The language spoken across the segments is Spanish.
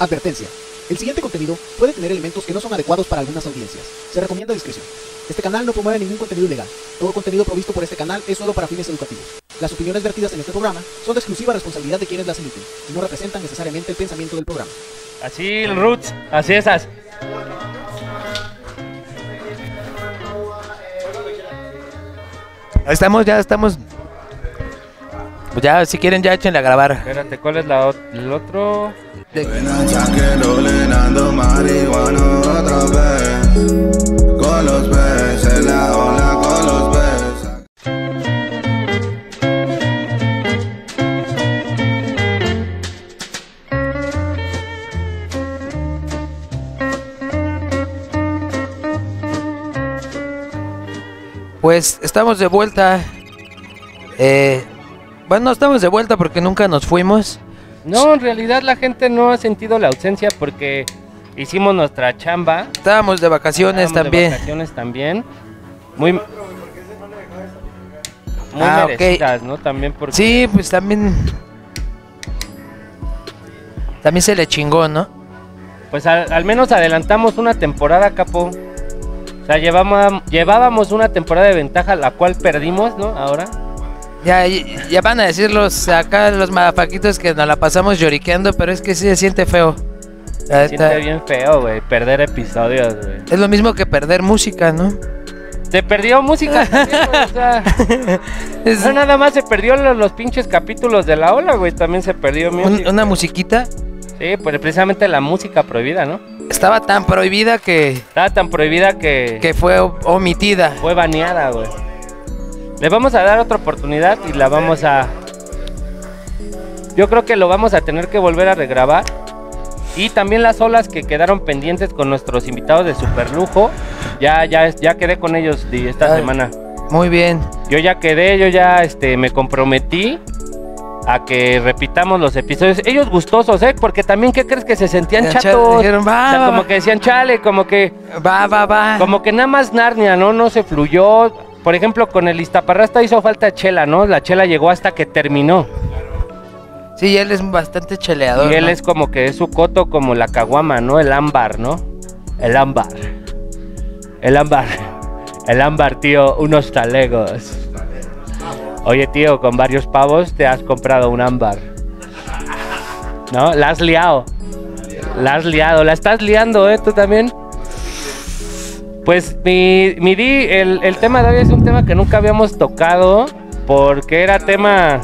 Advertencia. El siguiente contenido puede tener elementos que no son adecuados para algunas audiencias. Se recomienda discreción. Este canal no promueve ningún contenido ilegal. Todo contenido provisto por este canal es solo para fines educativos. Las opiniones vertidas en este programa son de exclusiva responsabilidad de quienes las emiten y no representan necesariamente el pensamiento del programa. Así el Roots, así esas. Estamos, ya estamos. Pues ya, si quieren, ya échenle a grabar. Espérate, ¿cuál es el otro? Con los peces, la ola con los peces. Pues estamos de vuelta. Bueno, estamos de vuelta porque nunca nos fuimos. No, en realidad la gente no ha sentido la ausencia porque hicimos nuestra chamba. Estábamos de vacaciones también. Muy merecidas, okay. ¿no? También porque... Sí, pues también se le chingó, ¿no? Pues al menos adelantamos una temporada, capo. O sea, llevábamos una temporada de ventaja, la cual perdimos, ¿no? Ahora. Ya van a decirlos acá los madafaquitos que nos la pasamos lloriqueando, pero es que sí se siente feo. Se siente bien feo, güey, perder episodios, güey. Es lo mismo que perder música, ¿no? Se perdió música también, güey, o sea, no nada más se perdió los pinches capítulos de la ola, güey, también se perdió música. ¿Una musiquita? Sí, pues precisamente la música prohibida, ¿no? Estaba tan prohibida que fue omitida. Fue baneada, güey. Le vamos a dar otra oportunidad y la vamos a... Yo creo que lo vamos a tener que volver a regrabar. Y también las olas que quedaron pendientes con nuestros invitados de super lujo. Ya quedé con ellos esta semana. Muy bien. Yo ya me comprometí a que repitamos los episodios. Ellos gustosos, porque también, ¿qué crees? Que se sentían chatos. Dijeron, como que decían, chale, como que... Va. Como que nada más Narnia, ¿no? No se fluyó. Por ejemplo, con el Iztaparrasta hizo falta chela, ¿no? La chela llegó hasta que terminó. Sí, él es bastante cheleador. Y él es como que es su coto como la caguama, ¿no? El ámbar, ¿no? El ámbar, tío, unos talegos. Oye, tío, con varios pavos te has comprado un ámbar, ¿no? La has liado. La estás liando, ¿Tú también? Pues el tema de hoy es un tema que nunca habíamos tocado porque era tema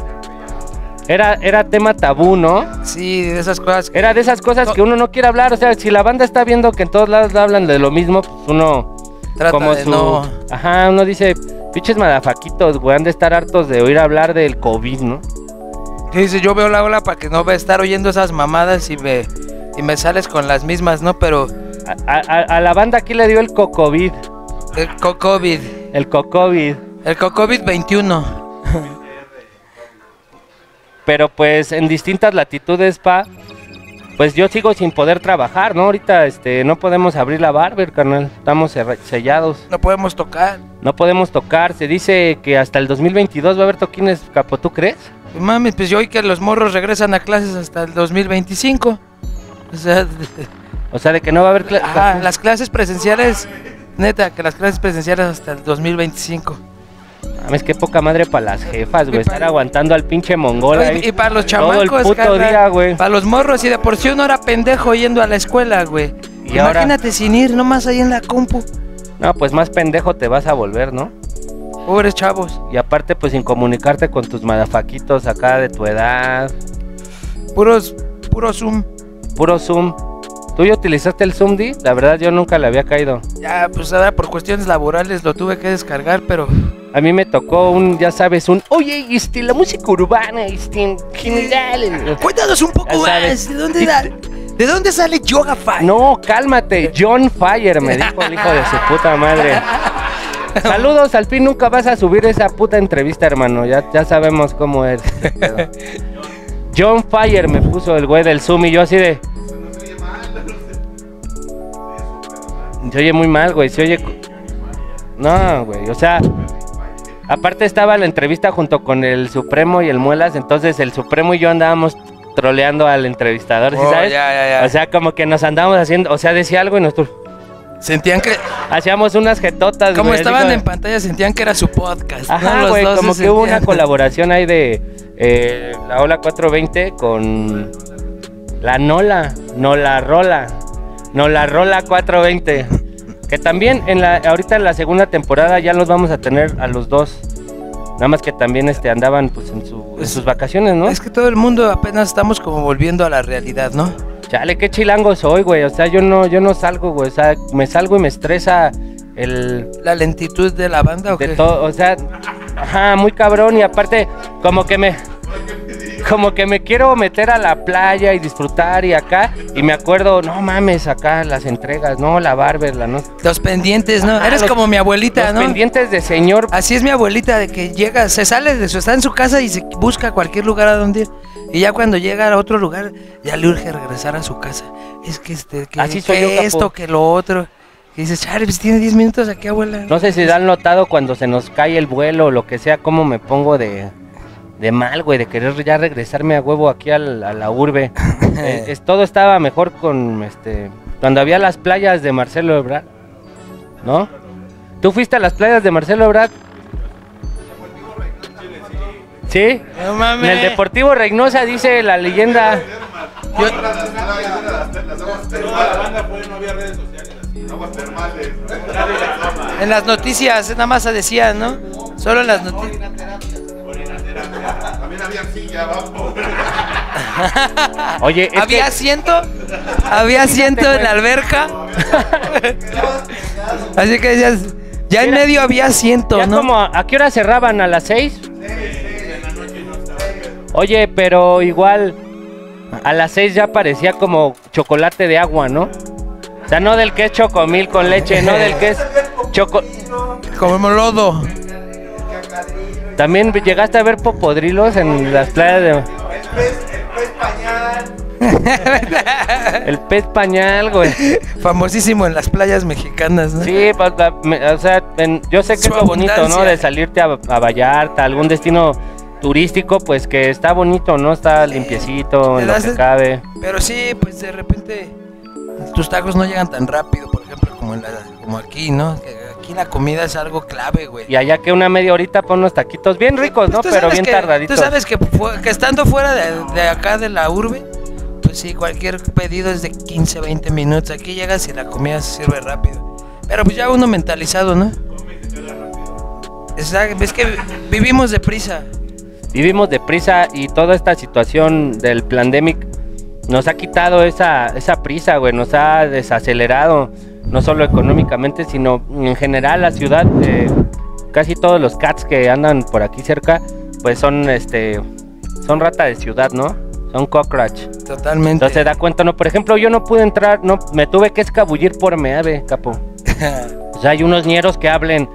tabú, ¿no? Sí, de esas cosas. Era de esas cosas que uno no quiere hablar, o sea, si la banda está viendo que en todos lados hablan de lo mismo, pues uno trata como de no. Ajá, uno dice, pinches madafaquitos, güey, han de estar hartos de oír hablar del COVID, ¿no? Sí, dice, yo veo la ola para que no va a estar oyendo esas mamadas y me sales con las mismas, ¿no? Pero a la banda aquí le dio el cocovid. El cocovid. El cocovid. El cocovid 21. Pero pues en distintas latitudes, pues yo sigo sin poder trabajar, ¿no? Ahorita no podemos abrir la barber, carnal. Estamos sellados. No podemos tocar. No podemos tocar. Se dice que hasta el 2022 va a haber toquines, capo, ¿tú crees? Pues, mami, pues yo oí que los morros regresan a clases hasta el 2025. O sea, de que no va a haber las clases presenciales, neta, que las clases presenciales hasta el 2025. Es que poca madre para las jefas, güey, estar aguantando al pinche mongol ahí. Y para los chamacos, todo el puto día, güey. Para los morros, y de por sí uno era pendejo yendo a la escuela, güey. Imagínate sin ir, nomás ahí en la compu. No, pues más pendejo te vas a volver, ¿no? Pobres chavos. Y aparte, pues sin comunicarte con tus madafaquitos acá de tu edad. Puro Zoom. Puro Zoom. ¿Tú ya utilizaste el Zoom, Di? La verdad, yo nunca le había caído. Ya, pues ahora por cuestiones laborales lo tuve que descargar, pero... A mí me tocó ya sabes, oye, la música urbana, general. Cuéntanos un poco más, ¿de dónde sale Yoga Fire? No, cálmate, John Fire, me dijo el hijo de su puta madre. Saludos, al fin nunca vas a subir esa puta entrevista, hermano, ya sabemos cómo es. John Fire me puso el güey del Zoom y yo así de... Se oye muy mal, güey, se oye... No, güey, o sea... Aparte estaba la entrevista junto con el Supremo y el Muelas, entonces el Supremo y yo andábamos troleando al entrevistador, ¿sí Oh, sabes? ya. O sea, como que nos andamos haciendo, o sea, decía algo y nosotros Sentían que, hacíamos unas jetotas, como güey, estaban así en pantalla, sentían que era su podcast. Ajá, ¿no? Los güey, dos como se que hubo una sentían. colaboración ahí de la Ola 420 con la Nola Rola 420. Que también ahorita en la segunda temporada ya los vamos a tener a los dos. Nada más que también andaban pues en sus vacaciones, ¿no? Es que todo el mundo apenas estamos como volviendo a la realidad, ¿no? Chale, qué chilango soy, güey. O sea, yo no salgo, güey. O sea, me salgo y me estresa La lentitud de la banda, ¿o de qué? todo, o sea, ajá, muy cabrón. Y aparte, como que me quiero meter a la playa y disfrutar y acá. Y me acuerdo, no mames, acá las entregas, no, la barber, no. Los pendientes, ¿no? Eres como mi abuelita, Los ¿no? pendientes de señor. Así es mi abuelita, de que llega, se sale está en su casa y se busca cualquier lugar a donde ir. Y ya cuando llega a otro lugar, ya le urge regresar a su casa. Es que que Así soy yo, que capo. esto, que lo otro. Y dices, chale, pues tiene 10 minutos aquí, abuela. No sé si han notado cuando se nos cae el vuelo o lo que sea, cómo me pongo de mal, güey, de querer ya regresarme a huevo aquí a la urbe. Todo estaba mejor con cuando había las playas de Marcelo Ebrard, ¿no? ¿Tú fuiste a las playas de Marcelo Ebrard? ¿Sí? No mames. En el Deportivo Reynosa, dice la leyenda. En las noticias, nada más se decían, ¿no? Solo en las noticias. También había silla abajo. Oye, es ¿Había que- asiento? ¿Había asiento en la alberca? Así que decías, ya en Mira, medio había asiento, ya ¿no? como, ¿a qué hora cerraban? ¿A las 6? Oye, pero igual a las 6 ya parecía como chocolate de agua, ¿no? O sea, no del que es chocomil con leche, no del que es choco... Como lodo. También llegaste a ver popodrilos en las playas de... El pez pañal, güey. Famosísimo en las playas mexicanas, ¿no? Sí, o sea, yo sé que Su es lo bonito, ¿no? abundancia. De salirte a Vallarta, algún destino turístico, pues que está bonito, ¿no? Está limpiecito, Te en lo das que el- cabe. Pero sí, pues de repente tus tacos no llegan tan rápido, por ejemplo, como aquí, ¿no? Que aquí la comida es algo clave, güey. Y allá que una media horita pon unos taquitos bien ricos, ¿no? Tú Pero sabes bien que- tardaditos. Tú sabes que estando fuera de acá de la urbe, pues sí, cualquier pedido es de 15, 20 minutos. Aquí llegas y la comida se sirve rápido. Pero pues ya uno mentalizado, ¿no? Es que vivimos deprisa. Vivimos deprisa y toda esta situación del pandemic nos ha quitado esa prisa, güey. Nos ha desacelerado, no solo económicamente, sino en general la ciudad. Casi todos los cats que andan por aquí cerca, pues son rata de ciudad, ¿no? Son cockroach. Totalmente. Entonces da cuenta, ¿no? Por ejemplo, yo no pude entrar, no, me tuve que escabullir por Meave, capo. O sea, hay unos ñeros que abren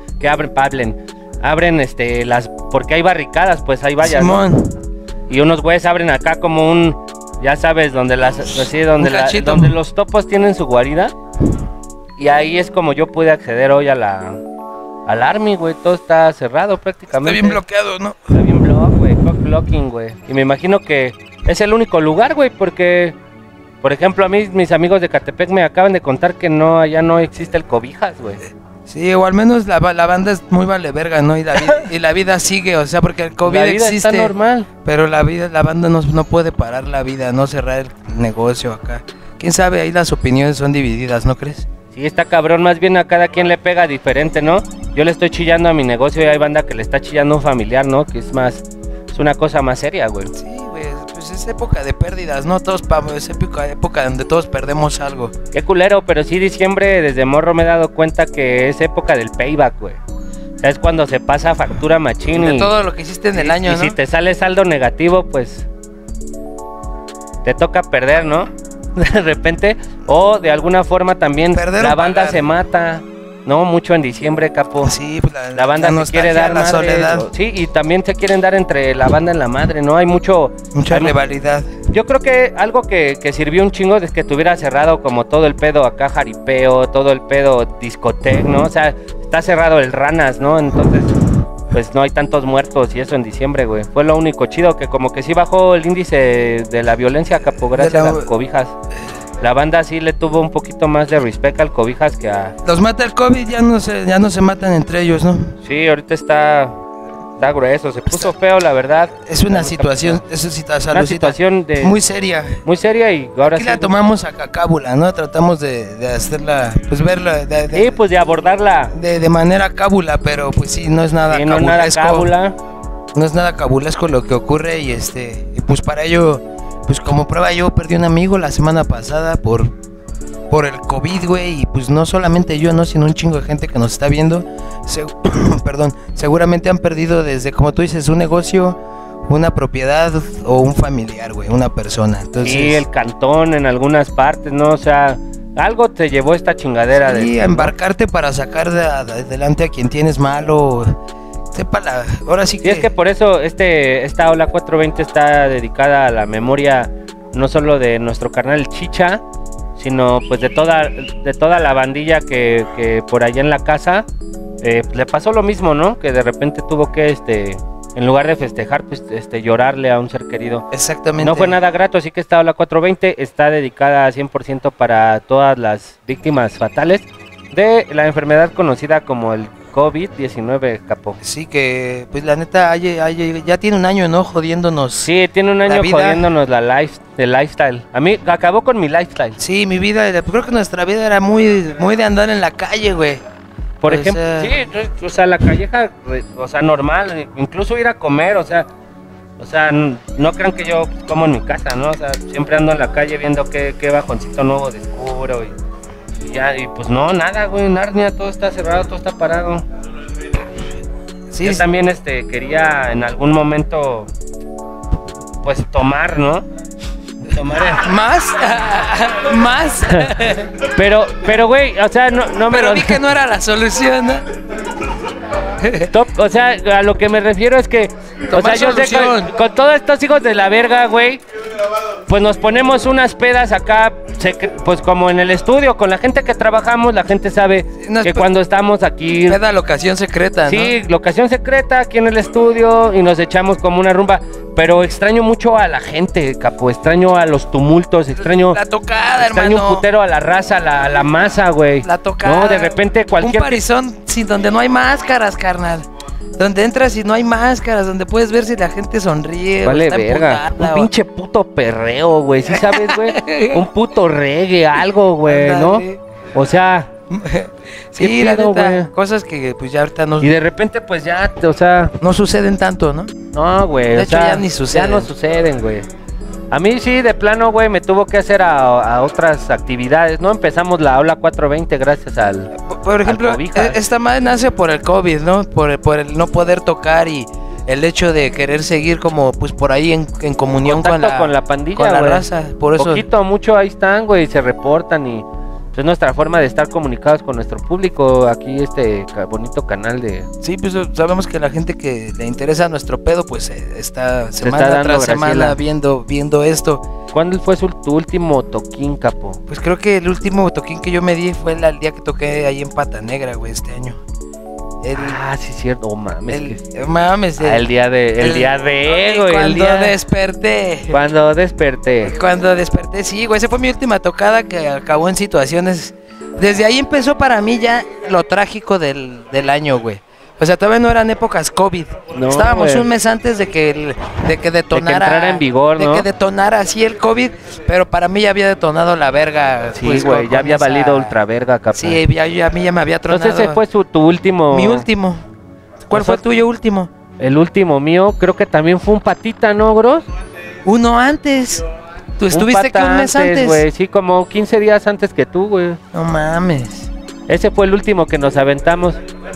porque hay barricadas, pues hay vallas, ¿no? Simón. Y unos güeyes abren acá como ya sabes, donde donde los topos tienen su guarida. Y ahí es como yo pude acceder hoy al Army, güey. Todo está cerrado Está prácticamente. bien bloqueado, ¿no? Está bien güey, cock-blocking, güey. Y me imagino que es el único lugar, güey, porque, por ejemplo, a mí, mis amigos de Catepec me acaban de contar que allá no existe el cobijas, güey. Sí, o al menos la banda es muy vale verga, ¿no? Y la vida sigue, o sea, porque el COVID La vida existe. está normal. Pero la banda no puede parar la vida, no cerrar el negocio acá. Quién sabe, ahí las opiniones son divididas, ¿no crees? Sí, está cabrón, más bien a cada quien le pega diferente, ¿no? Yo le estoy chillando a mi negocio y hay banda que le está chillando a un familiar, ¿no? Que es una cosa más seria, güey. Sí, güey, pues es época de pérdidas, ¿no? Es época donde todos perdemos algo. Qué culero, pero sí diciembre desde morro me he dado cuenta que es época del payback, güey. O sea, es cuando se pasa factura machín De y todo lo que hiciste en el año, y ¿no? si te sale saldo negativo, pues te toca perder, ¿no? De repente, o de alguna forma también Perder la o banda pagar. se mata, ¿no? Mucho en diciembre, capo. Sí, pues La banda se quiere nostalgia, dar la madres, soledad, sí, y también se quieren dar entre la banda en la madre, ¿no? Hay mucha hay mu- rivalidad. Yo creo que algo que sirvió un chingo es que tuviera cerrado como todo el pedo acá jaripeo, todo el pedo discotec, ¿no? O sea, está cerrado el Ranas, ¿no? Entonces, pues no hay tantos muertos y eso en diciembre, güey. Fue lo único chido, que como que sí bajó el índice de la violencia, capo, gracias a las cobijas. La banda sí le tuvo un poquito más de respeto al cobijas que a... Los mata el COVID, ya no se matan entre ellos, ¿no? Sí, ahorita está grueso, se puso feo, la verdad. Es una situación, una situación de... muy seria. Muy seria y ahora aquí sí... la tomamos a cábula, ¿no? Tratamos de hacerla, pues verla... sí, pues de abordarla. De manera cábula, pero pues sí, no es nada sí, no es nada cábula. No es nada cabulesco lo que ocurre y pues para ello, pues como prueba yo perdí un amigo la semana pasada por el COVID, güey, y pues no solamente yo, no, sino un chingo de gente que nos está viendo, perdón, seguramente han perdido desde, como tú dices, un negocio, una propiedad o un familiar, güey, una persona. Entonces, sí, el cantón en algunas partes, ¿no? O sea, algo te llevó esta chingadera. Sí, a embarcarte para sacar adelante a quien tienes malo. Sépala, ahora sí que... Sí, es que por eso esta Ola 420 está dedicada a la memoria no solo de nuestro carnal Chicha, sino pues de toda la bandilla que por allá en la casa le pasó lo mismo, ¿no? Que de repente tuvo que en lugar de festejar, pues llorarle a un ser querido. Exactamente. No fue nada grato, así que esta Ola 420 está dedicada 100% para todas las víctimas fatales de la enfermedad conocida como el COVID-19, capo. Sí, que pues la neta ya tiene un año, ¿no? Jodiéndonos. Sí, tiene un año jodiéndonos el lifestyle. A mí acabó con mi lifestyle. Sí, mi vida, creo que nuestra vida era muy de andar en la calle, güey. Por ejemplo, sí, o sea, la calleja, o sea, normal, incluso ir a comer, o sea, no crean que yo como en mi casa, ¿no? O sea, siempre ando en la calle viendo qué bajoncito nuevo descubro y ya, y pues no, nada, güey, Narnia, todo está cerrado, todo está parado. Sí, yo también quería en algún momento pues tomar, ¿no? Tomar más. Pero güey, o sea, no me pero vi que no era la solución, ¿no? O sea, a lo que me refiero es que, tomar o sea, yo sé que con todos estos hijos de la verga, güey, pues nos ponemos unas pedas acá, pues como en el estudio, con la gente que trabajamos, la gente sabe que cuando estamos aquí... Peda locación secreta, ¿no? Sí, locación secreta aquí en el estudio y nos echamos como una rumba, pero extraño mucho a la gente, capo, extraño a los tumultos, extraño... La tocada, extraño hermano. Un putero a la raza, la masa, güey. La tocada. No, de repente cualquier... Un parizón donde no hay máscaras, carnal. Donde entras y no hay máscaras, donde puedes ver si la gente sonríe. Vale, está verga. emputada, un pinche puto perreo, güey. ¿Sí sabes, güey? Un puto reggae, algo, güey, ¿no? O sea... sí, la neta, cosas que pues ya ahorita no... Y de repente pues ya, o sea... No suceden tanto, ¿no? No, güey. De hecho ya ni suceden. Ya no suceden, güey. A mí sí, de plano, güey, me tuvo que hacer a otras actividades, ¿no? Empezamos la Ola 420 gracias al... Por ejemplo, esta madre nace por el COVID, ¿no? Por el no poder tocar y el hecho de querer seguir como, pues, por ahí en comunión con la pandilla, con la raza. Por eso... Poquito, mucho, ahí están, güey, se reportan y... Es nuestra forma de estar comunicados con nuestro público aquí, bonito canal de... Sí, pues sabemos que la gente que le interesa nuestro pedo, pues está semana tras semana viendo esto. ¿Cuándo fue tu último toquín, capo? Pues creo que el último toquín que yo me di fue el día que toqué ahí en Pata Negra, güey, este año. Sí, cierto, mames. El día de, güey. Cuando desperté, sí, güey, esa fue mi última tocada que acabó en situaciones. Desde ahí empezó para mí ya lo trágico del año, güey. O sea, todavía no eran épocas COVID. No, estábamos un mes antes de que detonara. De que entrara en vigor, ¿no? De que detonara así el COVID, pero para mí ya había detonado la verga. Sí, güey, pues, ya había valido ultra verga, capaz. Sí, a mí ya me había tronado. Entonces ese fue tu último... Mi último. ¿Cuál fue el tuyo último? El último mío, creo que también fue un patita, ¿no, Gros? Uno antes. Tú estuviste aquí un mes antes, güey. Sí, como 15 días antes que tú, güey. No mames. Ese fue el último que nos aventamos.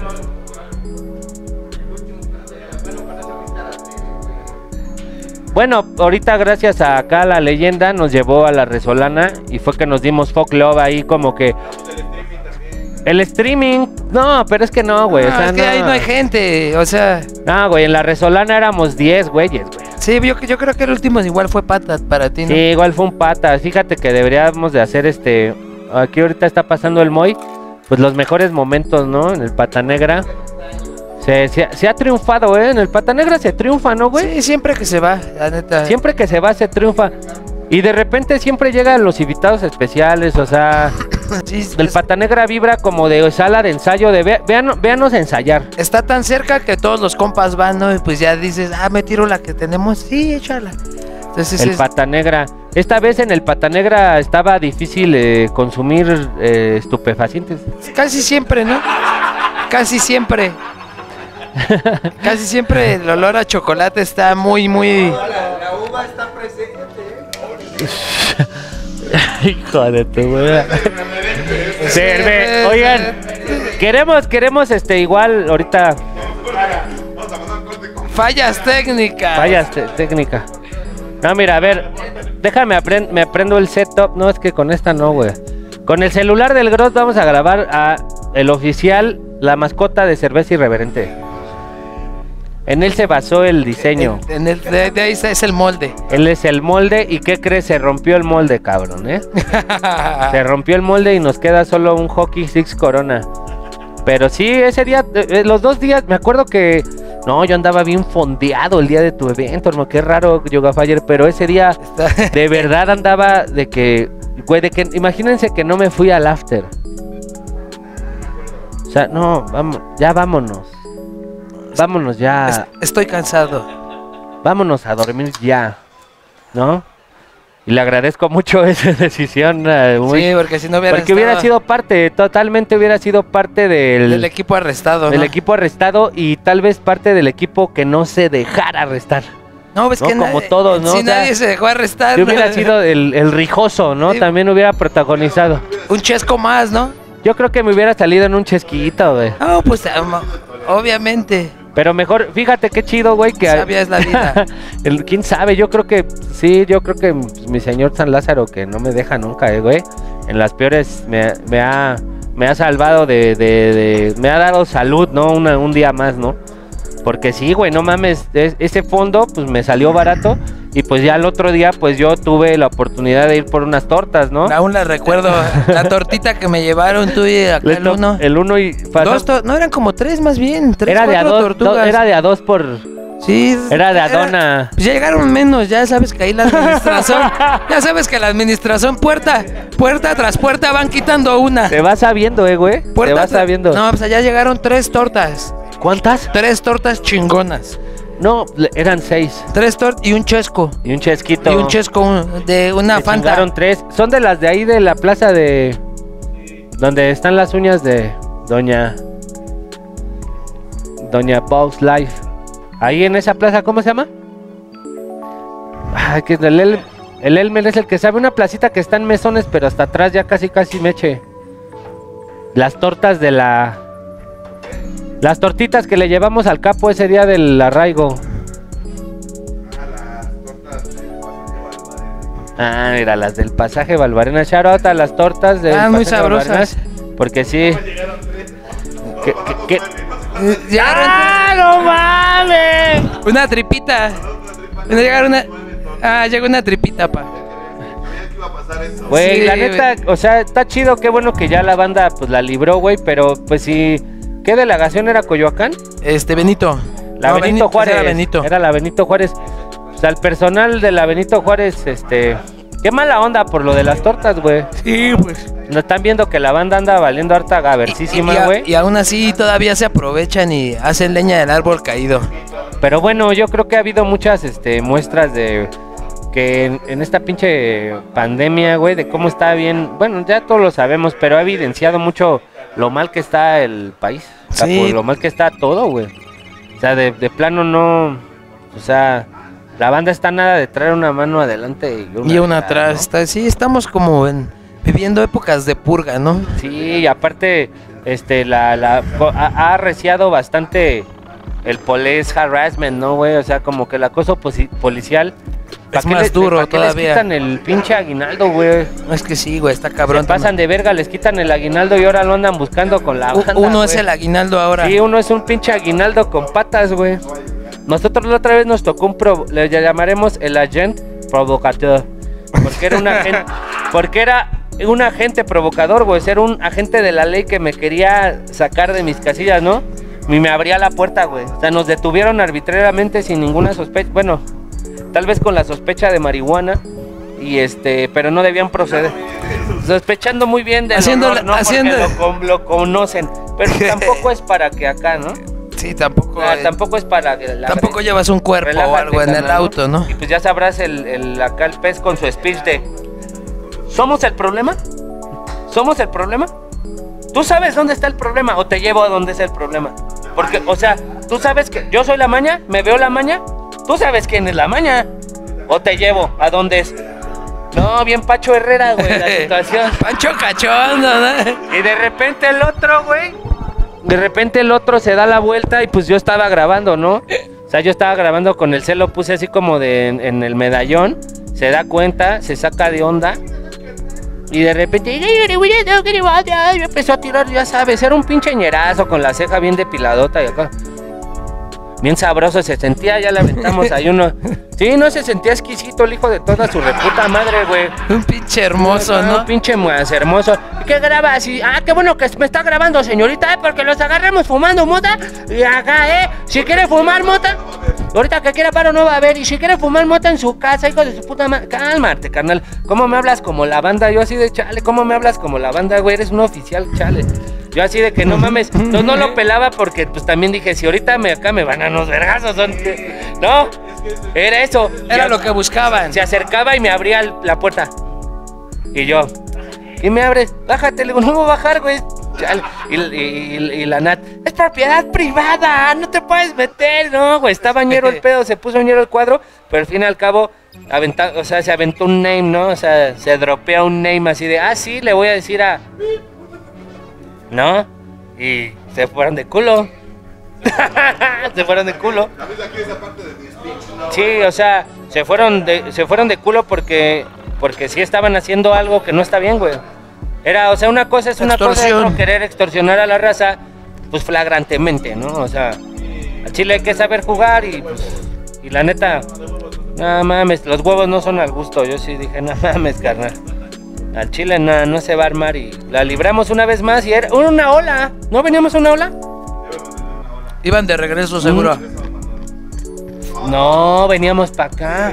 Bueno, ahorita gracias a acá la leyenda nos llevó a la Resolana y fue que nos dimos folk love ahí como que... El streaming, no, pero es que no, güey. No, o sea, es que ahí no hay gente, o sea... No, güey, en la Resolana éramos 10 güeyes, güey. Sí, yo creo que el último igual fue pata para ti, ¿no? Sí, igual fue un pata. Fíjate que deberíamos de hacer aquí ahorita está pasando el Moy, pues los mejores momentos, ¿no? En el Pata Negra. Se ha triunfado, ¿eh? En el Pata Negra se triunfa, ¿no, güey? Sí, siempre que se va, la neta. Siempre que se va, se triunfa. Y de repente siempre llegan los invitados especiales, o sea... Sí, el Pata Negra vibra como de sala de ensayo, de véanos ensayar. está tan cerca que todos los compas van, ¿no? Y pues ya dices, me tiro la que tenemos. Sí, échala. Entonces El Pata Negra. Esta vez en el Pata Negra estaba difícil consumir estupefacientes. casi siempre, ¿no? Casi siempre. Casi siempre el olor a chocolate está muy, muy... La uva está presente, Hijo de tu güey. Oigan, queremos igual ahorita. Fallas técnicas. Técnica. No, mira, a ver, déjame me aprendo el setup. No, es que con esta no, güey. Con el celular del Gross vamos a grabar a el oficial, la mascota de Cerveza Irreverente. En él se basó el diseño. De ahí es el molde. Él es el molde. ¿Y qué crees? Se rompió el molde, cabrón, ¿eh? Se rompió el molde y nos queda solo un Hockey Six Corona. Pero sí, ese día, los 2 días, me acuerdo que... No, yo andaba bien fondeado el día de tu evento, hermano. Qué raro, Yoga Fire. Pero ese día, de verdad andaba de que... Güey, imagínense que no me fui al after. O sea, no, vamos, ya vámonos. Vámonos ya. Estoy cansado. Vámonos a dormir ya, ¿no? Y le agradezco mucho esa decisión. Sí, porque si no hubiera sido parte, totalmente hubiera sido parte del equipo arrestado, del ¿no? equipo arrestado y tal vez parte del equipo que no se dejara arrestar. No, ves, ¿no? que como todos, ¿no? Si o sea, nadie se dejó arrestar. Si hubiera sido el rijoso, ¿no? Sí. También hubiera protagonizado. Un chesco más, ¿no? Yo creo que me hubiera salido en un chesquito, güey. No, pues obviamente. Pero mejor, fíjate qué chido, güey, que... Sabia es la vida. ¿Quién sabe? Yo creo que... Sí, yo creo que mi señor San Lázaro, que no me deja nunca, güey. En las peores me ha salvado me ha dado salud, ¿no? Un día más, ¿no? Porque sí, güey, no mames, ese fondo, pues me salió barato. Y pues ya el otro día, pues yo tuve la oportunidad de ir por unas tortas, ¿no? Aún la recuerdo, la tortita que me llevaron tú y acá el uno. El uno y... no, eran como 3 más bien, 3, era 4 tortugas. Era de a 2 por... Sí. Era de Adona. Pues ya llegaron menos, ya sabes que ahí la administración... ya sabes que la administración puerta tras puerta van quitando una. Te vas sabiendo, güey. Te vas sabiendo. No, pues allá llegaron 3 tortas. ¿Cuántas? 3 tortas chingonas. No, eran 6. 3 tortas y un chesco. Y un chesquito. Y un chesco de una Fanta. Chingaron 3. Son de las de ahí de la plaza de... Donde están las uñas de Doña Bugs Life. Ahí en esa plaza, ¿cómo se llama? Que el Elmer es el que sabe. Una placita que está en mesones, pero hasta atrás ya casi meche. Las tortas de la... Las tortitas que le llevamos al capo ese día del arraigo. Ah, mira, las del pasaje Valvarena. Shout out a las tortas de muy sabrosas. Porque sí. Llegaron ¡no mames! una tripita. Llegó una tripita, pa. Güey, Sí, la neta, o sea, está chido, qué bueno que ya la banda pues la libró, güey, pero pues sí. ¿Qué delegación era Coyoacán? Benito. La No, Benito Juárez. Era Benito. Era la Benito Juárez. O sea, el personal de la Benito Juárez, qué mala onda por lo de las tortas, güey. Sí, pues. Nos están viendo que la banda anda valiendo harta gaversisima, güey. Y aún así todavía se aprovechan y hacen leña del árbol caído. Pero bueno, yo creo que ha habido muchas muestras de que en esta pinche pandemia, güey, de cómo está bien. Bueno, ya todos lo sabemos, pero ha evidenciado mucho lo mal que está el país. O sea, Sí. por lo mal que está todo, güey. O sea, de plano no. O sea, la banda está nada de traer una mano adelante Y una atrás. ¿no? Sí, estamos como viviendo épocas de purga, ¿no? Sí, y aparte, ha arreciado bastante el police harassment, ¿no, güey? O sea, como que el acoso policial. Es más duro ¿para qué todavía? les quitan el pinche aguinaldo, güey? No, es que sí, güey, está cabrón. Se pasan de verga, les quitan el aguinaldo y ahora lo andan buscando con la banda, Uno es güey. el aguinaldo ahora. Sí, uno es un pinche aguinaldo con patas, güey. Nosotros la otra vez nos tocó le llamaremos el agent provocador. Porque era un agente provocador, güey. Era un agente de la ley que me quería sacar de mis casillas, ¿no? Y me abría la puerta, güey. O sea, nos detuvieron arbitrariamente sin ninguna sospecha. Bueno, tal vez con la sospecha de marihuana. Y pero no debían proceder. Sospechando muy bien del olor, ¿no? Porque lo conocen. Pero tampoco es para que acá, ¿no? Sí, tampoco. Tampoco es para que tampoco llevas un cuerpo o algo en el auto, ¿no? Y pues ya sabrás acá el pez con su speech de ¿somos el problema? ¿Somos el problema? ¿Tú sabes dónde está el problema o te llevo a donde es el problema? Porque, o sea, tú sabes que yo soy la maña, me veo la maña, tú sabes quién es la maña o te llevo a dónde es. No, bien Pacho Herrera, güey, la situación. Pancho cachondo, ¿no? Y de repente el otro, güey, se da la vuelta y pues yo estaba grabando, ¿no? O sea, yo estaba grabando con el celo, puse así como en el medallón, se da cuenta, se saca de onda y de repente me empezó a tirar, ya sabes, era un pinche ñerazo con la ceja bien depiladota y acá. Bien sabroso se sentía, ya le aventamos ahí uno. Sí, no se sentía exquisito el hijo de toda su reputa madre, güey. Un pinche hermoso, ¿no? Un pinche más hermoso. ¿Y qué grabas? Qué bueno que me está grabando, señorita, porque los agarramos fumando mota. Y acá, si quiere fumar mota, ahorita que quiera paro no va a haber. Y si quiere fumar mota en su casa, hijo de su puta madre. Cálmate, carnal. ¿Cómo me hablas como la banda? Yo así de chale, ¿cómo me hablas como la banda, güey? Eres un oficial, chale. Yo así de que no mames, no lo pelaba porque pues también dije, si ahorita acá me van a unos vergazos, no, era eso. Era lo que buscaban. Se acercaba y me abría la puerta. Y yo, y me abres, bájate, le digo, no voy a bajar, güey. Y la Nat, es propiedad privada, no te puedes meter, no, güey, está bañero el pedo, se puso bañero el cuadro, pero al fin y al cabo, se aventó un name, ¿no? O sea, se dropea un name así de, sí, le voy a decir a... ¿No? Y se fueron de culo. Se fueron de culo. Sí, o sea, se fueron de culo porque sí estaban haciendo algo que no está bien, güey. O sea, una cosa es una cosa, otro querer extorsionar a la raza, pues flagrantemente, ¿no? O sea, al chile hay que saber jugar y la neta, no mames, los huevos no son al gusto. Yo sí dije, no mames, carnal. Al chile no se va a armar y la libramos una vez más y era una ola. ¿No veníamos a una ola? Iban de regreso seguro. No, veníamos para acá.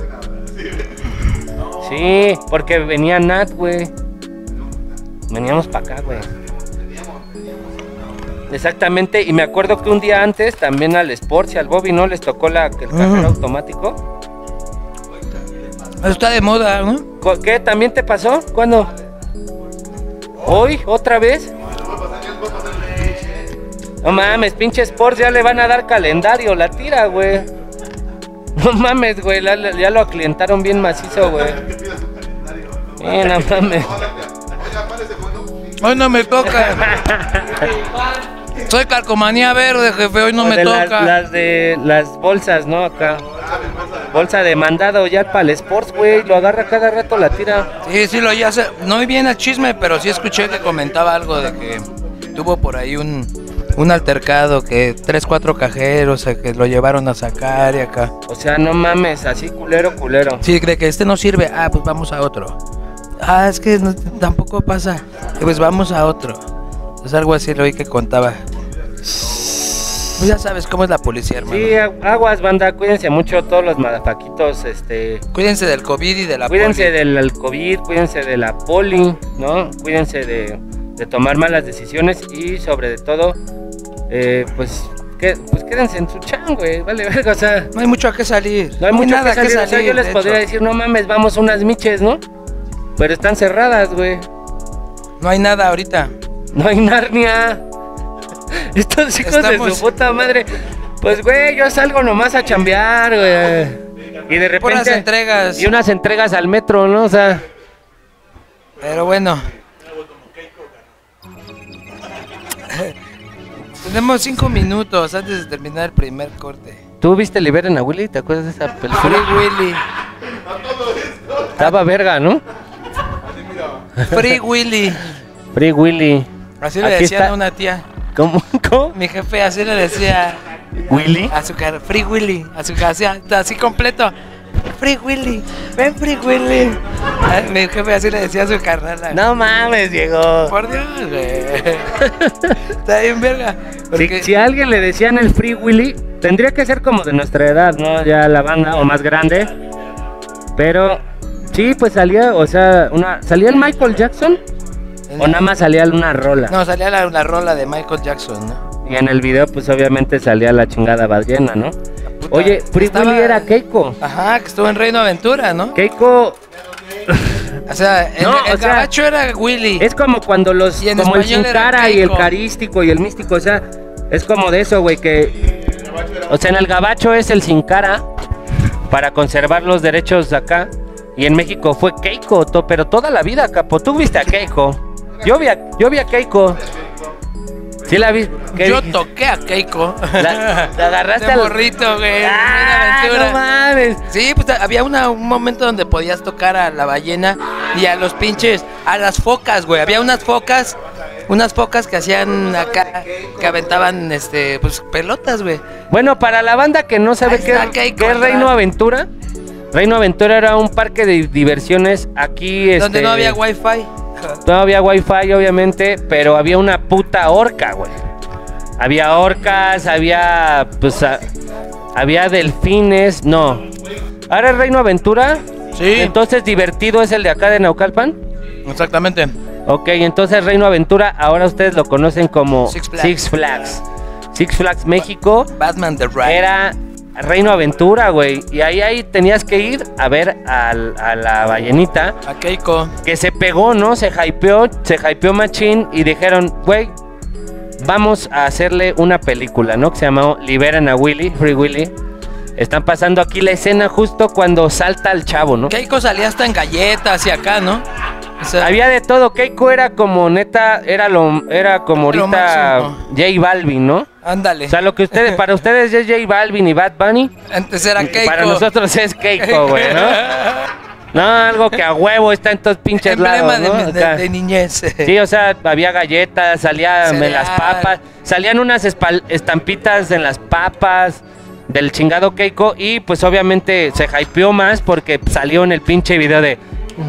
Sí, porque venía Nat, güey. Veníamos para acá, güey. Exactamente, y me acuerdo que un día antes también al Sports y al Bobby, ¿no? Les tocó el cajero automático. Está de moda, ¿no? ¿Qué? ¿También te pasó? ¿Cuándo? ¿Hoy? ¿Otra vez? No mames, pinche Sports, ya le van a dar calendario, la tira, güey. No mames, güey, ya lo aclientaron bien macizo, güey. No mames. Hoy no me toca. Soy calcomanía verde, jefe, hoy no me toca. Las bolsas, ¿no? Acá. Bolsa de mandado ya para el Sports, güey. Lo agarra cada rato, la tira. Sí, ya sé. No vi bien el chisme, pero sí escuché que comentaba algo de que tuvo por ahí un altercado, que 3-4 cajeros que lo llevaron a sacar y acá. O sea, no mames, así culero. Sí, de que no sirve. Pues vamos a otro. Es que tampoco pasa. Pues vamos a otro. Es algo así lo oí que contaba. Pues ya sabes cómo es la policía, hermano. Sí, aguas, banda, cuídense mucho todos los madafaquitos, Cuídense del COVID y de la cuídense poli. Del COVID, cuídense de la poli, ¿no? Cuídense de tomar malas decisiones y sobre todo, pues quédense en su chan, güey, vale verga, o sea. No hay mucho a qué salir. No hay mucho nada que salir. O sea, yo les podría decir, no mames, vamos unas miches, ¿no? Pero están cerradas, güey. No hay nada ahorita. No hay Narnia. Estos hijos de su puta madre. Pues, güey, yo salgo nomás a chambear, güey. Y de repente... Puras entregas. Y unas entregas al metro, ¿no? O sea... Pero bueno. Tenemos 5 minutos antes de terminar el primer corte. ¿Tú viste Liberen a Willy? ¿Te acuerdas de esa película? Free Willy. Estaba verga, ¿no? Free Willy. Free Willy. Así le decían a una tía. ¿Cómo? Mi jefe así le decía. ¿Willy? A su cara, Free Willy. A su casa, así completo. Free Willy, ven Free Willy. Ay, mi jefe así le decía a su carnal. No mames, Diego. Por Dios, güey. Está bien verga. Porque... Si a alguien le decían el Free Willy, tendría que ser como de nuestra edad, ¿no? Ya la banda, o más grande. Pero sí, pues salía, o sea, ¿salía el Michael Jackson? ¿O nada más salía una rola? No, salía la rola de Michael Jackson, ¿no? Y en el video, pues obviamente salía la chingada ballena, ¿no? Oye, Free Willy era Keiko. Ajá, que estuvo en Reino Aventura, ¿no? Keiko... O sea, el gabacho era Willy. Es como cuando como el sin cara y el Keiko. carístico y el místico, o sea, es como de eso, güey, que... O sea, en el gabacho es el sin cara para conservar los derechos de acá. Y en México fue Keiko, pero toda la vida, capo. ¿Tú viste a Keiko? Yo vi a Keiko. ¿Sí la vi? Yo toqué a Keiko. La agarraste de morrito, güey. No mames. Sí, pues había un momento donde podías tocar a la ballena y a los pinches, a las focas, güey. Había unas focas que hacían acá, que aventaban, pues pelotas, güey. Bueno, para la banda que no sabe qué es Reino Aventura. Reino Aventura era un parque de diversiones aquí, donde no había wifi. No había wifi, obviamente, pero había una puta orca, güey. Había orcas, había, pues, había delfines, no. ¿Ahora es Reino Aventura? Sí. Entonces, ¿Divertido es el de acá de Naucalpan? Exactamente. Ok, entonces Reino Aventura, ahora ustedes lo conocen como Six Flags. Six Flags. Six Flags México. Batman the Ride. Era Reino Aventura, güey. Y ahí tenías que ir a ver a la ballenita. A Keiko. Que se pegó, ¿no? Se hypeó machín y dijeron, güey, vamos a hacerle una película, ¿no? Que se llamó Liberan a Willy, Free Willy. Están pasando aquí la escena justo cuando salta el chavo, ¿no? Keiko salía hasta en galletas y acá, ¿no? O sea, había de todo. Keiko era como neta, era como ahorita J Balvin, ¿no? Ándale. O sea, para ustedes es J Balvin y Bad Bunny. Antes era Keiko. Para nosotros es Keiko, güey, ¿no? No, algo que a huevo está en todos pinches emblema lados, ¿no? de niñez. Sí, o sea, había galletas, salían en las papas, salían unas estampitas en las papas del chingado Keiko y pues obviamente se hypeó más porque salió en el pinche video de...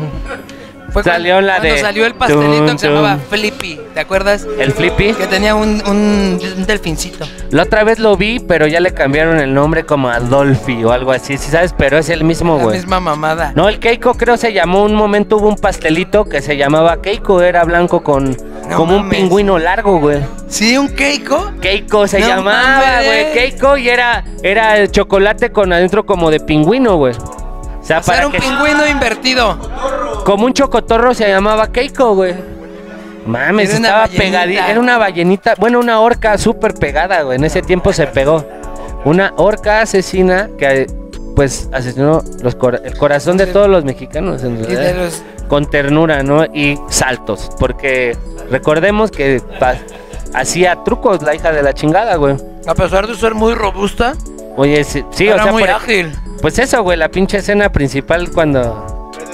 Salió el pastelito que se llamaba Flippy, ¿te acuerdas? ¿El Flippy? Que tenía un delfincito. La otra vez lo vi, pero ya le cambiaron el nombre como a Dolphy o algo así, ¿sí sabes? Pero es el mismo, güey. La misma mamada. No, el Keiko creo se llamó, un momento hubo un pastelito que se llamaba Keiko, era blanco como un pingüino largo, güey. ¿Sí, un Keiko? Keiko se llamaba, güey, Keiko, y era el chocolate con adentro como de pingüino, güey. O sea, era un pingüino invertido. Como un chocotorro se llamaba Keiko, güey. Mames, estaba pegadita. Era una ballenita, bueno, una orca súper pegada, güey. En ese tiempo se pegó. Una orca asesina que, pues, asesinó el corazón de todos los mexicanos, en realidad. Con ternura, ¿no? Y saltos. Porque recordemos que hacía trucos la hija de la chingada, güey. A pesar de ser muy robusta. Oye, sí, era muy ágil. Pues eso, güey, la pinche escena principal cuando...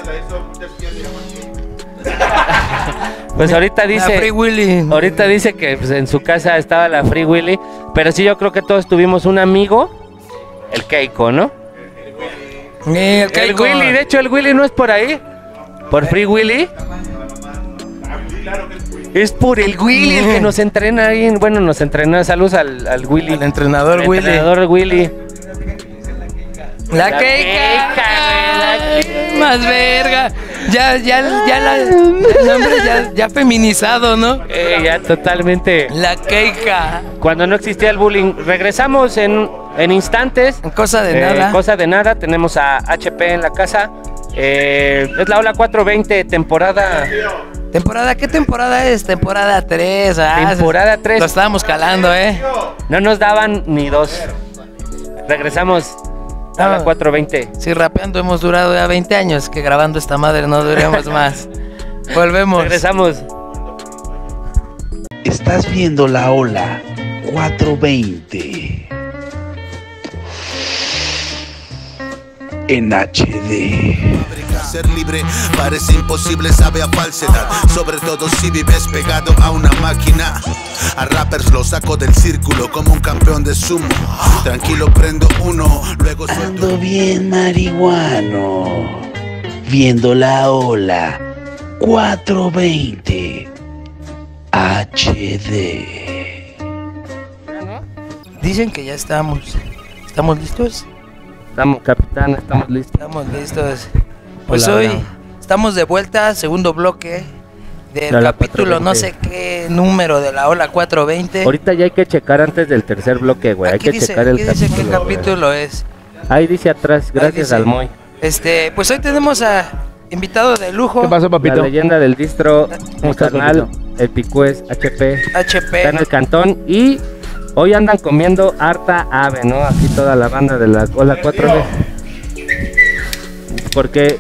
Pues ahorita dice... La Free Willy. Ahorita dice que pues, en su casa estaba la Free Willy. Pero sí, yo creo que todos tuvimos un amigo, el Keiko, ¿no? El Keiko. El Willy, de hecho el Willy no es por ahí. Por Free Willy. Es por el Willy el que nos entrena ahí. Bueno, nos entrena. Saludos al Willy. El entrenador el Willy. Entrenador Willy. La Keika, más verga. El nombre ya feminizado, ¿no? Ya totalmente. La Keika. Cuando no existía el bullying. Regresamos en instantes. En cosa de nada. Cosa de nada. Tenemos a HP en la casa. Es la Ola 420, temporada. ¿Qué temporada es? Temporada 3. Temporada 3. Lo estábamos calando, No nos daban ni 2. Regresamos a la 420. Sí, rapeando hemos durado ya 20 años. Que grabando esta madre no duremos más. Volvemos. Regresamos. Estás viendo la Ola 420 en HD. ser libre parece imposible, sabe a falsedad. Sobre todo si vives pegado a una máquina. A rappers los saco del círculo como un campeón de sumo. Tranquilo prendo uno, luego suelto. Ando bien marihuano, viendo la ola 420 HD. Dicen que ya estamos. ¿Estamos listos? Estamos, capitán, estamos listos. Estamos listos. Pues Hola, hoy hola. estamos de vuelta, segundo bloque del La ola capítulo 420. no sé qué número de la ola 420. Ahorita ya hay que checar antes del tercer bloque, güey. Hay Aquí que dice, checar el aquí dice qué capítulo. capítulo es. Güey. Ahí dice atrás, gracias dice. al Moy. Pues hoy tenemos a invitado de lujo. ¿Qué pasó, La papito? leyenda del distro, mi estás, carnal, papito? el Picués, HP, HP. está en el cantón y hoy andan comiendo harta ave, ¿no? Aquí toda la banda de la Ola 4D. Porque,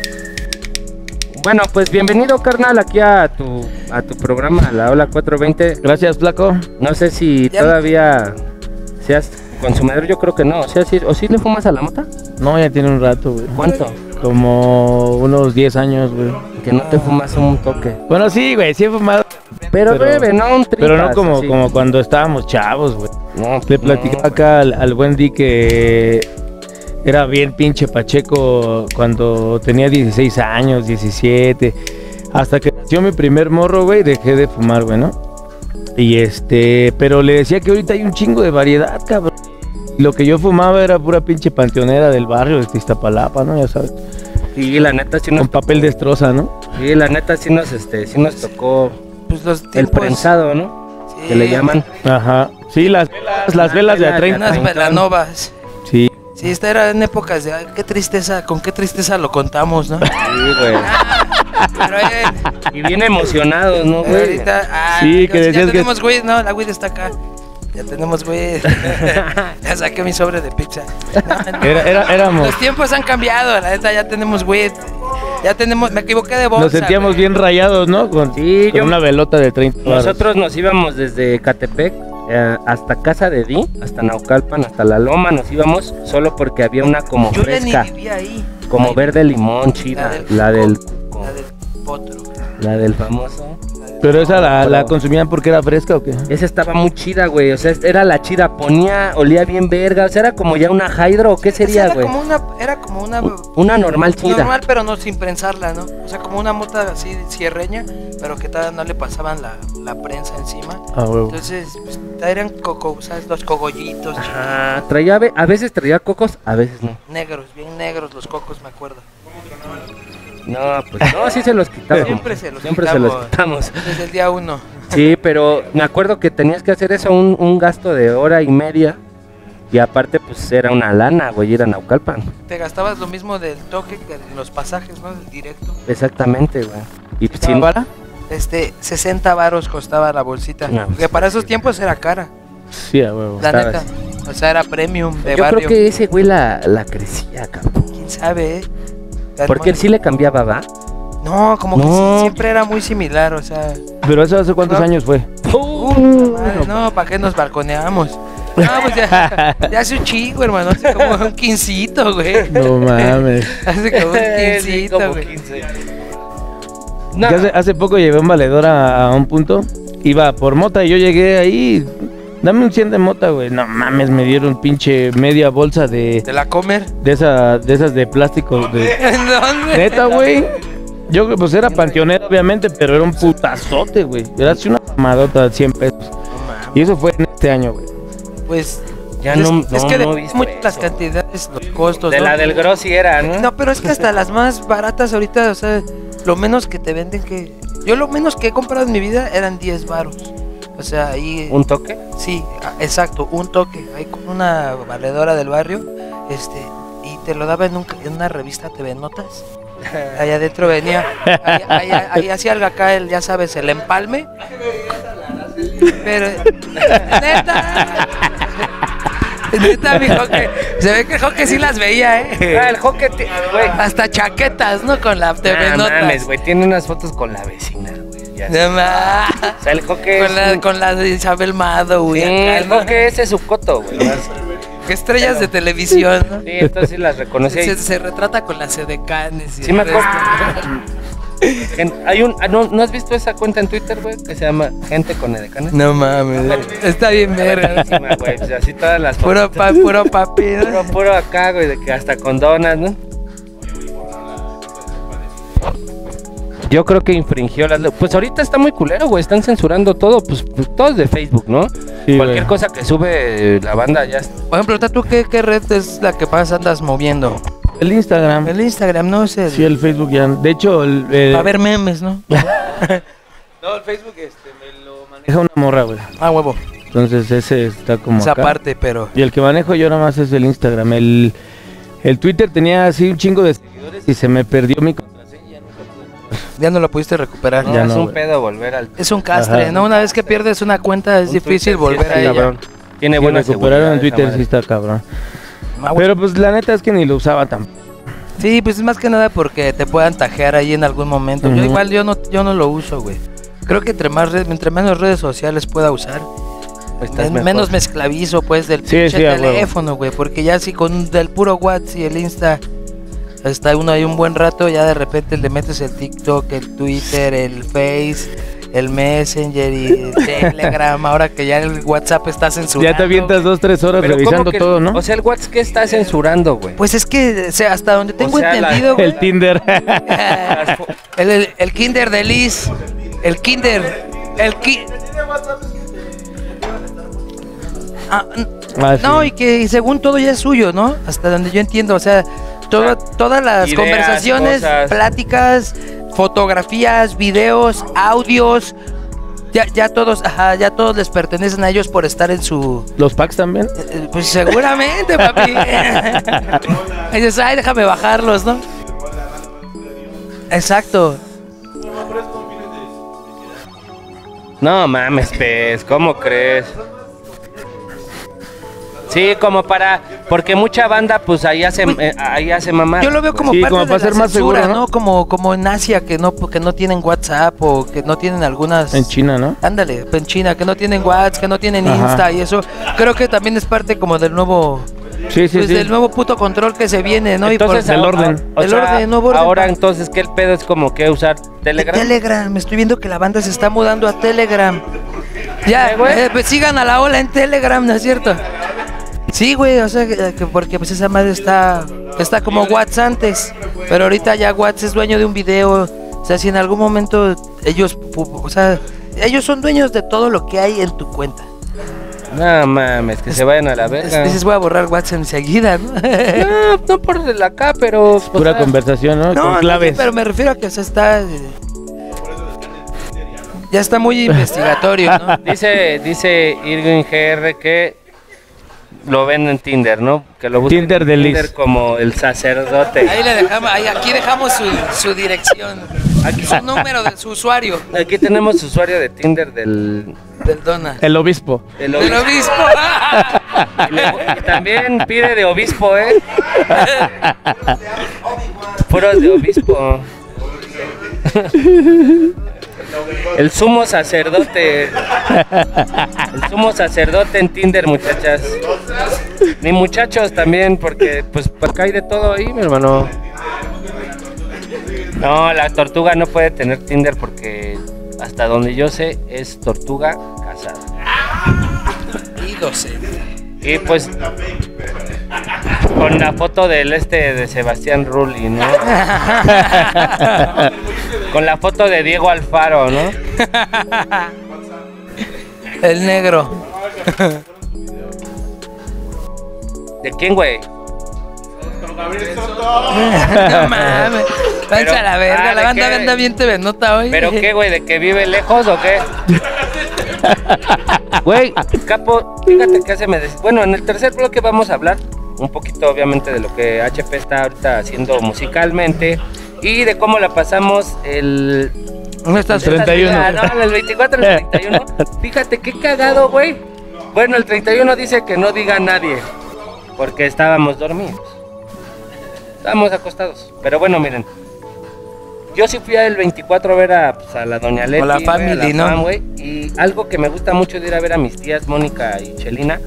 bueno, pues bienvenido, carnal, aquí a tu programa, la Ola 420. Gracias, flaco. No sé si Ya- todavía seas consumidor, yo creo que no. O sea, ¿o sí le fumas a la mota? No, ya tiene un rato, güey. ¿Cuánto? Como unos 10 años, güey. Que no te fumas un toque. Bueno, sí, güey, sí he fumado. Pero breve, ¿no? Un Pero no tripas, como, así. como cuando estábamos chavos, güey. No, Le platicaba acá al buen Di que era bien pinche pacheco cuando tenía 16 años, 17. Hasta que nació mi primer morro, güey, dejé de fumar, güey, ¿no? Y pero le decía que ahorita hay un chingo de variedad, cabrón. Lo que yo fumaba era pura pinche panteonera del barrio de Iztapalapa, ¿no? Ya sabes. Sí, la neta sí nos Con papel destroza, ¿no? Sí, la neta sí nos tocó Pues los el tiempos, prensado, ¿no? sí, Que le llaman. Ajá. Sí, las velas de a 30. unas velanovas. Sí. Sí, esta era en épocas de ay, qué tristeza, con qué tristeza lo contamos, ¿no? Sí, güey. Pero Y bien emocionados, ¿no, güey? ahorita, Sí, que ya decías que- tenemos weed, no, la weed está acá. Ya tenemos weed. Ya saqué mi sobre de pizza. Éramos. Los tiempos han cambiado, la neta, ya tenemos weed. Ya tenemos, me equivoqué de bolsa. Nos sentíamos güey. bien rayados, ¿no? Con, Sí, con yo- una velota de 30 varos. Nosotros nos íbamos desde Catepec hasta Casa de Di, hasta Naucalpan, hasta La Loma, nos íbamos solo porque había una como Yo ya fresca, ni vivía ahí. como verde limón, chida, la del potro. la del famoso. Pero esa la consumían porque era fresca o qué? Esa estaba muy chida, güey, o sea, era la chida, olía bien verga, o sea, era como ya una hydro, ¿o qué sería, Era güey? como una Una normal chida. normal, pero no sin prensarla, ¿no? O sea, como una mota así cierreña, pero que todavía no le pasaban la prensa encima. Ah, huevo. Entonces, pues, eran ¿sabes? Los cogollitos Ajá, a veces traía cocos, a veces no. negros, bien negros los cocos, me acuerdo. No, pues no, sí se los quitamos. Siempre se los quitamos. Desde el día 1. Sí, pero me acuerdo que tenías que hacer eso, un gasto de hora y media. Y aparte, pues era una lana, güey, ir a Naucalpan. Te gastabas lo mismo del toque que en los pasajes, ¿no? Del directo. Exactamente, güey. Y pues, sí, ¿Para? 60 varos costaba la bolsita. No, que para esos tiempos era cara, Sí, a huevo. la Estaba neta. así. O sea, era premium de yo barrio. creo que ese güey la crecía, cabrón. ¿Quién sabe, Porque él sí le cambiaba, ¿va? No, como que No. siempre era muy similar, o sea... Pero eso hace cuántos No. años fue? Madre, no, ¿para qué nos balconeamos? No, pues ya hace un chingo, hermano, hace como un quincito, güey. No mames. Hace como un Sí, quincito, como güey. 15. No. Que hace poco llevé un valedor a un punto. Iba por mota y yo llegué ahí. Dame un 100 de mota, güey. No mames, me dieron pinche media bolsa ¿Te la comer? de esas de plástico. ¿En dónde? Neta, güey. Yo, pues era panteonero, obviamente, pero era un putazote, güey. Era así una mamadota de 100 pesos. No mames. Y eso fue en este año, güey. Pues... Ya es, no, es no, que no he de visto muchas las eso. cantidades, los costos, De ¿no? la del Grossi era, ¿no? No, pero es que hasta las más baratas ahorita, o sea, lo menos que te venden que... Yo lo menos que he comprado en mi vida eran 10 varos. O sea, ahí... ¿Un toque? Sí, exacto, un toque. Hay con una valedora del barrio, y te lo daba en una revista TV Notas. Ahí adentro venía, ahí hacía algo acá, ya sabes, el empalme. Pero, neta, mi Joque, se ve que el Joque sí las veía, El Joque, güey. Hasta chaquetas, ¿no? Con la TV No Notas. mames, güey, tiene unas fotos con la vecina, güey. Ya No mames. O sea, el Joque Con la de Isabel Mado, Sí, güey. acá, el ¿no? Joque ese es su coto, güey. Que estrellas de televisión, ¿no? Sí, entonces sí las reconocí. Se retrata con las edecanes. Sí me acuerdo. Hay ¿no has visto esa cuenta en Twitter, güey? Que se llama Gente con Edecanes. No mames, está bien verga. Güey, pues así todas las Puro papi, ¿no? puro acá, güey, de que hasta con donas, ¿no? Yo creo que infringió las leyes. Pues ahorita está muy culero, güey. Están censurando todo, pues todo es de Facebook, ¿no? Sí, Cualquier güey. cosa que sube la banda ya está. Por ejemplo, ¿tú qué red es la que más andas moviendo? El Instagram. El Instagram, no sé. Sí, el Facebook ya. De hecho, A ver memes, ¿no? No, el Facebook me lo maneja una morra, güey. Ah, huevo. Entonces ese está como Esa acá. parte, pero... Y el que manejo yo nada más es el Instagram. El Twitter tenía así un chingo de seguidores y se me perdió mi contraseña. Ya no lo pudiste recuperar. No, Ya es no, un güey. pedo volver al. Es un castre, Ajá. ¿no? Una vez que pierdes una cuenta es Un difícil Twitter, volver sí a está ella. cabrón. Tiene Y buena recuperar seguridad en esa Twitter madre. sí está cabrón. Ah, bueno. Pero pues la neta es que ni lo usaba tan. Sí, pues es más que nada porque te puedan tajear ahí en algún momento. Yo Ujú. igual yo no lo uso, güey. Creo que entre menos redes sociales pueda usar, Pues estás mejor. menos me esclavizo pues del Sí, pinche sí, a huevo. teléfono, güey. Porque ya si con del puro WhatsApp y el Insta está uno ahí un buen rato, ya de repente le metes el TikTok, el Twitter, el Face, el Messenger y el Telegram. Ahora que ya el WhatsApp está censurado. Ya te avientas 2-3 horas Pero ¿cómo revisando que- todo, ¿no? O sea, el WhatsApp que está censurando, güey. Pues es que, o sea, hasta donde tengo sea, entendido, güey. El Tinder. El Kinder de Liz. El Kinder. Ah, Ah, sí. no, y según todo ya es suyo, ¿no? Hasta donde yo entiendo, o sea, todas las Ideas, conversaciones, cosas. pláticas, fotografías, videos, audios, ya todos les pertenecen a ellos por estar en su... ¿Los packs también? Pues seguramente, papi. Ellos, ay, déjame bajarlos, ¿no? Exacto. No mames, pez, ¿cómo crees? Sí, como porque mucha banda, pues ahí hace mamá. Yo lo veo como Sí, parte como de para la ser más censura, seguro, ¿no? Como en Asia que no tienen WhatsApp o que no tienen algunas... En China, ¿no? Ándale, en China, que no tienen WhatsApp, que no tienen Ajá. Insta y eso. Creo que también es parte como del nuevo... Sí, sí, Pues sí. del nuevo puto control que se viene, ¿no? Entonces, del orden. El orden, nuevo orden. Ahora entonces, ¿qué el pedo es como que usar Telegram? Telegram, estoy viendo que la banda se está mudando a Telegram. Ya, güey. pues sigan a la ola en Telegram, ¿no es cierto? Sí, güey, o sea, porque pues esa madre está como WhatsApp antes, pero ahorita ya WhatsApp es dueño de un video, o sea, si en algún momento ellos son dueños de todo lo que hay en tu cuenta. No mames, que se vayan a la verga. Dices, voy a borrar WhatsApp enseguida, ¿no? No por la acá, pero... pues, Pura conversación, ¿no? No, Con no, claves. sí, pero me refiero a que o sea, ya está muy investigatorio, ¿no? Dice Irving GR que lo ven en Tinder, ¿no? Que lo busquen Tinder en de Tinder Liz. como el sacerdote. Ahí le dejamos, aquí dejamos su dirección, aquí su número de su usuario, Aquí tenemos su usuario de Tinder del Dona. El obispo. Del obispo. Y también pide de obispo, ¿eh? Puros de obispo. El sumo sacerdote. El sumo sacerdote en Tinder, muchachas. Ni muchachos también, porque pues acá hay de todo ahí, mi hermano. No, la tortuga no puede tener Tinder porque hasta donde yo sé es tortuga casada. Y docente. Y pues con la foto del de Sebastián Rulli, ¿no? Con la foto de Diego Alfaro, ¿no? El negro. ¿De quién, güey? No mames. Váyanse a la verga, la ¿de banda qué? anda bien TV nota hoy. ¿Pero qué, güey? ¿De que vive lejos o qué? Güey, Capo, fíjate que hace bueno, en el tercer bloque vamos a hablar un poquito, obviamente, de lo que HP está ahorita haciendo musicalmente y de cómo la pasamos el... ¿Dónde estás? 31. No, el 24 y el 31. Fíjate qué cagado, güey. Bueno, el 31 dice que no diga a nadie porque estábamos dormidos. Estábamos acostados. Pero bueno, miren. Yo sí fui al 24 a ver a la doña Leti. Con la güey, family, a la ¿no? güey, y algo que me gusta mucho de ir a ver a mis tías Mónica y Chelina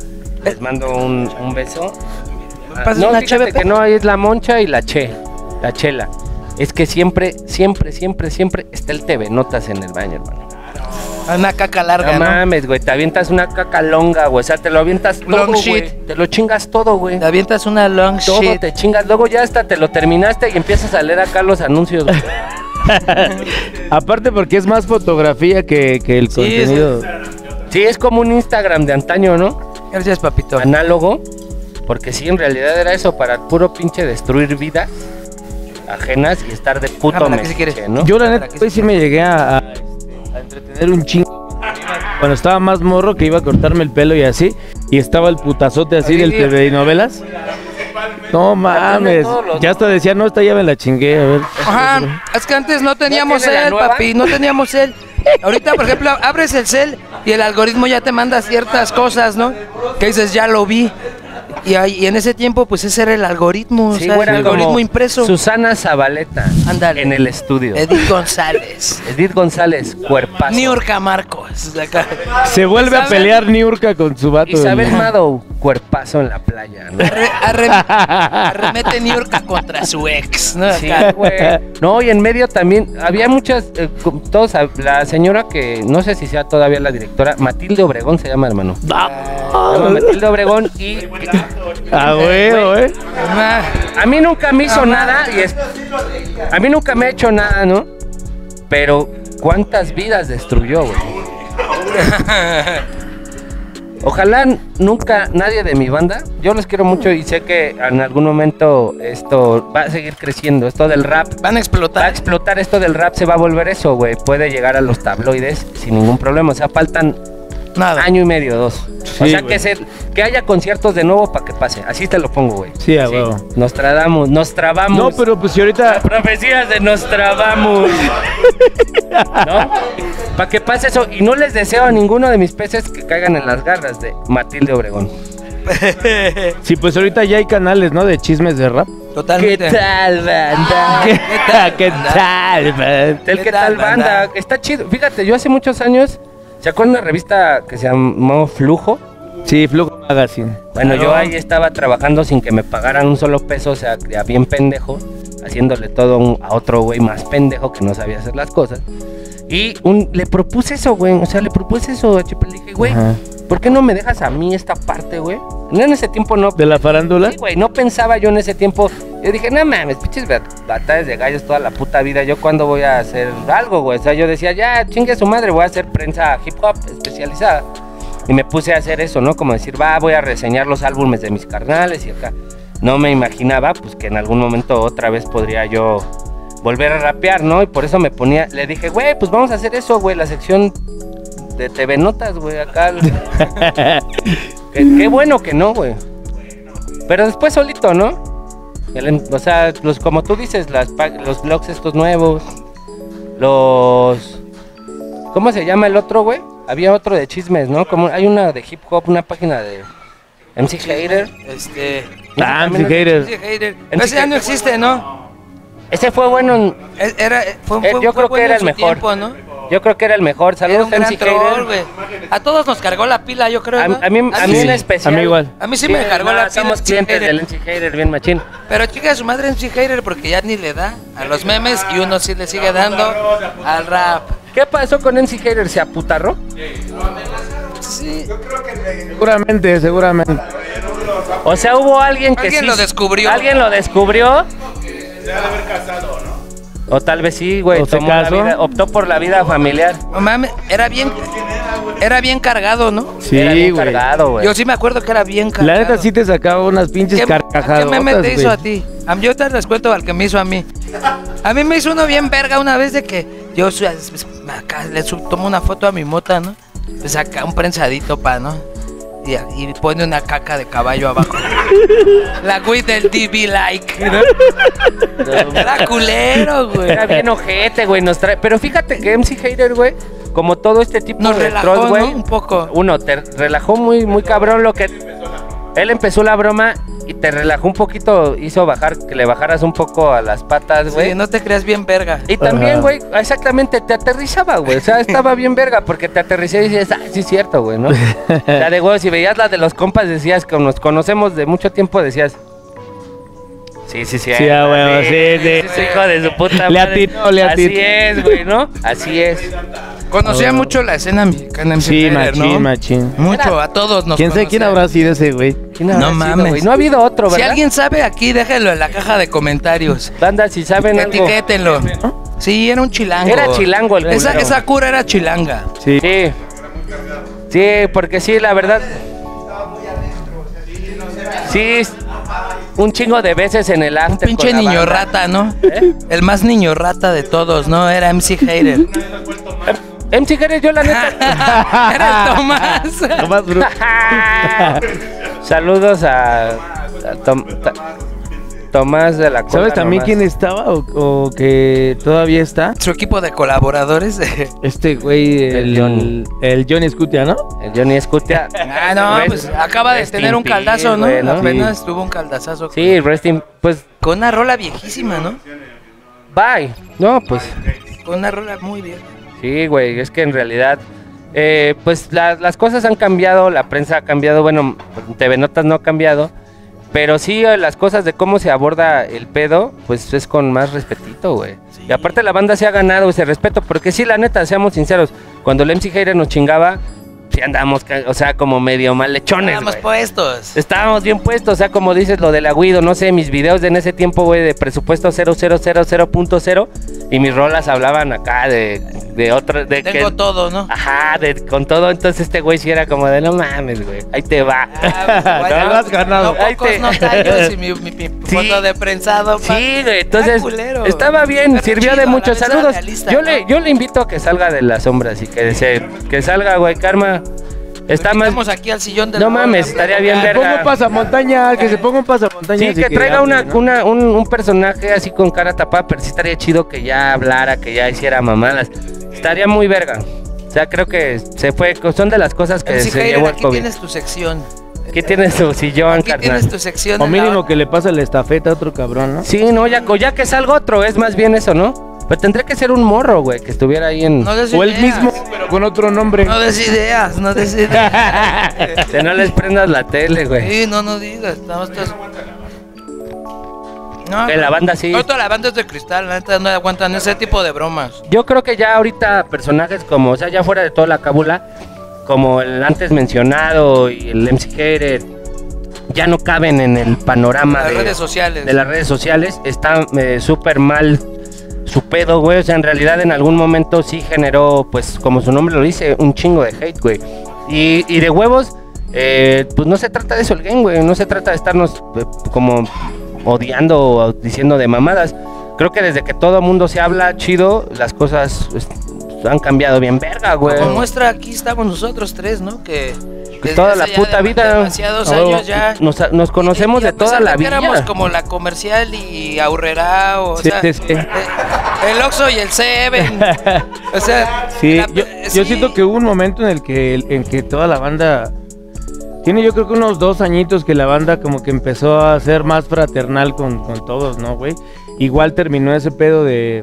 Les mando un beso. ¿Pasas No, una fíjate cheve, que pe? no, ahí es la moncha y la chela. Es que siempre está el TV Notas en el baño, hermano. Una caca larga, No ¿no? mames, güey, te avientas una caca longa, güey, o sea, te lo avientas todo, Long güey. shit. Te lo chingas todo, güey. Te avientas una long Todo shit. te chingas, luego ya hasta te lo terminaste y empiezas a leer acá los anuncios, güey. Aparte porque es más fotografía que el Sí, contenido. Sí, es como un Instagram de antaño, ¿no? Gracias, papito. Análogo, porque sí, en realidad era eso, para puro pinche destruir vidas ajenas y estar de puto Cámara, ¿qué si metiche, quieres? ¿no? Yo la neta hoy sí me llegué a entretener un chingo. Cuando estaba más morro que iba a cortarme el pelo y así, y estaba el putazote así del TV y novelas. No mames, todos los- ya hasta decía, no, esta ya me la chingué, a ver. Ajá, es que antes no teníamos tiene la cel, nueva? papi, no teníamos cel. Ahorita, por ejemplo, abres el cel y el algoritmo ya te manda ciertas cosas, ¿no? Que dices, ya lo vi. Y en ese tiempo, pues ese era el algoritmo, Sí, o sea, güey, el era algoritmo como impreso. Susana Zabaleta. Ándale. En el estudio. Edith González. Edith González, cuerpazo. Niurka Marcos. de acá. Se vuelve a Isabel- pelear Niurka con su vato. Isabel Mado, cuerpazo en la playa, ¿no? Arremete Niurka contra su ex, ¿no? Sí, Acá. güey. No, y en medio también había muchas, todos, la señora que no sé si sea todavía la directora, Matilde Obregón se llama, hermano. Se llama Matilde Obregón y Ah, güey. Ah, a mí nunca me hizo nada a mí nunca me ha hecho nada, ¿no? Pero cuántas vidas destruyó, güey. Ojalá nunca nadie de mi banda, yo los quiero mucho y sé que en algún momento esto va a seguir creciendo, esto del rap Van a va a explotar. explotar, esto del rap se va a volver eso, güey, puede llegar a los tabloides sin ningún problema, o sea, faltan Nada. año y medio, 2. O Sí, sea, güey. que haya conciertos de nuevo para que pase, así te lo pongo, güey. Sí, a huevo. Nos trabamos. No, pero pues si ahorita... Profecías de Nostradamus. ¿No? Para que pase eso. Y no les deseo a ninguno de mis peces que caigan en las garras de Matilde Obregón. Sí, pues ahorita ya hay canales, ¿no? De chismes de rap. Totalmente. tal, banda? ¿Qué tal, man? ¿Qué tal, banda? Está chido. Fíjate, yo hace muchos años, ¿se acuerdan de una revista que se llamó Flujo? Sí, Flujo Magazine. Bueno, Claro. yo ahí estaba trabajando sin que me pagaran un solo peso, o sea, ya bien pendejo, haciéndole todo a otro güey más pendejo que no sabía hacer las cosas. Y le propuse eso, güey, o sea, le propuse eso a Chepe, le dije, güey, Ajá. ¿por qué no me dejas a mí esta parte, güey? No, en ese tiempo no... ¿De la farándula? Sí, güey, no pensaba yo en ese tiempo. Yo dije, no mames, pinches batallas de gallos toda la puta vida. ¿Yo cuándo voy a hacer algo, güey? O sea, yo decía, ya, chingue a su madre, voy a hacer prensa hip hop especializada. Y me puse a hacer eso, ¿no? Como decir, voy a reseñar los álbumes de mis carnales y acá. No me imaginaba, pues, que en algún momento otra vez podría yo volver a rapear, ¿no? Y por eso me ponía, le dije, güey, pues vamos a hacer eso, güey, la sección de TV Notas, güey, acá. Qué bueno que no, güey. Pero después solito, ¿no? O sea, como tú dices, los blogs estos nuevos, ¿cómo se llama el otro, güey? Había otro de chismes, ¿no? Como hay una de hip hop, una página de MC Hater. Ah, También MC Hater. MC Hater. Ese ya no existe, ¿no? Ese fue bueno, yo creo que era el mejor. Tiempo, ¿no? yo creo que era el mejor. Era Saludos un gran MC troll, Hater. güey. A todos nos cargó la pila, yo creo, ¿no? A mí en especial. A mí igual. A mí sí me cargó la pila Somos MC clientes Hater. del MC Hater, bien machín. Pero chica de su madre MC Hater porque ya ni le da a los memes y uno sí le sigue dando al rap. ¿Qué pasó con MC Hater? ¿Se aputarró? Sí. Seguramente. O sea, hubo alguien que Alguien sí. lo descubrió. ¿Alguien lo descubrió? O tal vez sí, güey. ¿O se tomó la casó? vida- optó por la vida familiar. No mames, era bien cargado, ¿no? Sí, Era bien güey. cargado, güey. Yo sí me acuerdo que era bien cargado. La neta sí te sacaba unas pinches ¿Qué carcajadas. meme te hizo a ti? Yo te les cuento al que me hizo a mí. A mí me hizo uno bien verga una vez de que yo acá tomo una foto a mi mota, ¿no? Pues acá un prensadito ¿no? Y pone una caca de caballo abajo. La güey del DB like, ¿no? Era culero, güey. Era bien ojete, güey. Pero fíjate que MC Hater, güey, como todo este tipo Nos de relajó, trolls, güey. ¿no? Un poco. Uno, te relajó muy, muy cabrón lo que Él empezó la broma y te relajó un poquito, hizo bajar, que le bajaras un poco a las patas, güey. Sí, no te creas bien verga. Y también, güey, exactamente, te aterrizaba, güey. O sea, estaba bien verga porque te aterricé y dices, sí es cierto, güey, ¿no? La de huevos, si veías la de los compas, decías que nos conocemos de mucho tiempo, decías... Sí, Sí, güey, sí. Hijo de su puta Le madre. atinó, le atinó. Así es, güey, ¿no? Así es. Conocía mucho la escena mexicana en Sí, Federer, machín, ¿no? machín. Mucho, a todos nos ¿Quién sabe quién conocía. habrá sido ese güey? ¿Quién habrá No sido, mames. güey? No ha habido otro, Si ¿verdad? alguien sabe aquí, déjenlo en la caja de comentarios. Banda, si saben algo. Etiquétenlo. Sí, era un chilango. Era chilango el culero. Esa cura era chilanga. Sí. Sí. Sí, porque sí, la verdad. Sí, un chingo de veces en el after. Pinche con la niño banda. rata, ¿no? ¿Eh? El más niño rata de todos, ¿no? Era MC Hater. MC Jerez, yo la neta. Era el Tomás. Tomás Bru. Saludos a Tomás de la Cola. ¿Sabes también nomás. quién estaba o que todavía está? Su equipo de colaboradores. Este güey, El Johnny. el Johnny Scutia, ¿no? El Johnny Scutia. No, pues acaba de Rest tener in un caldazo, peace, ¿no? güey, ¿no? Apenas tuvo un caldazazo. Sí, resting, pues, Con una rola viejísima, ¿no? bye. No, pues, Con una rola muy vieja. sí, güey, es que en realidad, pues las cosas han cambiado, la prensa ha cambiado, bueno, TV Notas no ha cambiado, pero sí las cosas de cómo se aborda el pedo, pues es con más respetito, güey. Y aparte la banda se ha ganado ese respeto, porque sí, la neta, seamos sinceros, cuando el MC Hater nos chingaba, sí andábamos, o sea, como medio malhechones, Estamos güey. puestos. Estábamos bien puestos, o sea, como dices lo del Agüido, no sé, mis videos de en ese tiempo, güey, de presupuesto 0000.0 y mis rolas hablaban acá de otro, de Tengo que, todo, ¿no? ajá, con todo, entonces este güey sí era como de no mames, güey, ahí te va. Bueno, lo has ganado. No Ahí pocos te- notallos y mi Sí. fondo de prensado. pa. Sí, güey, entonces culero. estaba bien, Pero sirvió chido, de a la muchos vez era saludos. realista, Yo ¿no? yo le invito a que salga de las sombras y que salga, güey, Karma. Está más. Estamos aquí al sillón de No mames, estaría bien Que verga. ponga un pasamontaña, que se ponga un pasamontaña. Sí, así que traiga hable, ¿no? un personaje así con cara tapada, pero sí estaría chido que ya hablara, que ya hiciera mamadas. Estaría muy verga. O sea, creo que se fue, son de las cosas que MC se Hater, llevó el aquí COVID. tienes tu sección. Aquí tienes tu sillón, Aquí carnal. tienes tu sección. O en la- mínimo que le pase la estafeta a otro cabrón, ¿no? Sí, no, ya que salga otro, es más bien eso, ¿no? Pero tendría que ser un morro, güey, que estuviera ahí en... No des O el ideas. mismo, pero con otro nombre. No des ideas, no des ideas. Que no les prendas la tele, güey. Sí, no digas. No, Que la banda sí. Toda la banda es de cristal, la neta no aguantan ese tipo de bromas. Yo creo que ya ahorita personajes como, o sea, ya fuera de toda la cábula, como el antes mencionado y el MC Hater, ya no caben en el panorama Las redes sociales. de las redes sociales. Está súper mal su pedo, güey. O sea, en realidad en algún momento sí generó, pues como su nombre lo dice, un chingo de hate, güey. Y de huevos, pues no se trata de eso el game, güey. No se trata de estarnos como odiando o diciendo de mamadas. Creo que desde que todo el mundo se habla chido, las cosas han cambiado bien verga, güey. Como muestra, aquí estamos nosotros tres, ¿no? Que desde Toda hace la ya puta vida. demasiados A huevo. años ya. Nos conocemos Y a de toda pesar la que vida. éramos como la comercial y Aurrera, o Sí, sea, sí, sí. el Oxxo y el Seven. O sea, Sí, la- yo sí. siento que hubo un momento en el que toda la banda tiene, yo creo que unos 2 añitos que la banda como que empezó a ser más fraternal con todos, ¿no, güey? Igual terminó ese pedo de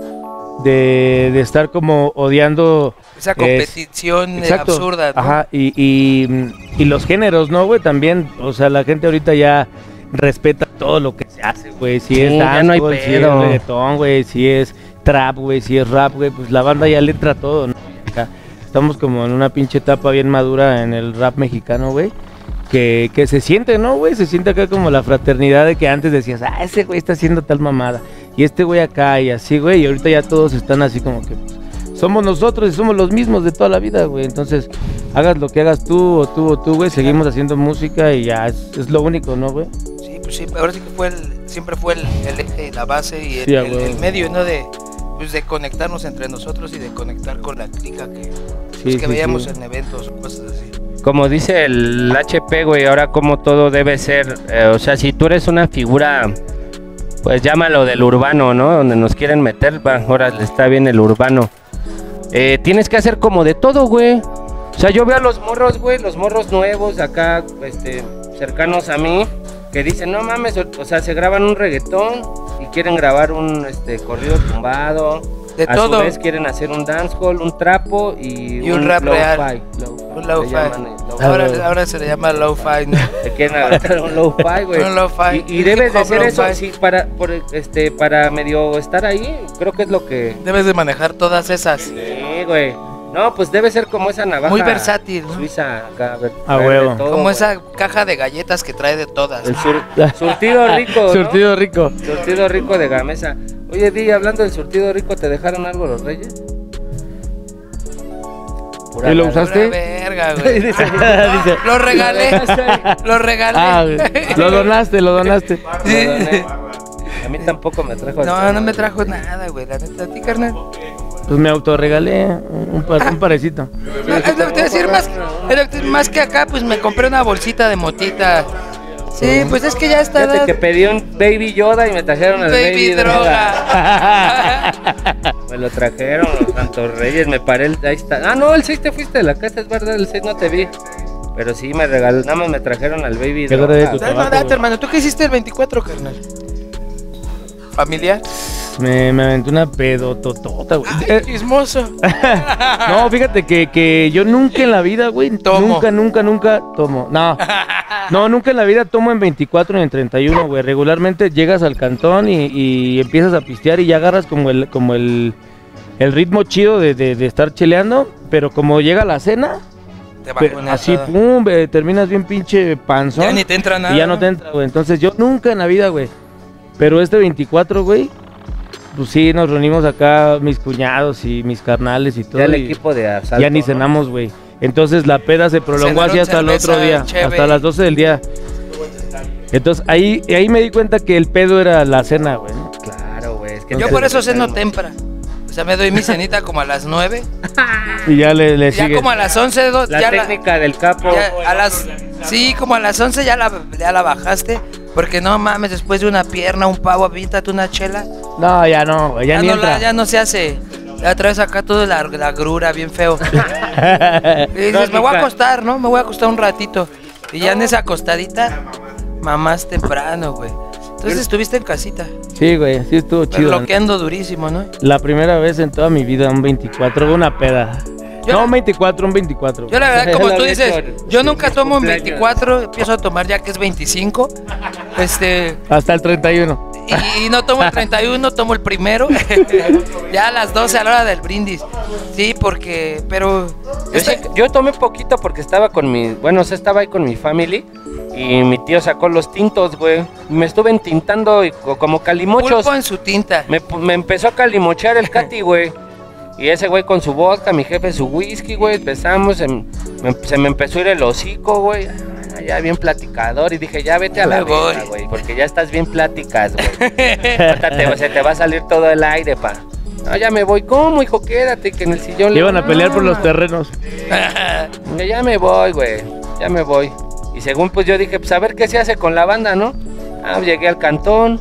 estar como odiando Esa competición exacto, absurda, ¿no? Ajá, y los géneros, ¿no, güey? También, o sea, la gente ahorita ya respeta todo lo que se hace, güey. Si Sí, es ya no hay dancehall, si es pedo. reggaetón, güey, si es trap, güey, si es rap, güey, pues la banda ya le entra todo, ¿no? Acá estamos como en una pinche etapa bien madura en el rap mexicano, güey. Que se siente, ¿no, güey? Se siente acá como la fraternidad de que antes decías, ese güey está haciendo tal mamada. Y este güey acá y así, güey. Y ahorita ya todos están así como que pues, somos nosotros y somos los mismos de toda la vida, güey. Entonces, hagas lo que hagas tú o tú, güey. Seguimos haciendo música y ya es lo único, ¿no, güey? Sí, pues sí, ahora sí que siempre fue el eje, la base y Sí, a el huevo. medio, ¿no? De conectarnos entre nosotros y de conectar con la clica que Sí, veíamos sí. en eventos o cosas así. Como dice el HP, güey, ahora como todo debe ser, o sea, si tú eres una figura, pues llámalo del urbano, ¿no? Donde nos quieren meter, va, ahora está bien el urbano. Tienes que hacer como de todo, güey. O sea, yo veo a los morros, güey, los morros nuevos acá, cercanos a mí, que dicen, no mames, o sea, se graban un reggaetón y quieren grabar un corrido tumbado. De a todo. su vez quieren hacer un dancehall, un trapo y un rap real. Un Un low-fi. Ahora se le llama low-fi, ¿no? Se quieren agarrar un low-fi, güey. Un lo-fi. Y debes de Hip hop hacer eso, lo-fi. sí, para medio estar ahí, creo que es lo que... Debes de manejar todas esas. Sí, güey. No, pues debe ser como esa navaja. Muy versátil, ¿no? Suiza, acá, A traer huevo. de todo, Como güey. esa caja de galletas que trae de todas. El surtido rico, ¿no? Surtido rico. Surtido rico de Gamesa. Oye, Di, hablando del surtido rico, ¿te dejaron algo los reyes? Pura ¿Y lo madre. usaste? Pura verga, güey. Dice, Lo regalé. Lo regalé. Ah, lo donaste. lo doné. A mí tampoco me trajo. No me trajo nada, güey. La neta, a ti, carnal. Pues me autorregalé un parecito. No, te voy a decir más que acá, pues me compré una bolsita de motita. Sí, pues es que ya está. Fíjate que pedí un Baby Yoda y me trajeron el Baby droga. Me lo trajeron los Santos Reyes, me paré, ahí está. Ah, no, el 6 te fuiste de la casa, es verdad, el 6 no te vi. Pero sí, me regaló, nada más me trajeron al Baby Qué droga. de tu Date, trabajo, güey. hermano. ¿Tú qué hiciste el 24, carnal? ¿Familiar? Me aventé una pedototota, güey. Ay, chismoso. No, fíjate que yo nunca en la vida, güey. Tomo. Nunca tomo. No, nunca en la vida tomo en 24 ni en 31, güey. Regularmente llegas al cantón y empiezas a pistear y ya agarras como el ritmo chido de estar cheleando. Pero como llega la cena, Te bajoneas así, todo. pum, terminas bien pinche panzón. Ya ni te entra nada. Y ya no te entra, güey. Entonces yo nunca en la vida, güey. Pero este 24, güey, pues sí, nos reunimos acá mis cuñados y mis carnales y todo. Ya el y equipo de asalto. ya ni ¿no? cenamos, güey. Entonces la peda se prolongó Cenaron así hasta el cerveza, otro día, cheve. hasta las 12 del día. Entonces ahí me di cuenta que el pedo era la cena, güey. ¿no? Claro, güey. Es que Yo por eso ceno temprano. O sea, me doy mi cenita como a las 9. Y ya le Ya sigue. como a las 11, La ya técnica del capo. sí, como a las 11 ya la bajaste. Porque no mames, después de una pierna, un pavo, aviéntate una chela. No, ya no, güey, ya ni entra. Ya no se hace. Ya traes acá toda la grura bien feo. Y dices, me voy a acostar, ¿no? Me voy a acostar un ratito. Y ya en esa acostadita, mamás temprano, güey. Entonces estuviste en casita, Sí, güey, sí estuvo chido. bloqueando durísimo, ¿no? La primera vez en toda mi vida, un 24, una peda. Yo- No, un 24, un 24. Yo la verdad, como Lo tú había dices, hecho yo nunca tomo en cumpleaños. 24, empiezo a tomar ya que es 25. Hasta el 31. Y no tomo el 31, tomo el primero. Ya a las 12 a la hora del brindis. Sí, pero Yo tomé poquito porque estaba estaba ahí con mi family y mi tío sacó los tintos, güey. Me estuve entintando y como calimochos. pulpo en su tinta. Me empezó a calimochear el Cati, güey. Y ese güey con su vodka, mi jefe su whisky, güey. Empezamos, se me empezó a ir el hocico, güey. Ya bien platicador. Y dije, ya vete a la Me voy. verga, güey. Porque ya estás bien platicas, güey. Ahorita se te va a salir todo el aire, pa. No, ya me voy. ¿Cómo, hijo? Quédate, que en el sillón. Le iban a No, pelear por los terrenos. ya me voy, güey. Ya me voy. Y según pues yo dije, pues a ver qué se hace con la banda, ¿no? Llegué al cantón.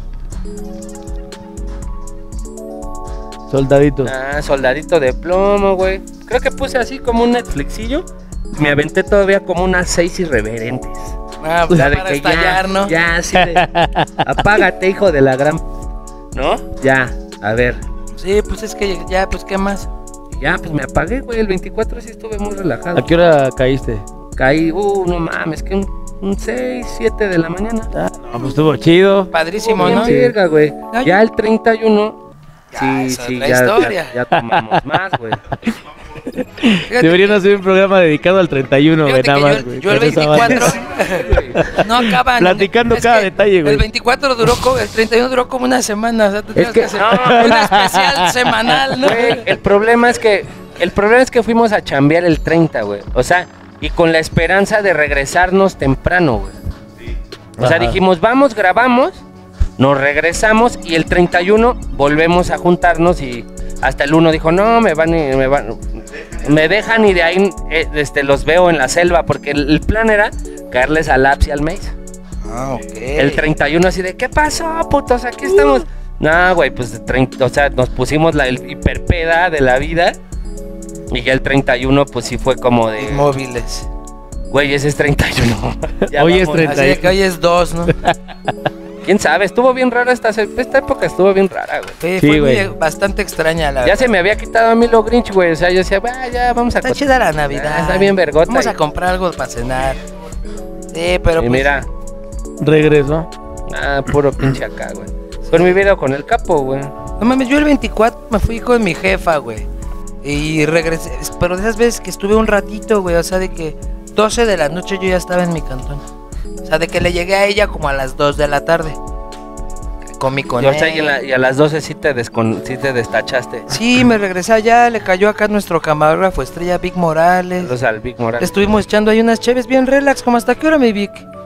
Soldaditos. Soldadito de plomo, güey. Creo que puse así como un Netflixillo. Me aventé todavía como unas 6 irreverentes. Pues La de para que estallar, ¿no? Ya, así de... Apágate, hijo de la gran... ¿No? Ya, a ver. Sí, pues es que ya, pues ¿qué más? Ya, pues me apagué, güey. El 24 sí estuve muy relajado. ¿A qué hora caíste? Caí, no mames, que un 6, 7 de la mañana. No, pues estuvo chido. Padrísimo, Bien ¿no? verga, güey. Ay. Ya el 31... Ya, Sí, esa sí, es la ya, historia. ya tomamos más, güey. Fíjate Deberían que- hacer un programa dedicado al 31, güey, fíjate nada que más, güey. yo el con esa banda. 24 no acaba. Platicando Es cada que detalle, güey. El 24 duró el 31 duró como una semana, o sea, tú tienes que- que hacer no. una especial semanal, ¿no? Güey, el problema es que fuimos a chambear el 30, güey. O sea, y con la esperanza de regresarnos temprano, güey. O sea, Ajá. dijimos, vamos, grabamos, nos regresamos y el 31 volvemos a juntarnos y hasta el 1 dijo, no, me dejan y de ahí los veo en la selva porque el plan era caerles al Laps y al Maze. Ah, ok. El 31 así de, ¿qué pasó, putos? Aquí estamos. No, güey, pues o sea, nos pusimos el hiperpeda de la vida. Y ya el 31, pues sí fue como de... Inmóviles. Güey, ese es 31. Ya Hoy es vamos. 30. Así de que hoy es 2, ¿no? ¿Quién sabe? Estuvo bien rara esta época, estuvo bien rara, güey. Fue güey. bastante extraña la Ya verdad. se me había quitado a mí lo Grinch, güey. O sea, yo decía, "Va, ya vamos a... Está chida la Navidad. Está bien vergota. Vamos a comprar algo para cenar. Sí, pero Y pues, mira, Regreso. puro pinche acá, güey. Con mi video con el capo, güey. no mames, yo el 24 me fui con mi jefa, güey. Y regresé, pero de esas veces que estuve un ratito, güey, o sea, de que 12 de la noche yo ya estaba en mi cantón. O sea, de que le llegué a ella como a las 2 de la tarde. Comí con Y, o sea, y ella. a las 12 sí te destachaste. Sí, me regresé allá, le cayó acá nuestro camarógrafo estrella Vic Morales. Saludos al Big Morales. Estuvimos echando ahí unas cheves bien relax, como hasta qué hora, mi Vic.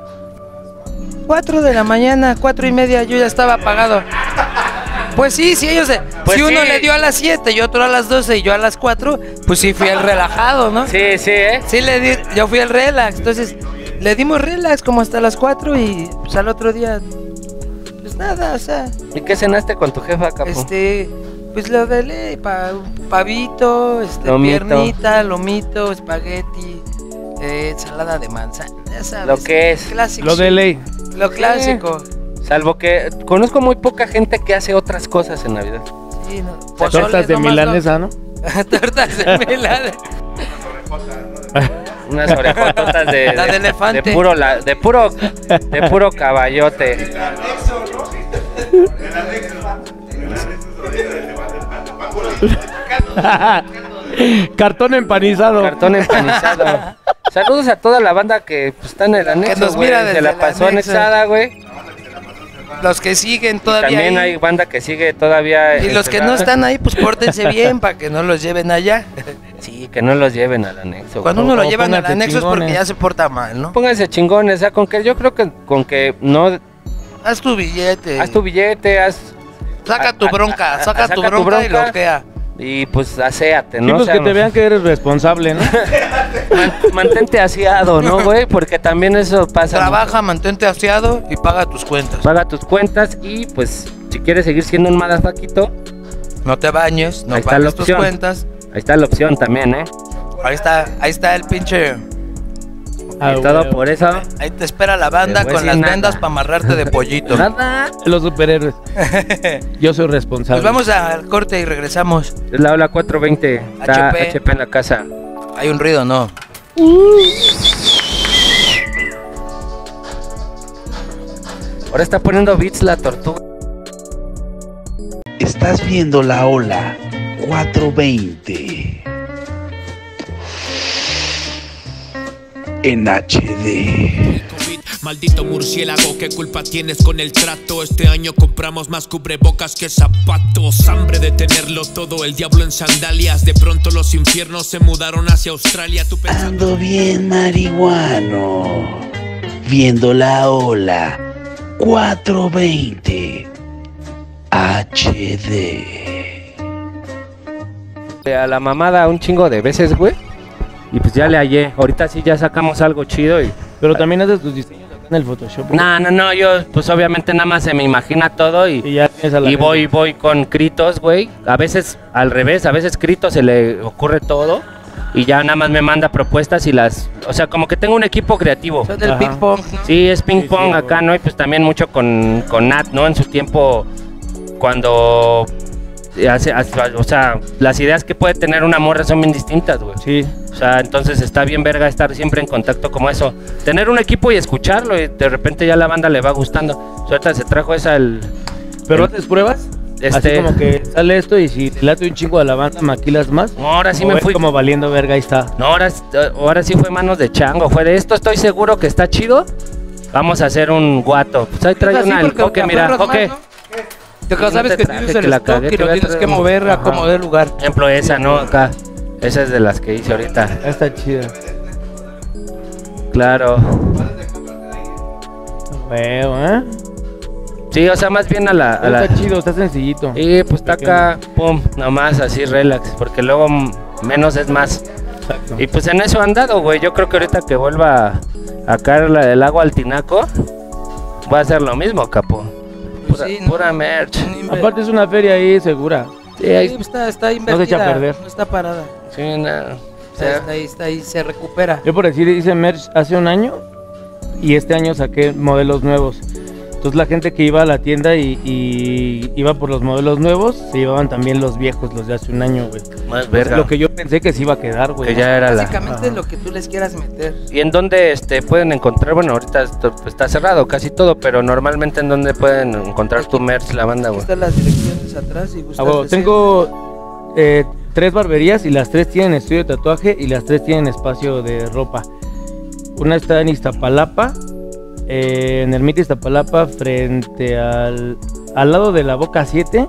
4 de la mañana, 4:30, yo ya estaba apagado. Pues sí, ellos Pues si uno sí. le dio a las 7 y otro a las 12 y yo a las 4, pues sí fui el relajado, ¿no? Sí, ¿eh? Sí le di, yo fui el relax, entonces le dimos relax como hasta las 4 y pues al otro día, pues nada, o sea, ¿Y qué cenaste con tu jefa, capo? pues lo de ley, pavito, Lomito. piernita, lomito, espagueti, ensalada de manzana, ya sabes. Lo que es. Clásico. Lo de ley. Lo clásico. Salvo que conozco muy poca gente que hace otras cosas en Navidad. Sí, no. Tortas de nomás milanesa, ¿no? no. Tortas de milanesa. Unas orejototas La de elefante. de puro caballote. Cartón empanizado. Cartón empanizado. Saludos a toda la banda que pues, está en el anexo, nos güey. mira Se desde la el pasó anexo. anexada, güey. Los que siguen todavía También ahí. hay banda que sigue todavía. Y los que no encerrada. están ahí, pues pórtense bien para que no los lleven allá. Sí, que no los lleven al anexo. Cuando güey. uno lo o llevan al pónganse anexo es porque chingones. ya se porta mal, ¿no? Pónganse chingones, o sea, con que yo creo que con que no Haz tu billete. haz tu billete, Saca tu bronca, saca tu saca tu bronca y bronca. loquea. y pues aséate, Sí, ¿no? pues O sea, que te vean que eres responsable, ¿no? mantente aseado, ¿no, güey? Porque también eso pasa. Trabaja, mantente aseado y paga tus cuentas. Paga tus cuentas y pues si quieres seguir siendo un madafaquito, No te bañes, no Ahí está la pagues tus opción. cuentas. ahí está la opción también, ¿eh? Ahí está el pinche. Y todo por eso. Ahí te espera la banda Te voy a con decir las nada. vendas para amarrarte de pollito. Nada. Los superhéroes. Yo soy responsable. Pues vamos al corte y regresamos. Es la ola 420. Está HP. HP en la casa. Hay un ruido, ¿no? Ahora está poniendo beats la tortuga. Estás viendo la ola 420 en HD. Maldito murciélago, ¿qué culpa tienes con el trato? Este año compramos más cubrebocas que zapatos. Hambre de tenerlo todo, el diablo en sandalias. De pronto los infiernos se mudaron hacia Australia. Tú pensando... Ando bien marihuano, viendo la ola 420 HD. A la mamada un chingo de veces, güey. Y pues ya le hallé. Ahorita sí ya sacamos algo chido y... Pero también haces tus diseños acá en el Photoshop. No, yo pues obviamente nada más se me imagina todo Y ya tienes a la y gente. voy con Critos, güey. A veces al revés, a veces Critos se le ocurre todo y ya nada más me manda propuestas y las... O sea, como que tengo un equipo creativo. Son del Ajá. ping pong, ¿no? Sí, es ping pong sí, acá, ¿no? Y pues también mucho con Nat, ¿no? En su tiempo, cuando o sea, las ideas que puede tener una morra son bien distintas, güey. Sí. O sea, entonces está bien verga estar siempre en contacto como eso. Tener un equipo y escucharlo y de repente ya la banda le va gustando. Suelta, se trajo esa ¿Pero haces pruebas? Así como que sale esto y si te late un chingo de la banda, maquilas más. No, ahora sí ¿O me ves fui. como valiendo verga, ahí está. No, ahora sí fue manos de chango. Fue de esto, estoy seguro que está chido. Vamos a hacer un guato. Pues ahí trae Es así una el porque Coque, mira, agarras Coque. más, ¿no? Te no sabes te que traje, tienes que el la stock cagué, y te lo voy a tienes que traer. mover a Ajá. como dé lugar. Ejemplo, esa, ¿no? Acá. Esa es de las que hice ahorita. Está chida. Claro. Huevo, ¿eh? Sí, o sea, más bien a la... Está chido, está sencillito. Y pues está acá, pum, nomás así relax, porque luego menos es más. Exacto. Y pues en eso han dado, güey. Yo creo que ahorita que vuelva a caer la del agua al tinaco, voy a hacer lo mismo, capo. Pura, Sí, ¿no? pura merch. Aparte es una feria ahí segura. Sí, ahí- Sí, está invertida, perder. no está parada. Sí, nada. O sea, está ahí, se recupera. Yo por decir, hice merch hace un año y este año saqué modelos nuevos. Entonces la gente que iba a la tienda y iba por los modelos nuevos, se llevaban también los viejos, los de hace un año, güey. Más verga. Lo que yo pensé que se iba a quedar, güey. Que ya era Básicamente lo que tú les quieras meter. ¿Y en dónde pueden encontrar? Bueno, ahorita está cerrado casi todo, pero normalmente en dónde pueden encontrar tu merch, la banda, Aquí güey. están las direcciones atrás y buscas Bueno, de tengo 3 barberías y las 3 tienen estudio de tatuaje y las 3 tienen espacio de ropa. Una está en Iztapalapa, en Ermita Iztapalapa, frente al lado de la Boca 7.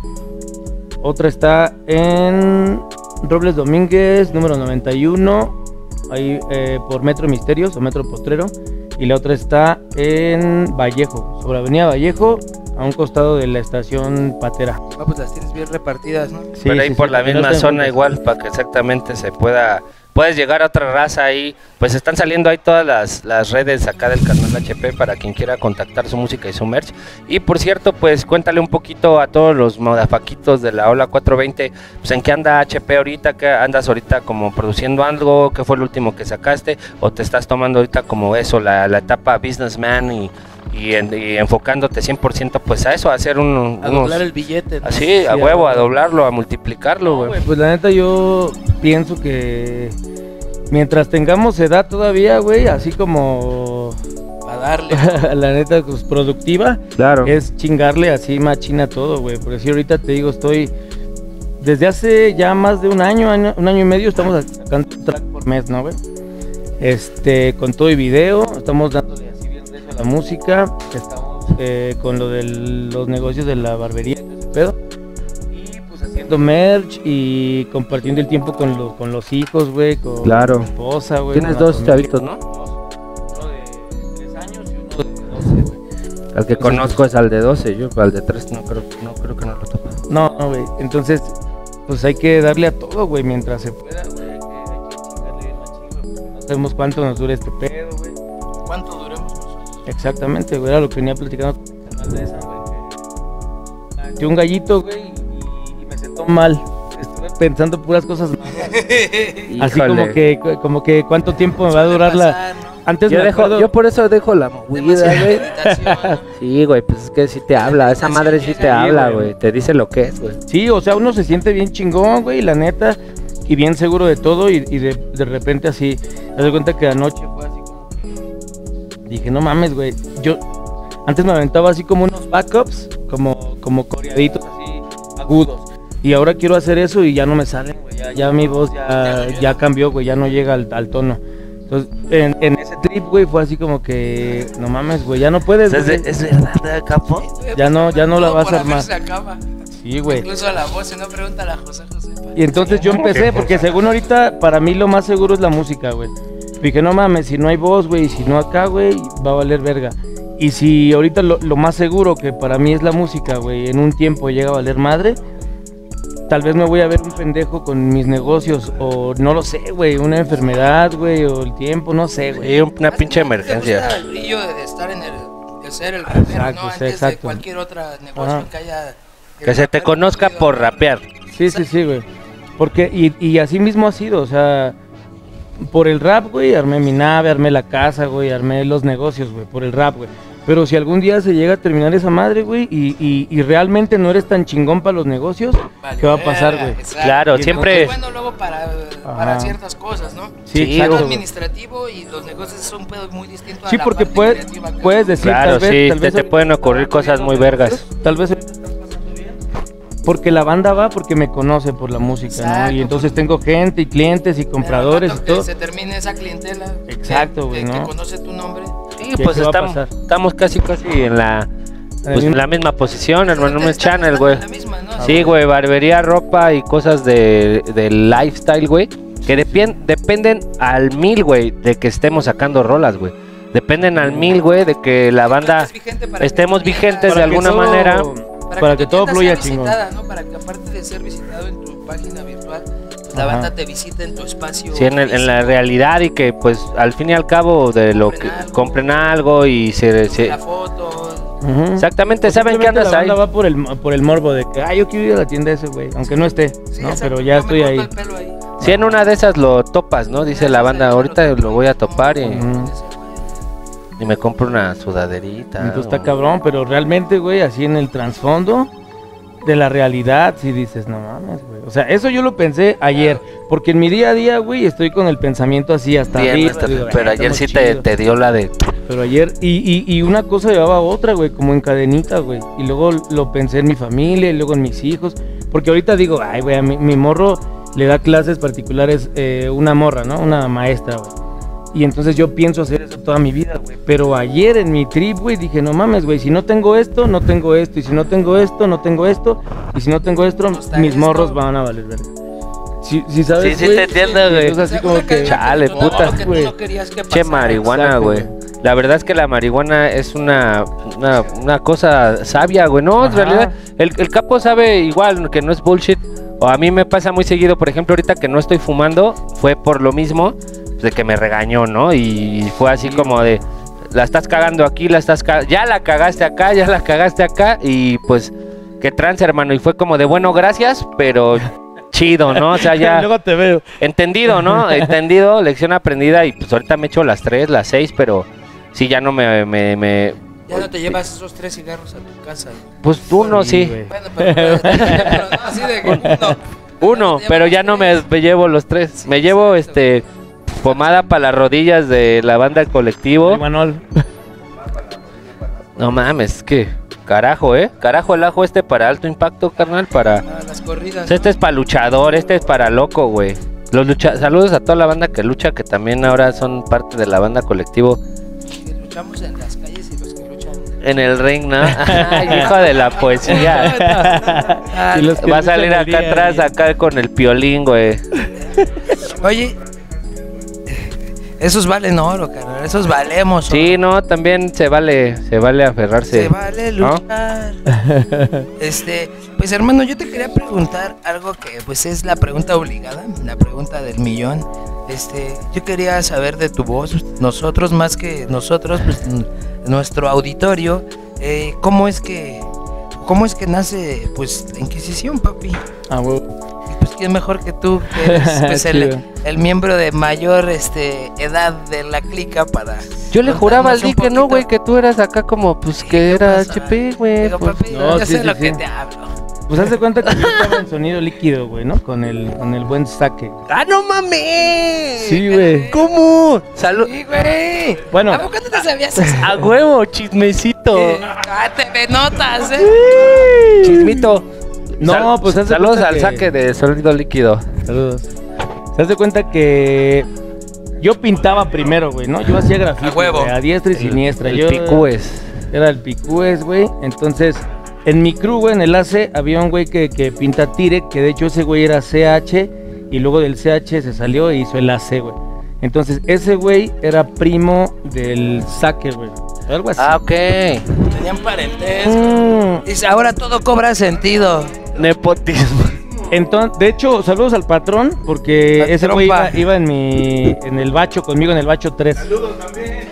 Otra está en Robles Domínguez, número 91, ahí por Metro Misterios o Metro Potrero. Y la otra está en Vallejo, sobre Avenida Vallejo, a un costado de la estación Patera. Ah, pues las tienes bien repartidas, ¿no? Sí, Pero ahí sí, por sí, la porque no misma están zona juntas. igual, para que exactamente se puedes llegar a otra raza ahí. Pues están saliendo ahí todas las redes acá del canal HP para quien quiera contactar su música y su merch. Y por cierto, pues cuéntale un poquito a todos los modafaquitos de la Ola 420, pues en qué anda HP ahorita, qué andas ahorita como produciendo algo, qué fue el último que sacaste, o te estás tomando ahorita como eso, la etapa businessman y enfocándote 100% pues a eso, a hacer A unos... doblar el billete, ¿no? Así, a huevo, a doblarlo, a multiplicarlo, güey. Pues la neta yo pienso que mientras tengamos edad todavía, güey, así como A darle. la neta pues productiva, Claro. es chingarle así machina todo, güey. Porque si ahorita te digo, estoy desde hace ya más de un año y medio estamos sacando un track por mes, ¿no, güey? Con todo y video, estamos dándole así bien recio a la música, estamos con lo de los negocios de la barbería, ese pedo. Y pues haciendo merch y compartiendo el tiempo con los hijos, güey, con Claro. mi esposa, güey. Tienes con la dos familia. chavitos, ¿no? Uno de 3 años y uno de 12, güey. Al que conozco es al de 12, yo al de 3 no creo que no lo topa. No, güey. Entonces, pues hay que darle a todo, güey, mientras se pueda, güey. Hay que chingarle bien machín, güey. No sabemos cuánto nos dure este pedo, güey. ¿Cuánto duremos nosotros? Exactamente, güey. Era lo que venía platicando con el canal de esa, güey. Que metí un gallito, güey, y me sentó mal. Estuve pensando puras cosas malas. Así como que cuánto tiempo me va a durar la. Antes me acuerdo- Yo por eso dejo la movida, güey. Sí, güey, pues es que sí te habla, esa madre sí te habla, güey, te dice lo que es, güey. Sí, o sea, uno se siente bien chingón, güey, la neta, y bien seguro de todo, y de repente así, me doy cuenta que anoche fue así como que dije, no mames, güey, yo antes me aventaba así como unos backups, como coreaditos así, agudos, y ahora quiero hacer eso y ya no me salen, güey, ya mi voz ya cambió, güey, ya no llega al tono. Entonces, en ese trip, güey, fue así como que, no mames, güey, ya no puedes, Es, güey. es verdad, capo. Ya no la vas a armar. Se acaba. Sí, güey. Incluso a la voz, si no, pregúntale a José José. Y entonces yo empecé, porque según ahorita, para mí lo más seguro es la música, güey. Dije, no mames, si no hay voz, güey, y si no acá, güey, va a valer verga. Y si ahorita lo más seguro que para mí es la música, güey, en un tiempo llega a valer madre, tal vez me voy a ver un pendejo con mis negocios, o no lo sé, güey, una enfermedad, güey, o el tiempo, no sé, güey. Sí, una pinche emergencia. El brillo de estar en de ser el rapero, Exacto, ¿no? sí, Antes de exacto. cualquier otro negocio Ajá. que haya. Que se te conozca por rapear. Sí, güey. Porque, y así mismo ha sido, o sea, por el rap, güey, armé mi nave, armé la casa, güey, armé los negocios, güey, por el rap, güey. Pero si algún día se llega a terminar esa madre, güey, y realmente no eres tan chingón para los negocios, Vale, ¿qué va a pasar, güey? exacto. Claro, Y siempre- Es bueno luego para Ajá. ciertas cosas, ¿no? Sí, El exacto, lado güey. administrativo y los negocios son un pedo muy distinto a Sí, la porque parte puedes creativa acá. decir, Claro, tal vez, sí, tal vez te pueden ocurrir cosas muy vergas. Tal vez ahorita estás pasando bien, porque la banda va porque me conoce por la música, ¿no? Exacto, Y entonces tengo gente y clientes y Pero compradores al y rato todo. que se termine esa clientela. Exacto, güey, que ¿no? conoce tu nombre. Sí, ¿Qué pues va a pasar? estamos casi en la la misma posición, hermano, no es channel, güey. Sí, güey, barbería, ropa y cosas de lifestyle, güey, que dependen al 1000, güey, de que estemos sacando rolas, güey. Dependen al 1000, güey, de que la banda estemos vigentes de alguna manera. Para que todo tu fluya tienda sea chingón. visitada, ¿no? Para que aparte de ser visitado en tu página virtual, pues la Ajá. banda te visite en tu espacio. Sí, en la realidad, y que pues al fin y al cabo de lo que compren algo y La foto. Ujú. Exactamente, O saben que simplemente andas la ahí. banda va por el morbo de que, yo quiero ir a la tienda ese, güey, aunque no esté, Sí, ¿no? exacto, Pero ya yo me estoy corto ahí. el pelo ahí. Sí, en una de esas lo topas, ¿no? Dice la banda, ahorita lo voy a topar y me compro una sudaderita. Entonces está cabrón, pero realmente, güey, así en el trasfondo de la realidad, sí dices, no mames, güey. O sea, eso yo lo pensé ayer, porque en mi día a día, güey, estoy con el pensamiento así hasta Bien, arriba. pero Digo, ayer sí estamos chidos. te dio la de... Pero ayer, y una cosa llevaba a otra, güey, como en cadenita, güey. Y luego lo pensé en mi familia, y luego en mis hijos. Porque ahorita digo, ay, güey, a mi morro le da clases particulares una morra, ¿no? Una maestra, güey. Y entonces yo pienso hacer eso toda mi vida, güey. Pero ayer en mi trip, güey, dije, no mames, güey, si no tengo esto, no tengo esto. Y si no tengo esto, no tengo esto. Y si no tengo esto, mis morros van a valer verga. Si sabes, Sí, güey, te entiendo, güey. entonces así como que... Chale, puta. güey. Che, marihuana, Exacto, güey. La verdad es que la marihuana es una cosa sabia, güey. No, en Ajá. realidad, el capo sabe igual que no es bullshit. O a mí me pasa muy seguido, por ejemplo, ahorita que no estoy fumando, fue por lo mismo, pues, de que me regañó, ¿no? Y fue así como de, la estás cagando aquí, ya la cagaste acá, ya la cagaste acá, y pues, qué trance, hermano. Y fue como de, bueno, gracias, pero chido, ¿no? O sea, ya... Luego te veo. Entendido, ¿no? Entendido, lección aprendida, y pues ahorita me echo las 3, las 6, pero sí, ya no me... Ya no te llevas esos 3 cigarros a tu casa. Pues uno sí. güey. Bueno, pero no, así de que Uno, pero ya no me llevo los 3. Me llevo pomada para las rodillas de la banda del colectivo. Manuel. No mames, que carajo, carajo el ajo para alto impacto, carnal, para... las corridas. Este es para luchador, este es para loco, güey. Saludos a toda la banda que lucha, que también ahora son parte de la banda colectivo. Que luchamos en las calles y los que luchan. En el ring, ¿no? Ay, hijo de la poesía. Y los que Va a luchan salir el acá día a atrás, día. acá con el piolín, güey. Oye, esos valen oro, carnal. Esos valemos oro. Sí, no, también se vale aferrarse. Se vale ¿no? luchar. Pues hermano, yo te quería preguntar algo que pues es la pregunta obligada, la pregunta del millón. Yo quería saber de tu voz, nosotros más que nosotros, pues nuestro auditorio, ¿cómo es que nace pues la Inquisición, papi? Ah, güey. Pues quién mejor que tú, que eres pues, Chido. el miembro de mayor edad de la clica para... Yo le juraba al contarnos Di un que no, poquito. güey, que tú eras acá como, pues, que ¿Qué era pasa? HP, güey. Digo, Pues, papi, no, yo sí, sé sí, lo sí. que te hablo. Pues haz de cuenta que yo estaba en sonido líquido, güey, ¿no? Con el buen saque. ¡Ah, no mames! Sí, güey. ¿Cómo? Salud. Sí, güey. Bueno. ¿A poco no te sabías eso? A huevo, chismecito. Te notas, Chismito. No, pues haz de saludos cuenta al que- saque de sonido líquido. Saludos. ¿Te das de cuenta que yo pintaba primero, güey, ¿no? Yo hacía grafito, A huevo. güey, a diestra y siniestra. El Yo picúes. era el picúes, güey. Entonces, en mi crew, güey, en el AC, había un güey que pinta Tirek, que de hecho ese güey era CH, y luego del CH se salió e hizo el AC, güey. Entonces, ese güey era primo del saque, güey. Algo así. Ah, ok. Tenían parentesco. Dice, ahora todo cobra sentido. Nepotismo. Entonces, de hecho, saludos al patrón, porque La ese güey trompa. iba en el bacho, conmigo en el bacho 3. Saludos también.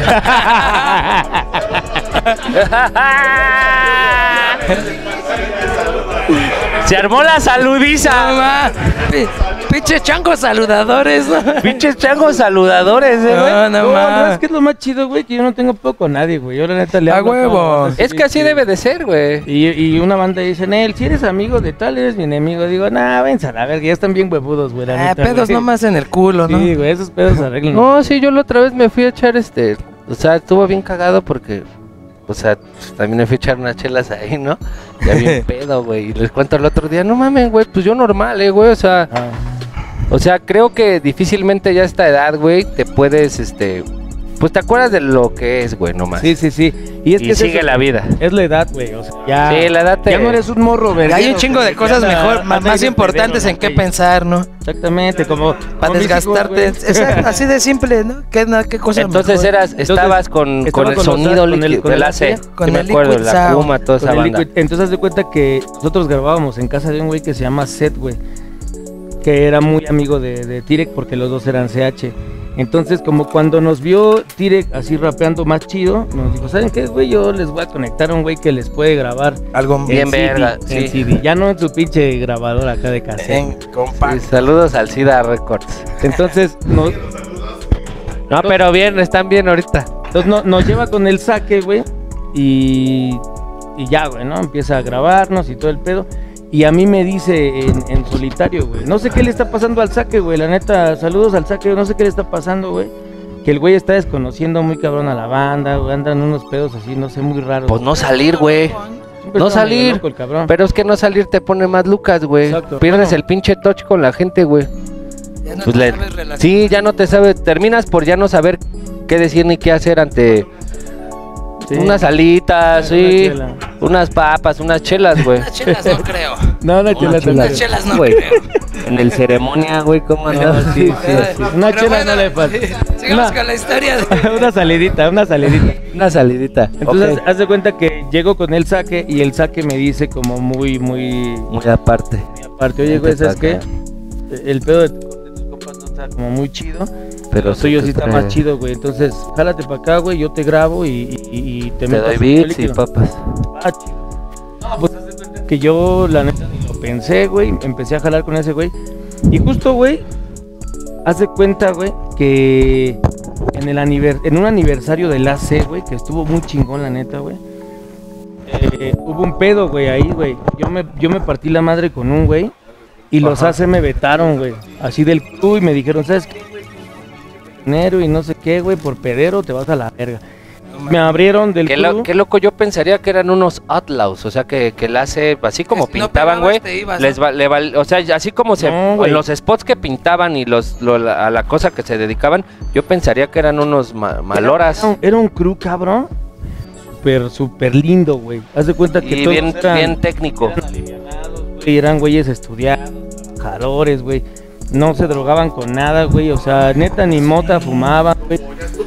Se armó la saludiza. Mamá, pinches changos saludadores, ¿no? Pinches changos saludadores, güey. No, No, más. es que es lo más chido, güey, que yo no tengo pedo con nadie, güey. Yo la neta le A hablo a huevo. todos, Es que así debe de ser, güey. Y una banda dice, Nel, si eres amigo de tal, eres mi enemigo. Digo, nah, venza a la verga, ya están bien huevudos, güey. la neta, Pedos güey. nomás en el culo, ¿no? Sí, güey, esos pedos se arreglan. No, sí, yo la otra vez me fui a echar o sea, estuvo bien cagado porque, o sea, también me fui a echar unas chelas ahí, ¿no? Ya bien pedo, güey. Y les cuento el otro día, no mames, güey, pues yo normal, güey, o sea, Ah. creo que difícilmente ya a esta edad, güey, te puedes, pues te acuerdas de lo que es, güey, nomás. Sí, sí, sí. Y es Y que es sigue eso, la vida. Es la edad, güey. O sea, ya. Sí, la edad te- Ya no eres un morro, verga. Hay un chingo de cosas mejor, más importantes en qué pensar, ¿no? Exactamente, como. Para como mis hijos, desgastarte. güey. Exacto, así de simple, ¿no? ¿Qué cosa Entonces mejor? estabas con estaba el con los- sonido con el- líquido, con el el AC, AC, con sí me el acuerdo, Liquid la Sound, Kuma, toda Con esa el banda. Liquid. Entonces haz de cuenta que nosotros grabábamos en casa de un güey que se llama Seth, güey. Que era muy amigo de Tirek porque los dos eran CH. Entonces, como cuando nos vio Tirek así rapeando más chido, nos dijo, ¿saben qué, güey? Yo les voy a conectar a un güey que les puede grabar Algo Bien en CD, verga, en sí. CD. Ya no en su pinche grabadora acá de cassette. en compacto. Sí, saludos al SIDA Records. Entonces, No, pero bien, están bien ahorita. nos lleva con el saque, güey, y ya, güey, ¿no? Empieza a grabarnos y todo el pedo. Y a mí me dice en solitario, güey, no sé qué le está pasando al saque, güey, la neta, saludos al saque, no sé qué le está pasando, güey. Que el güey está desconociendo muy cabrón a la banda, güey, andan unos pedos así, no sé, muy raros. Pues no salir, güey. Siempre No estaba medio salir. loco el cabrón. Pero es que no salir te pone más lucas, güey. Exacto. Pierdes Bueno. el pinche touch con la gente, güey. Ya no Pues te le- sabes relacionar. Sí, ya no te sabes. Terminas por ya no saber qué decir ni qué hacer ante Sí. unas alitas, Una sí. chela. Unas papas, unas chelas, güey. Unas chelas no creo. No, una chela Una chela. Unas chelas no Güey. creo. En el ceremonia, güey, ¿cómo No, andas? sí, sí. Una Pero chela bueno, no le falta. Sigamos Una- con la historia de... Una salidita, una salidita. Una salidita. Entonces, Ok. haz de cuenta que llego con el saque y el saque me dice como muy Muy aparte. aparte, oye, güey, Vente ¿sabes pa' qué? acá. El pedo de tus compas no está como muy chido, Pero lo tuyo tú sí te está traes- más chido, güey. Entonces, jálate para acá, güey, yo te grabo y Te meto doy a beats y líquido. papas. Ah, chido. No, pues haz de cuenta que yo, la neta, ni lo pensé, güey, empecé a jalar con ese güey. Y justo, güey, haz de cuenta, güey, que en un aniversario del AC, güey, que estuvo muy chingón, la neta, güey. Hubo un pedo, güey, ahí, güey. Yo me partí la madre con un güey y los AC me vetaron, güey. Así del club y me dijeron, ¿sabes qué, güey? Dinero y no sé qué, güey, por pedero te vas a la verga. Me abrieron del club. Qué loco, yo pensaría que eran unos outlaws, o sea que la hace así como Si no pintaban, güey. pegabas, te ibas, Les ¿no? o sea, así como No, güey. los spots que pintaban y a la cosa que se dedicaban, yo pensaría que eran unos maloras. Era un crew, cabrón. Súper lindo, güey. Haz de cuenta que Y todos bien, eran, bien técnico. eran alivianados, güey. Eran güeyes estudiados, trabajadores, güey. No se drogaban con nada, güey. O sea, neta, ni mota fumaban, güey.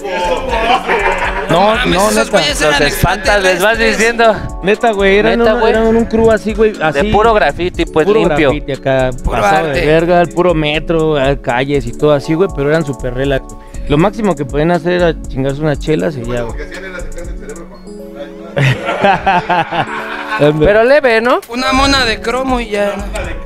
No, mames, no, esos neta. güeyes eran Los espantas, les vas diciendo. Neta, güey. Eran, Neta, güey. eran un crew así, güey. Así, De puro graffiti, pues puro limpio. graffiti acá, Puro pasado arte. de verga, el puro metro, calles y todo así, güey. Pero eran súper relax. Lo máximo que podían hacer era chingarse unas chelas y ya, güey. Pero leve, ¿no? Una mona de cromo y ya.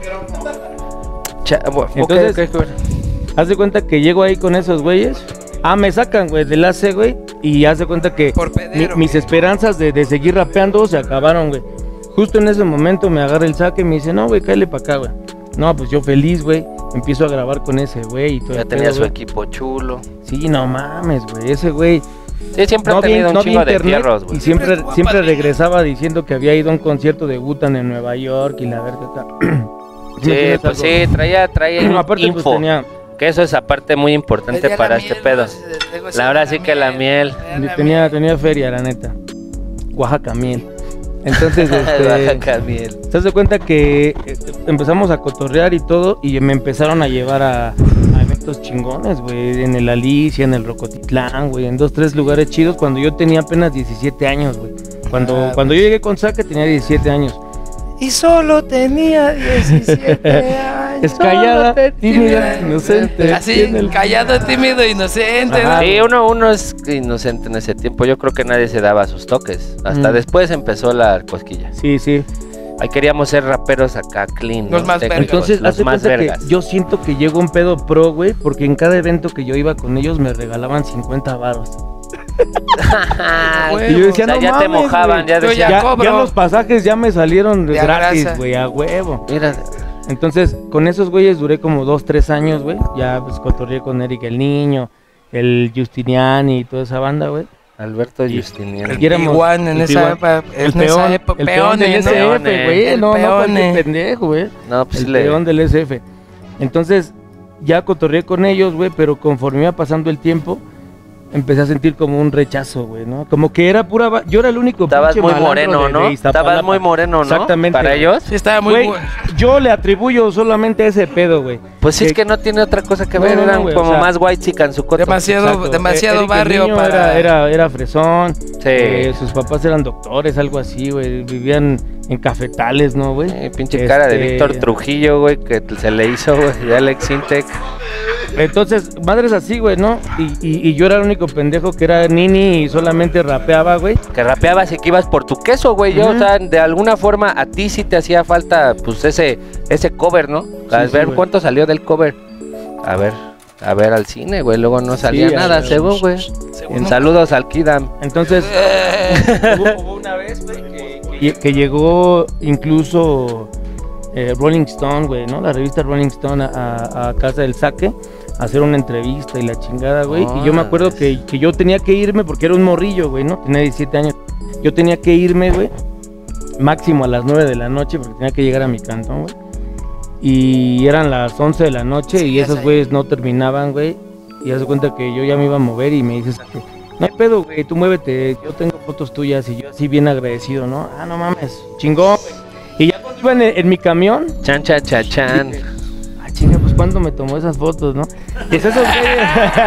Entonces, haz de cuenta que llego ahí con esos güeyes. Ah, me sacan, güey, del AC, güey. Y haz de cuenta que Por pedero. mis esperanzas de seguir rapeando se acabaron, güey. Justo en ese momento me agarra el saque y me dice, no, güey, cállale para acá, güey. No, pues yo feliz, güey. Empiezo a grabar con ese güey y todo. Ya el tenía pedo, su güey. equipo chulo. Sí, no mames, güey. Ese güey. Sí, siempre ha tenido un chingo de fierros, y güey. siempre regresaba diciendo que había ido a un concierto de Wu-Tang en Nueva York y la verga acá. Sí, pues sí, traía Aparte, pues info. tenía, Que eso es aparte muy importante Pedía para la este miel, pedo. ¿no? Ahora sí que la miel. tenía feria, la neta. Oaxaca miel. Entonces, Oaxaca miel. te das cuenta que empezamos a cotorrear y todo, y me empezaron a llevar a eventos chingones, güey, en el Alicia, en el Rocotitlán, güey, en 2, 3 lugares chidos cuando yo tenía apenas 17 años, güey. Cuando yo llegué con Saque tenía 17 años. Y solo tenía 17 años. Es callada, tímida, inocente. Así, tiene el- callado, tímido, inocente. Ajá. ¿no? Sí, uno es inocente en ese tiempo. Yo creo que nadie se daba sus toques. Hasta Mm. después empezó la cosquilla. Sí, sí. Ahí queríamos ser raperos acá clean. Los más Técnicos, vergas. Entonces, los hace más cuenta que vergas. yo siento que llego un pedo pro, güey, porque en cada evento que yo iba con ellos me regalaban 50 varos. Y yo decía, O sea, no ya te mames, mojaban, güey. ya Yo decían, ya cobro. Ya los pasajes ya me salieron De gratis, grasa. güey, a huevo. mira, Entonces, con esos güeyes duré como 2, 3 años, güey. Ya pues cotorreé con Eric el Niño, el Justiniani y toda esa banda, güey. Alberto Justiniano. Y éramos- Igual en el esa P1, época, el peón, el peón del peones, ¿no? SF, güey. El No, no, peone. cualquier pendejo, güey. No, pues El le... peón del SF. Entonces, ya cotorreé con ellos, güey, pero conforme iba pasando el tiempo, empecé a sentir como un rechazo, güey, ¿no? Como que era pura... Yo era el único Estabas pinche muy malandro moreno, de ¿no? Iztapalapa. Estabas muy moreno, ¿no? Exactamente. Para ellos. Sí, estaba muy Güey, bueno. yo le atribuyo solamente a ese pedo, güey. Pues sí, es que no tiene otra cosa que No, ver. no, Eran güey, como o sea, más white chican su coto. Demasiado Eric el barrio Niño para... Era fresón. Sí. Sus papás eran doctores, algo así, güey. Vivían en cafetales, ¿no, güey? Pinche cara de Este, Víctor Trujillo, güey, que se le hizo, güey, de Alex Intec. Entonces, madres así, güey, ¿no? Y yo era el único pendejo que era nini y solamente rapeaba, güey. Que rapeabas y que ibas por tu queso, güey. Yo, o sea, de alguna forma a ti sí te hacía falta, pues, ese cover, ¿no? A ver güey. cuánto salió del cover. A ver al cine, güey. Luego no salía nada, según, güey. En saludos al Kidam. Entonces, hubo una vez, güey, que llegó incluso Rolling Stone, güey, ¿no? La revista Rolling Stone a casa del Saque a hacer una entrevista y la chingada, güey. Y yo me acuerdo que yo tenía que irme porque era un morrillo, güey, ¿no? Tenía 17 años. Yo tenía que irme, güey, máximo a las 9 de la noche porque tenía que llegar a mi cantón, güey. Y eran las 11 de la noche y esos güeyes no terminaban, güey. Y haz de cuenta que yo ya me iba a mover y me dices, no hay pedo, güey, tú muévete, yo tengo fotos tuyas. Y yo así bien agradecido, ¿no? Ah, no mames, chingón, güey. Y ya cuando iba en mi camión, Chan. dije, ah, chinga, pues ¿cuándo me tomó esas fotos, no? Y esos güeyes...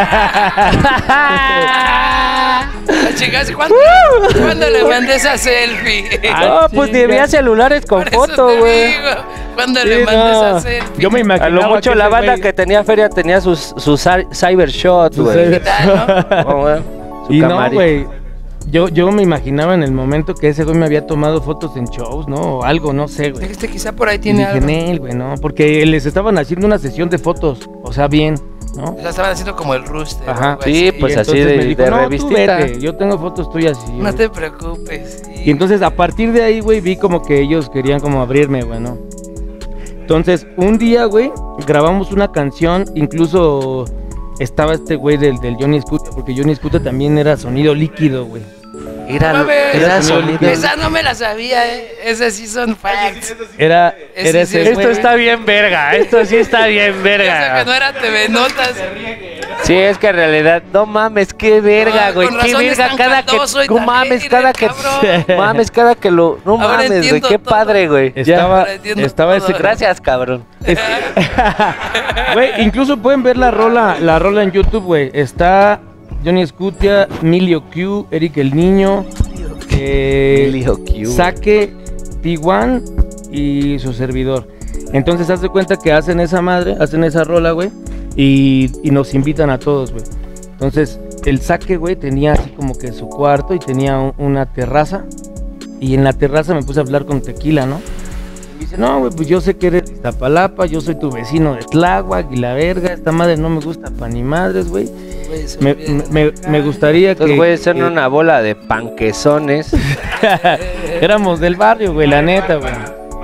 Chicas, ¿cuándo le mandé esa selfie? No, pues ni había celulares con Por eso foto, te güey. digo, ¿cuándo le mandé esa selfie? Yo me A imaginaba lo mucho que la ese banda güey- que tenía feria tenía sus cybershot, güey. Oh, güey. Su Y no, camarita. güey, yo me imaginaba en el momento que ese güey me había tomado fotos en shows, ¿no? O algo, no sé, güey. Dijiste, quizá por ahí Y tiene dije, algo. Nel, güey, no, porque les estaban haciendo una sesión de fotos, o sea, bien, ¿no? La estaban haciendo como el rooster. Ajá. algo Sí, así. pues Y así entonces de- me dijo, de no, tú revistita. vete, yo tengo fotos tuyas. Y, No te preocupes. Sí. y entonces a partir de ahí, güey, vi como que ellos querían como abrirme, güey, ¿no? Entonces, un día, güey, grabamos una canción, incluso estaba este güey del Johnny Scooter, porque Johnny Scooter también era sonido líquido, güey. Era Mames, sonido. esa no me la sabía, Esas sí son facts. Era Ese ese sí, güey. Esto está bien verga, esto sí está bien Ya sé que verga. no era TV Notas. Sí, es que en realidad, no mames, qué verga, Ah, güey. con Qué razón es verga tan cada que. caldoso y No tan mames, alegre, cada que. cabrón. Mames, cada que lo. No Ahora mames, güey. entiendo Qué todo. padre, güey. Estaba, Ahora entiendo estaba todo. ese Gracias, cabrón. Güey, incluso pueden ver la rola en YouTube, güey. Está Johnny Scutia, Emilio Q, Eric el Niño, Emilio Q. Saque, T1 y su servidor. Entonces, haz de cuenta que hacen esa madre, hacen esa rola, güey, y nos invitan a todos, güey. Entonces, el Saque, güey, tenía así como que su cuarto y tenía una terraza. Y en la terraza me puse a hablar con Tequila, ¿no? Y dice, no, güey, pues yo sé que eres de Iztapalapa, yo soy tu vecino de Tláhuac y la verga, esta madre no me gusta pa' ni madres, güey. Me gustaría que... Estos güeyes son que- una bola de panquezones. Éramos del barrio, güey, la neta, güey.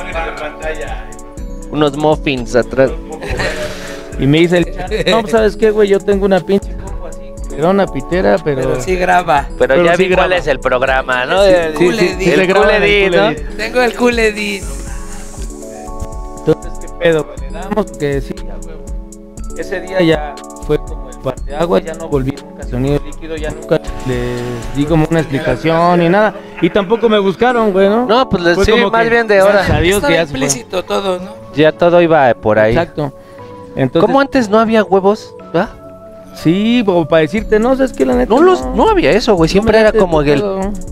Unos muffins atrás. Y me dice el chat, no, pues, ¿sabes qué, güey? Yo tengo una pinche compu así, era una pitera, pero... Pero sí graba. Pero ya sí vi cuál graba. es el programa, ¿no? Sí, El- Cool Edit. el se graba en Cool Edit, el ¿no? Cool Edit. Tengo el Cool Edit. Entonces, ¿qué pedo, güey? Le damos porque sí, ya, güey. Ese día ya fue como el parteaguas, ya no volví nunca a sonido líquido, ya nunca les di como una explicación ni nada. Y tampoco me buscaron, güey, ¿no? No, pues Fue sí, como más que, bien de gracias ahora. a Dios que Estaba ya se fue. implícito todo, ¿no? Ya todo iba por ahí. Exacto. Entonces, ¿Cómo antes no había huevos? ¿Va? Sí, como para decirte, no, es que la neta. No había eso, güey. Siempre era como el.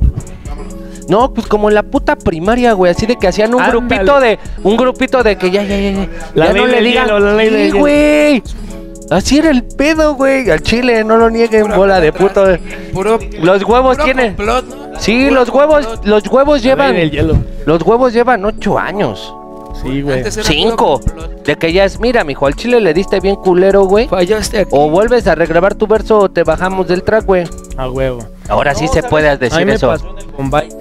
No, pues como en la puta primaria, güey. Así de que hacían un Ándale. grupito de que ya. La Ya ley no le del digan. hielo, la ley del Sí, hielo. güey. Así era el pedo, güey. Al chile, no lo nieguen, Pura bola de atrás. puto. Puro, Los huevos puro tienen. complot, ¿no? Sí, Puro los huevos complot. llevan. el hielo. Los huevos llevan 8 años. Sí, güey. Antes era puro 5. complot. De que ya es, mira, mijo, al chile le diste bien culero, güey. Fallaste aquí. O vuelves a regrabar tu verso o te bajamos del track, güey. A huevo. Ahora sí No, se ¿sabes? puede A mí decir me eso. pasó en el Bombay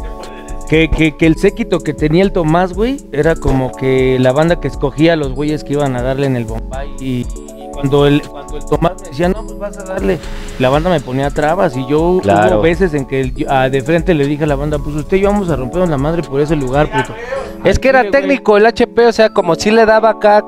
que el séquito que tenía el Tomás, güey, era como que la banda que escogía a los güeyes que iban a darle en el Bombay. Y cuando el Tomás me decía, no, pues vas a darle, la banda me ponía trabas. Y yo Claro. hubo veces en que de frente le dije a la banda, pues usted y yo vamos a rompernos la madre por ese lugar, puto. Es que era Chile, güey. técnico el HP, o sea, como si le daba acá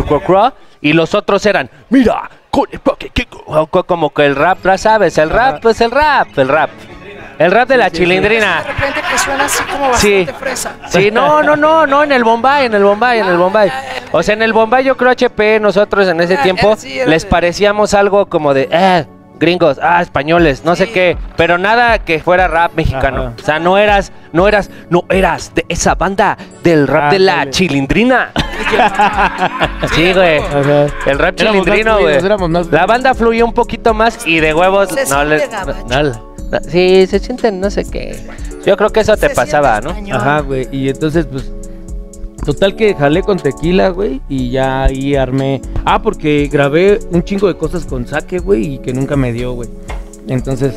y los otros eran, mira, con el como que el rap, ya sabes, el rap es el rap. El rap de la De chilindrina. repente que suena así como Sí. bastante fresa. Sí, no, en el Bombay. O sea, en el Bombay yo creo HP, nosotros en ese tiempo sí, era les de- parecíamos algo como de, gringos, españoles, no sé Sí. qué, pero nada que fuera rap mexicano. Ajá. O sea, no eras de esa banda del rap de la Ándale. chilindrina. Sí, güey. Ajá. El rap Éramos chilindrino, más güey. fluidos, éramos más La banda fluyó un poquito más y de huevos Se no le. siente gabacho. Sí, se sienten no sé qué. Yo creo que eso te Se pasaba, siente ¿no? español. Ajá, güey. Y entonces, pues, total que jalé con Tequila, güey. Y ya ahí armé. Ah, porque grabé un chingo de cosas con Saque, güey. Y que nunca me dio, güey. Entonces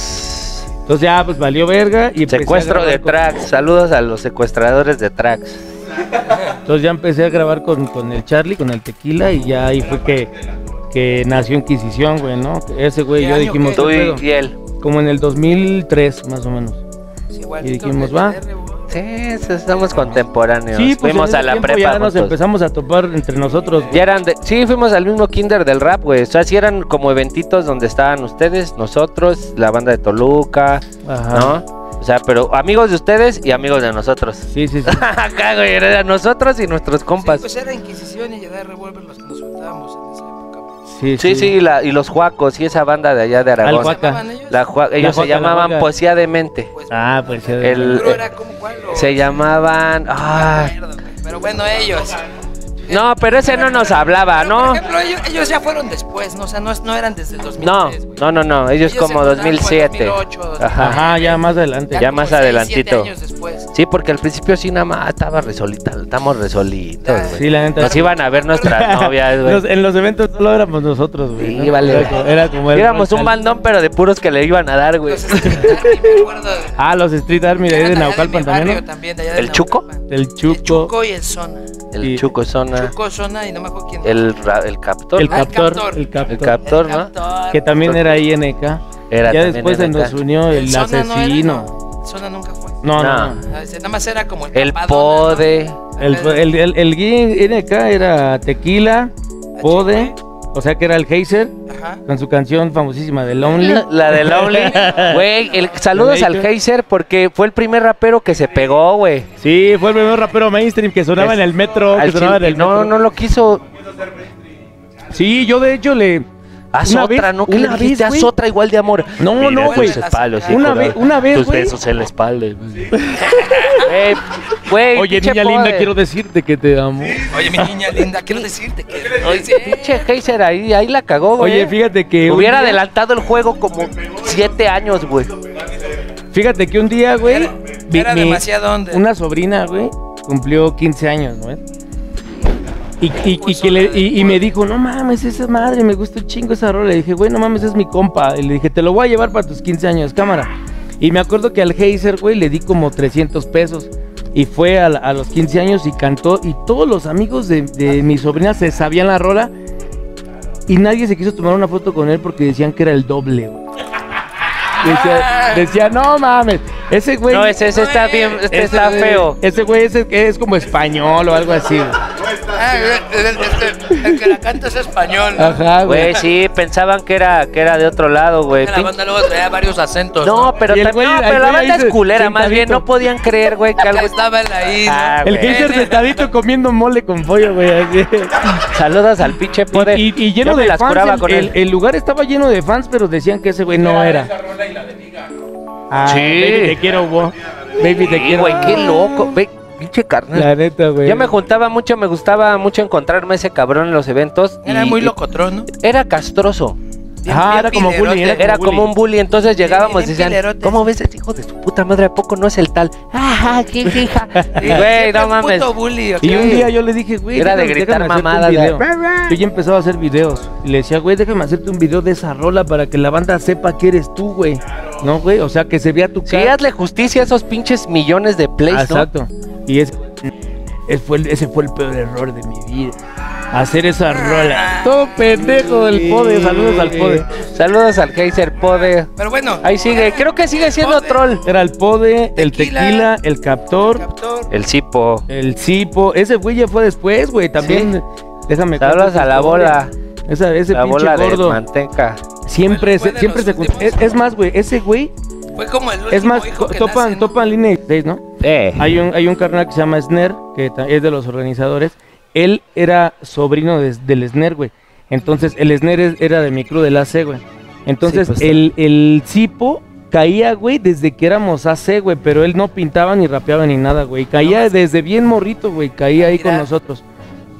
ya, pues valió verga. Y empecé a Secuestro de grabar con- tracks. Saludos a los secuestradores de tracks. Entonces ya empecé a grabar con el Charlie, con el Tequila. Y ya ahí fue que nació Inquisición, güey, ¿no? Ese güey y ¿Qué yo año dijimos, qué? Tú ¿qué pedo? y él. Como en el 2003, más o menos. Sí, igual, Y dijimos, va. Sí, somos contemporáneos. Sí, pues fuimos en a ese la tiempo prepa ya nos juntos. empezamos a topar entre nosotros. Ya eran sí, fuimos al mismo kinder del rap, güey. O sea, sí eran como eventitos donde estaban ustedes, nosotros, la banda de Toluca, Ajá. ¿no? O sea, pero amigos de ustedes y amigos de nosotros. Sí, sí, sí. Acá, güey, eran nosotros y nuestros compas. Sí, pues era Inquisición y Jedi Revolver los que nos juntábamos en esa época. Sí, Sí, y los Juacos y esa banda de allá de Aragón. Al Juaca. ¿Llamaban ellos? Ellos se Juaca, la llamaban Juaca. Poesía de Mente. Pues, Ah, pues ya. El- pero era como cuál. Se llamaban... No Ah, me acuerdo, güey. Pero bueno, ellos. no, pero ese no nos hablaba, Pero, ¿no? Por ejemplo, ellos ya fueron después, ¿no? O sea, no eran desde el 2003, No, güey. no. Ellos se como fundaron 2007. 2008, Ajá. Ya más adelante. Ya como más 6, adelantito. 7 años después. Sí, porque al principio sí nada más estaba resolita, estamos resolitos, güey. Sí, la neta. Nos iban a ver nuestras novias, güey. En los eventos solo éramos nosotros, güey. Sí, ¿no? vale. Era como el Éramos un Royal. bandón, pero de puros que le iban a dar, güey. Los Street Army, me acuerdo. Ah, los Street Army de ahí de Naucalpan también, ¿no? También, de allá de ¿El Chuco? Naucalpan. El Chuco. El Chuco y el Zona. El Y- Chuco Zona, Chuco, Zona y no me acuerdo quién. el Captor, El ¿no? Captor. Captor. El Captor. El Captor, El ¿no? Captor. Que también era INK. Era Ya también después se NK. nos unió el Zona no era, asesino. no. Zona nunca fue. No, No. no. Nada más era como El Capadona, Pode, ¿no? El INK era Tequila, Pode, o sea que era el Heiser, Ajá. con su canción famosísima de Lonely. la de Lonely. Güey, saludos al Heiser porque fue el primer rapero que se pegó, güey. Sí, fue el primer rapero mainstream que sonaba en el metro. Al Que sonaba en chile- el metro. no lo quiso. Sí, yo de hecho le... Haz Una otra, vez- ¿no? Que le una dijiste, vez, haz güey. otra igual de amor. No, Mira no, güey. tus espaldas, Una hijo de- vez- una vez, tus güey. besos en la espalda. Güey, Oye, pinche niña linda, Pode. quiero decirte que te amo. Oye, mi niña linda, quiero decirte que. Oye, pinche Heiser ahí la cagó, güey. Oye, fíjate que... un Hubiera día- adelantado el juego como 7 años, güey. Fíjate que un día, güey... Era demasiado onda. Una sobrina, güey, cumplió 15 años, ¿no? Y me dijo, no mames, esa madre, me gusta un chingo esa rola. Le dije, güey, no mames, es mi compa. Y le dije, te lo voy a llevar para tus 15 años, cámara. Y me acuerdo que al Heiser, güey, le di como 300 pesos. Y fue a los 15 años y cantó. Y todos los amigos de mi sobrina se sabían la rola. Y nadie se quiso tomar una foto con él porque decían que era el doble, güey. Decía, no mames, ese güey... No, ese está bien, ese está güey- feo. Ese güey es como español o algo así, güey. Ah, el que la canta es español, ¿no? Ajá, Güey, sí, pensaban que era de otro lado, güey. La banda luego traía varios acentos. No, pero Y el también, güey- no, pero el la güey banda ahí es se- culera, más bien sentadito. no podían creer, güey, que Ya algo... estaba él ahí, ¿no? Ah, El güey. Heiser sentadito comiendo mole con pollo, güey. Así. Saludos al pinche Pode. Y lleno Yo me de las fans. curaba con él. El lugar estaba lleno de fans, pero decían que ese güey no era. Ah, Sí. Baby, te quiero, güey. Baby, te Sí, quiero. güey, qué loco. Ve, pinche carnal. La neta, güey. Yo me juntaba mucho, me gustaba mucho encontrarme ese cabrón en los eventos. Era y- muy y locotrón, ¿no? Era castroso. Ajá, era como bullying, pilerote. Era bully. como un bully, entonces llegábamos y bien decían, pilerotes. ¿cómo ves ese hijo de su puta madre? ¿A poco no es el tal? ¡Ah, qué hija! Sí, Güey, no un mames. puto bully, ¿ok? Y un día yo le dije, güey, Era de déjame gritar hacerte un mamadas, video. güey. Yo ya empezaba a hacer videos. Y le decía, güey, déjame hacerte un video de esa rola para que la banda sepa que eres tú, güey. ¿No, güey? O sea, que se vea tu Sí, cara. hazle justicia a esos pinches millones de plays, ¿no? Exacto. Y ese fue el peor error de mi vida. Hacer esa rola. Todo pendejo del Pode. Saludos al Pode. Saludos al Heiser Pode. Pero bueno. Ahí sigue, creo que sigue siendo Pode, troll. Era el Pode, el Tequila, Tequila, el Captor, Captor. El Cipo. el Cipo. Ese güey ya fue después, güey. También. Déjame Saludos contar a la esa bola. historia. Ese La pinche bola de gordo. manteca. Siempre Fue se, de siempre los se últimos. es más, güey, ese güey Fue como el último es más, hijo que nace, ¿no? topan línea 16, ¿no? Hay un carnal que se llama Sner, que es de los organizadores. Él era sobrino del Sner, güey. Entonces, el Sner era de mi crew del AC, güey. Entonces, Sí, pues, el Cipo caía, güey, desde que éramos AC, güey. Pero él no pintaba ni rapeaba ni nada, güey. Caía desde bien morrito, güey. Caía ahí con Mira. nosotros.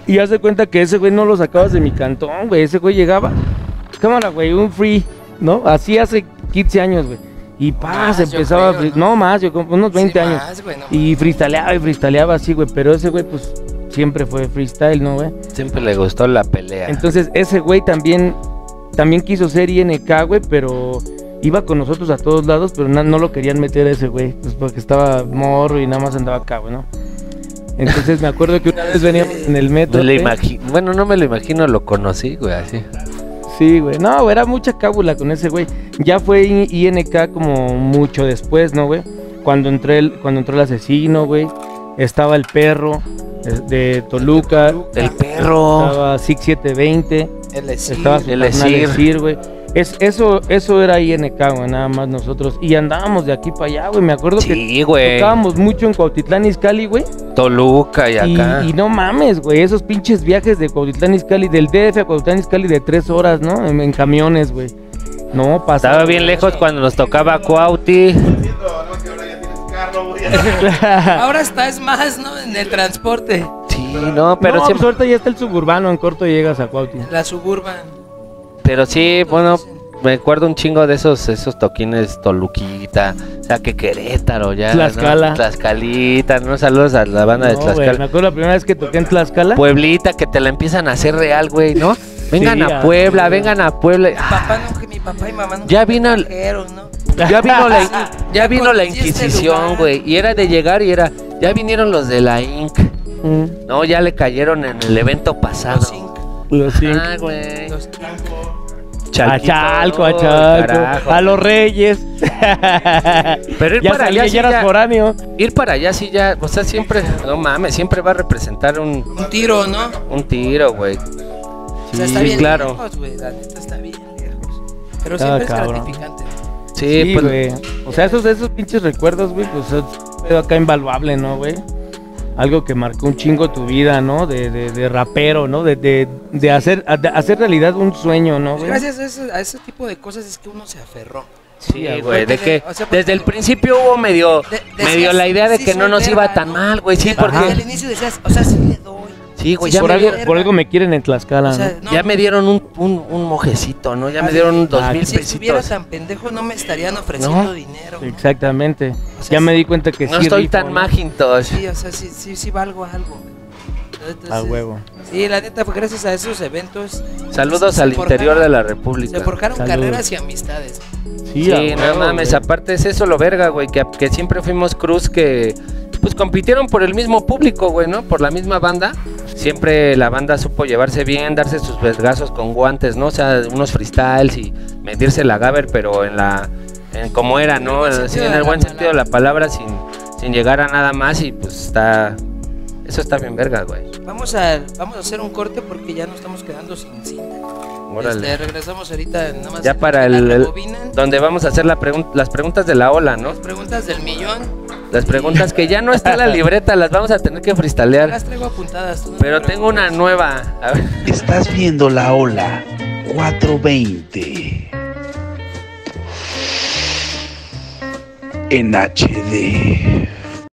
Y haz de cuenta que ese güey no lo sacabas de mi cantón, güey. Ese güey llegaba, cámara, güey, un free, ¿no? Así hace 15 años, güey. Y Más, se empezaba yo creo, no más, yo como unos 20 Sí, años. más, güey, no Y freestyleaba así, güey. Pero ese güey, pues, siempre fue freestyle, ¿no, güey? Siempre le gustó la pelea. Entonces, ese güey también quiso ser INK, güey, pero iba con nosotros a todos lados, pero no lo querían meter a ese güey, pues porque estaba morro y nada más andaba acá, güey, ¿no? Entonces me acuerdo que una vez veníamos en el metro. Bueno, no me lo imagino, lo conocí, güey, así. Sí, güey, no, güey, era mucha cábula con ese güey. Ya fue INK como mucho después, ¿no, güey? Cuando entró el asesino, güey, estaba el perro de Toluca. El perro. Estaba 6720. Estaba el Esir, güey. Eso era INK, güey, nada más nosotros. Y andábamos de aquí para allá, güey. Me acuerdo que güey, tocábamos mucho en Cuautitlán Izcalli, güey. Toluca y acá. Y no mames, güey, esos pinches viajes de Cuautitlán Izcalli, del DF a Cuautitlán Izcalli de 3 horas, ¿no? En camiones, güey. No, pasaba. Estaba bien lejos cuando nos tocaba Cuauti. Ahora estás más, ¿no? En el transporte. Sí, no, pero no, siempre... pues ahorita ya está el suburbano, en corto llegas a Cuauti. La suburban. Pero sí, bueno, me acuerdo un chingo de esos toquines Toluquita, o sea, que Querétaro ya, Tlaxcala. ¿no? Tlaxcalita, ¿no? Saludos a la banda de No, Tlaxcala. güey, me acuerdo la primera vez que toqué en Tlaxcala. Pueblita, que te la empiezan a hacer real, güey, ¿no? Vengan Sí, a Puebla, sí, vengan a Puebla. Mi papá y mamá no. Ya vino el- trajeron, ¿no? Ya vino la conocí este Inquisición, lugar. güey, y era de llegar y era, ya vinieron los de la Inc. No, ya le cayeron en el evento pasado. Los cinco. Ah, güey. Los A Chalco, oh, carajo. a los Reyes. Pero ir ya para salía, allá sí ya eras ya- foráneo. Ir para allá sí ya, o sea, siempre, no mames, siempre va a representar un tiro, ¿no? tiro, güey. O sea, está Sí, bien claro. lejos, güey. La neta está bien lejos. Pero Está siempre es cabrón. gratificante. Sí, Sí, pues, güey. O sea, esos pinches recuerdos, güey, pues es pedo acá invaluable, ¿no, güey? Algo que marcó un chingo tu vida, ¿no? De rapero, ¿no? De hacer realidad un sueño, ¿no, güey? Gracias a ese tipo de cosas es que uno se aferró. sí, güey, de que o sea, porque- desde el principio hubo medio decías, la idea de sí que no soy nos iba verga, tan ¿no? mal, güey, sí, Desde porque el inicio decías, o sea, sí le doy. sí, güey, Sí, ya por, me algo, dieron, por algo me quieren en Tlaxcala, O sea, ¿no? no, ya me dieron un mojecito, ¿no? Ya me dieron 2,000 si estuviera pesitos. tan pendejo no me estarían ofreciendo No. dinero. ¿no? Exactamente. O sea, Ya me di cuenta que No sí estoy rifo, tan ¿no? Macintosh. Sí, o sea, sí valgo algo. Entonces, A huevo. Sí, la neta, pues gracias a esos eventos. Saludos se al interior forjaron- de la Se República. forjaron Saludos. carreras y amistades. Sí, a Sí, no huevo, mames, güey. aparte es eso lo verga, güey, que siempre fuimos Cruz que pues compitieron por el mismo público, güey, ¿no? Por la misma banda. Siempre la banda supo llevarse bien, darse sus vergazos con guantes, ¿no? O sea, unos freestyles y medirse la gaber, pero en como era, ¿no? buen Sí, sentido en de el la buen sentido de la palabra, sin llegar a nada más y pues eso está bien verga, güey. Vamos a hacer un corte porque ya nos estamos quedando sin cinta. Órale. Regresamos ahorita nada más. Ya para la el rebobinan. donde vamos a hacer las preguntas de la ola, ¿no? Las preguntas del millón. Las preguntas que ya no está en la libreta, las vamos a tener que freestylear. Las traigo apuntadas. tú no Pero te tengo una preocupes. nueva. A ver. Estás viendo la ola 420 en HD.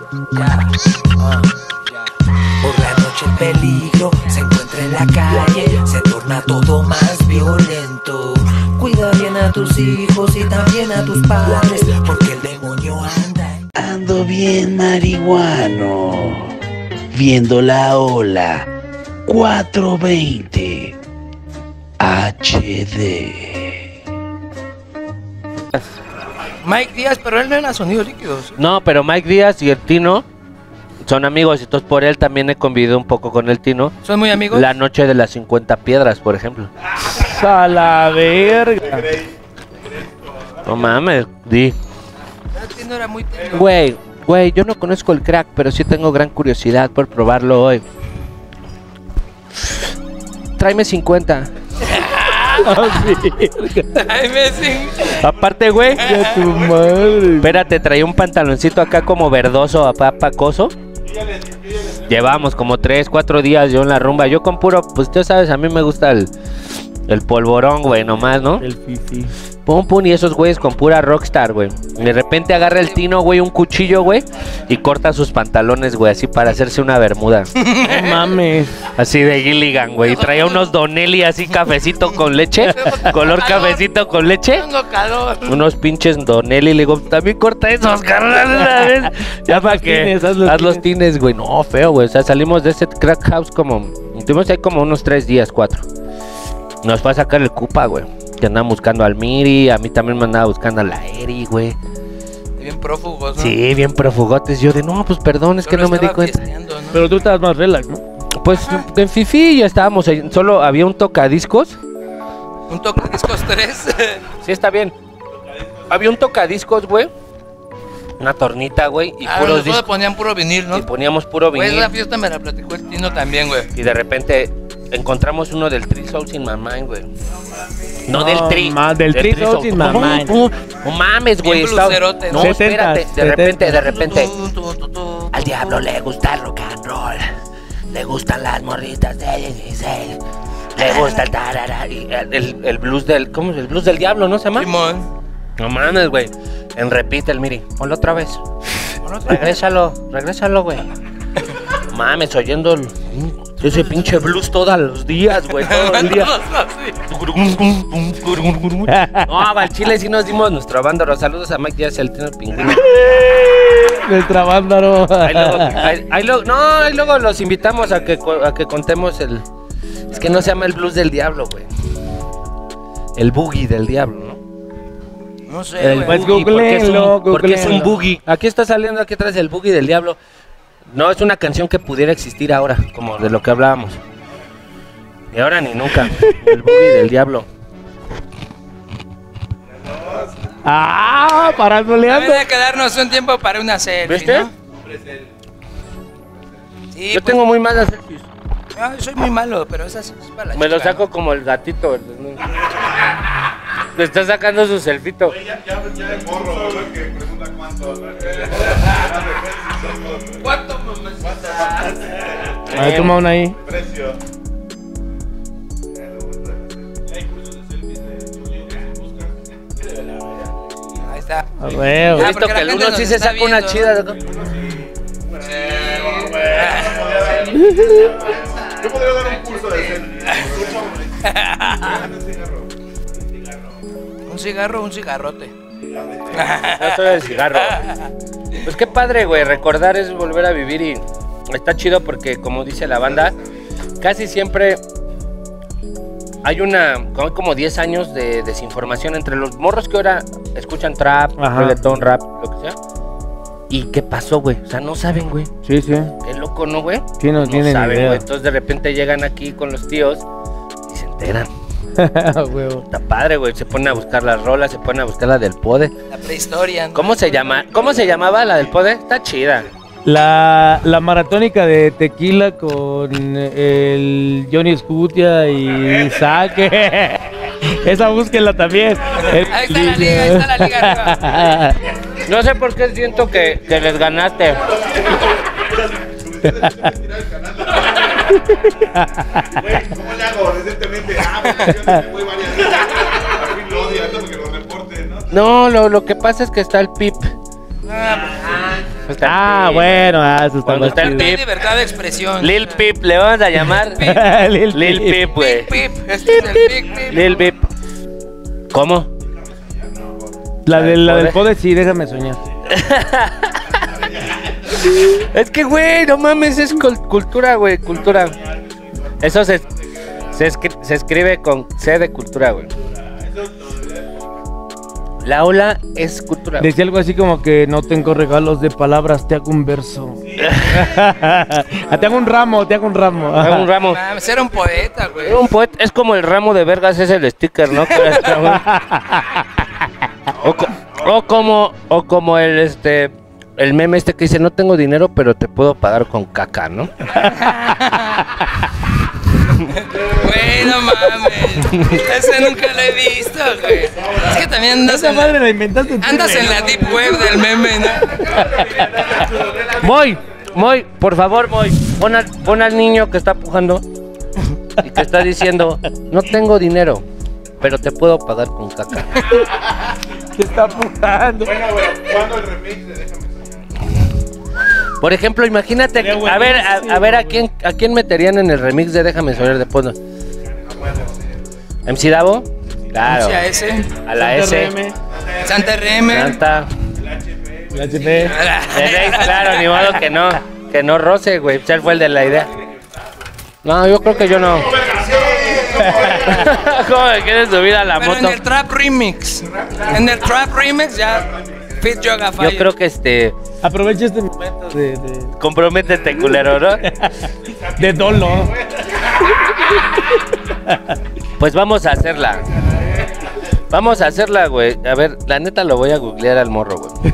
Por la noche el peligro se encuentra en la calle, se torna todo más violento. Cuida bien a tus hijos y también a tus padres, porque el demonio anda en... Ando bien marihuano, viendo la ola 420 HD. Mike Díaz, pero él no era sonido líquidos. No, pero Mike Díaz y el Tino son amigos, entonces por él también he convivido un poco con el Tino. ¿Son muy amigos? La noche de las 50 piedras, por ejemplo. A la verga. No mames, di. El Tino era muy tino. Güey, yo no conozco el crack, pero sí tengo gran curiosidad por probarlo hoy. Tráeme 50. Ay, Messi. Aparte, güey. Ya tu madre. Espérate, traía un pantaloncito acá como verdoso, pacoso. Llevamos como 3, 4 días yo en la rumba. Yo con puro, pues tú sabes, a mí me gusta El polvorón, güey, nomás, ¿no? El fifi. Pum, pum, y esos güeyes con pura rockstar, güey. De repente agarra el Tino, güey, un cuchillo, güey, y corta sus pantalones, güey, así para hacerse una bermuda. No mames. Así de Gilligan, güey. Y traía unos Donelli así cafecito con leche, color cafecito con leche. Tengo calor. Unos pinches Donelli, le digo, también corta esos, carnal, una vez. Ya para que haz los tines, güey. No, feo, güey. O sea, salimos de ese crack house como, estuvimos ahí como unos 3 días, 4. Nos fue a sacar el Cupa, güey. Que andaban buscando al Miri, a mí también me andaba buscando a la Eri, güey. Bien prófugos, ¿no? Sí, bien prófugotes. Yo de, no, pues perdón, es que no me di cuenta. ¿No? Pero tú estabas más relax, ¿no? Pues en Fifi ya estábamos ahí. Solo había un tocadiscos. Un tocadiscos 3. Sí, está bien. Había un tocadiscos, güey. Una tornita, güey. Y puros discos. Ponían puro vinil, ¿no? Y poníamos puro vinil. Pues la fiesta me la platicó el Tino también, güey. Y de repente encontramos uno del Three Souls in My Mind, güey. No, del Three. Del Three Souls in My Mind. No mames, güey. No, espérate. De repente. Al diablo le gusta el rock and roll. Le gustan las morritas de 16. Le gusta el tarara. Y el blues del. ¿Cómo es? El blues del diablo, ¿no se llama? Simón. No mames, güey. En repite el Miri. Ponlo otra vez. Regrésalo, güey. Mames, oyendo ese pinche blues todos los días, güey. Todo el día. No, al chile sí nos dimos nuestro vándaro. Saludos a Mike Díaz, el Tino Pingüino. Nuestra vándaro. Ahí luego los invitamos a que contemos el. Es que no se llama el blues del diablo, güey. El boogie del diablo, ¿no? No sé, pues porque es un boogie. Aquí está saliendo, aquí atrás el boogie del diablo. No, es una canción que pudiera existir ahora, como de lo que hablábamos. Y ahora ni nunca. El boogie del diablo. Paradoleando. Debe de quedarnos un tiempo para una selfie, ¿viste? ¿no? Sí, yo tengo muy malas selfies. Yo soy muy malo, pero esas es para la Me chica, lo saco, ¿no? Como el gatito. Le está sacando su selfito. Ya el morro, que pregunta cuánto. ¿Cuánto A ver, toma una ahí. Precio. Ahí está. He visto que el uno sí se saca una chida. Yo podría dar un curso de selfie. Un cigarrote. No soy el cigarro. Pues qué padre, güey. Recordar es volver a vivir y está chido porque, como dice la banda, casi siempre hay como 10 años de desinformación entre los morros que ahora escuchan trap, reggaetón, rap, lo que sea. ¿Y qué pasó, güey? O sea, no saben, güey. Sí. Qué loco, ¿no, güey? Sí, no tienen saben, idea. güey. Entonces de repente llegan aquí con los tíos y se enteran. Está padre, güey. Se ponen a buscar las rolas, se ponen a buscar la del Pode. La prehistoria, ¿no? ¿Cómo se llamaba la del Pode? Está chida. La maratónica de tequila con el Johnny Scutia y Saque. Esa búsquenla también. Ahí está la liga arriba. No sé por qué siento que les ganaste. ¿Cómo le hago? Recientemente, voy varias veces. A lo odia, porque lo reporte, ¿no? No, lo que pasa es que está el Pip. Bueno, eso está cuando está el Pip. Libertad de expresión. Lil Pip, le vamos a llamar. Lil Pip, güey. Lil Pip. ¿Cómo? La del Pode, sí, déjame soñar. Es que, güey, no mames, es cultura, güey, cultura. Eso se escribe con C de cultura, güey. La ola es cultura. Decía algo así como que no tengo regalos de palabras, te hago un verso. Te hago un ramo. Te hago un ramo. Era un poeta, güey. Era un poeta, es como el ramo de vergas, es el sticker, ¿no? O como el meme que dice, no tengo dinero, pero te puedo pagar con caca, ¿no? Güey, no mames. Ese nunca lo he visto, güey. Es que también andas esa madre la inventaste tú. Andas en la deep web del meme, ¿no? Moy, por favor, Moy. Pon al niño que está pujando. y te está diciendo, no tengo dinero, pero te puedo pagar con caca. Te está apurando. Bueno, ¿cuándo el remix de Déjame Soñar? Por ejemplo, imagínate, a ver, ¿a quién meterían en el remix de Déjame Soñar de Pono? ¿MC Davo? Claro. MC a S. A la S. Santa RM. Santa. El HP. Claro, ni modo que no roce, güey. Él fue el de la idea. No, yo creo que yo no. ¿Cómo me quieres subir a la Pero moto? en el Trap Remix. En el Trap Remix ya Fit Yoga Fire. Yo creo que Aprovecha este momento de... Comprométete, culero, ¿no? De dolo. Pues vamos a hacerla. Vamos a hacerla, güey. A ver, la neta lo voy a googlear al morro, güey.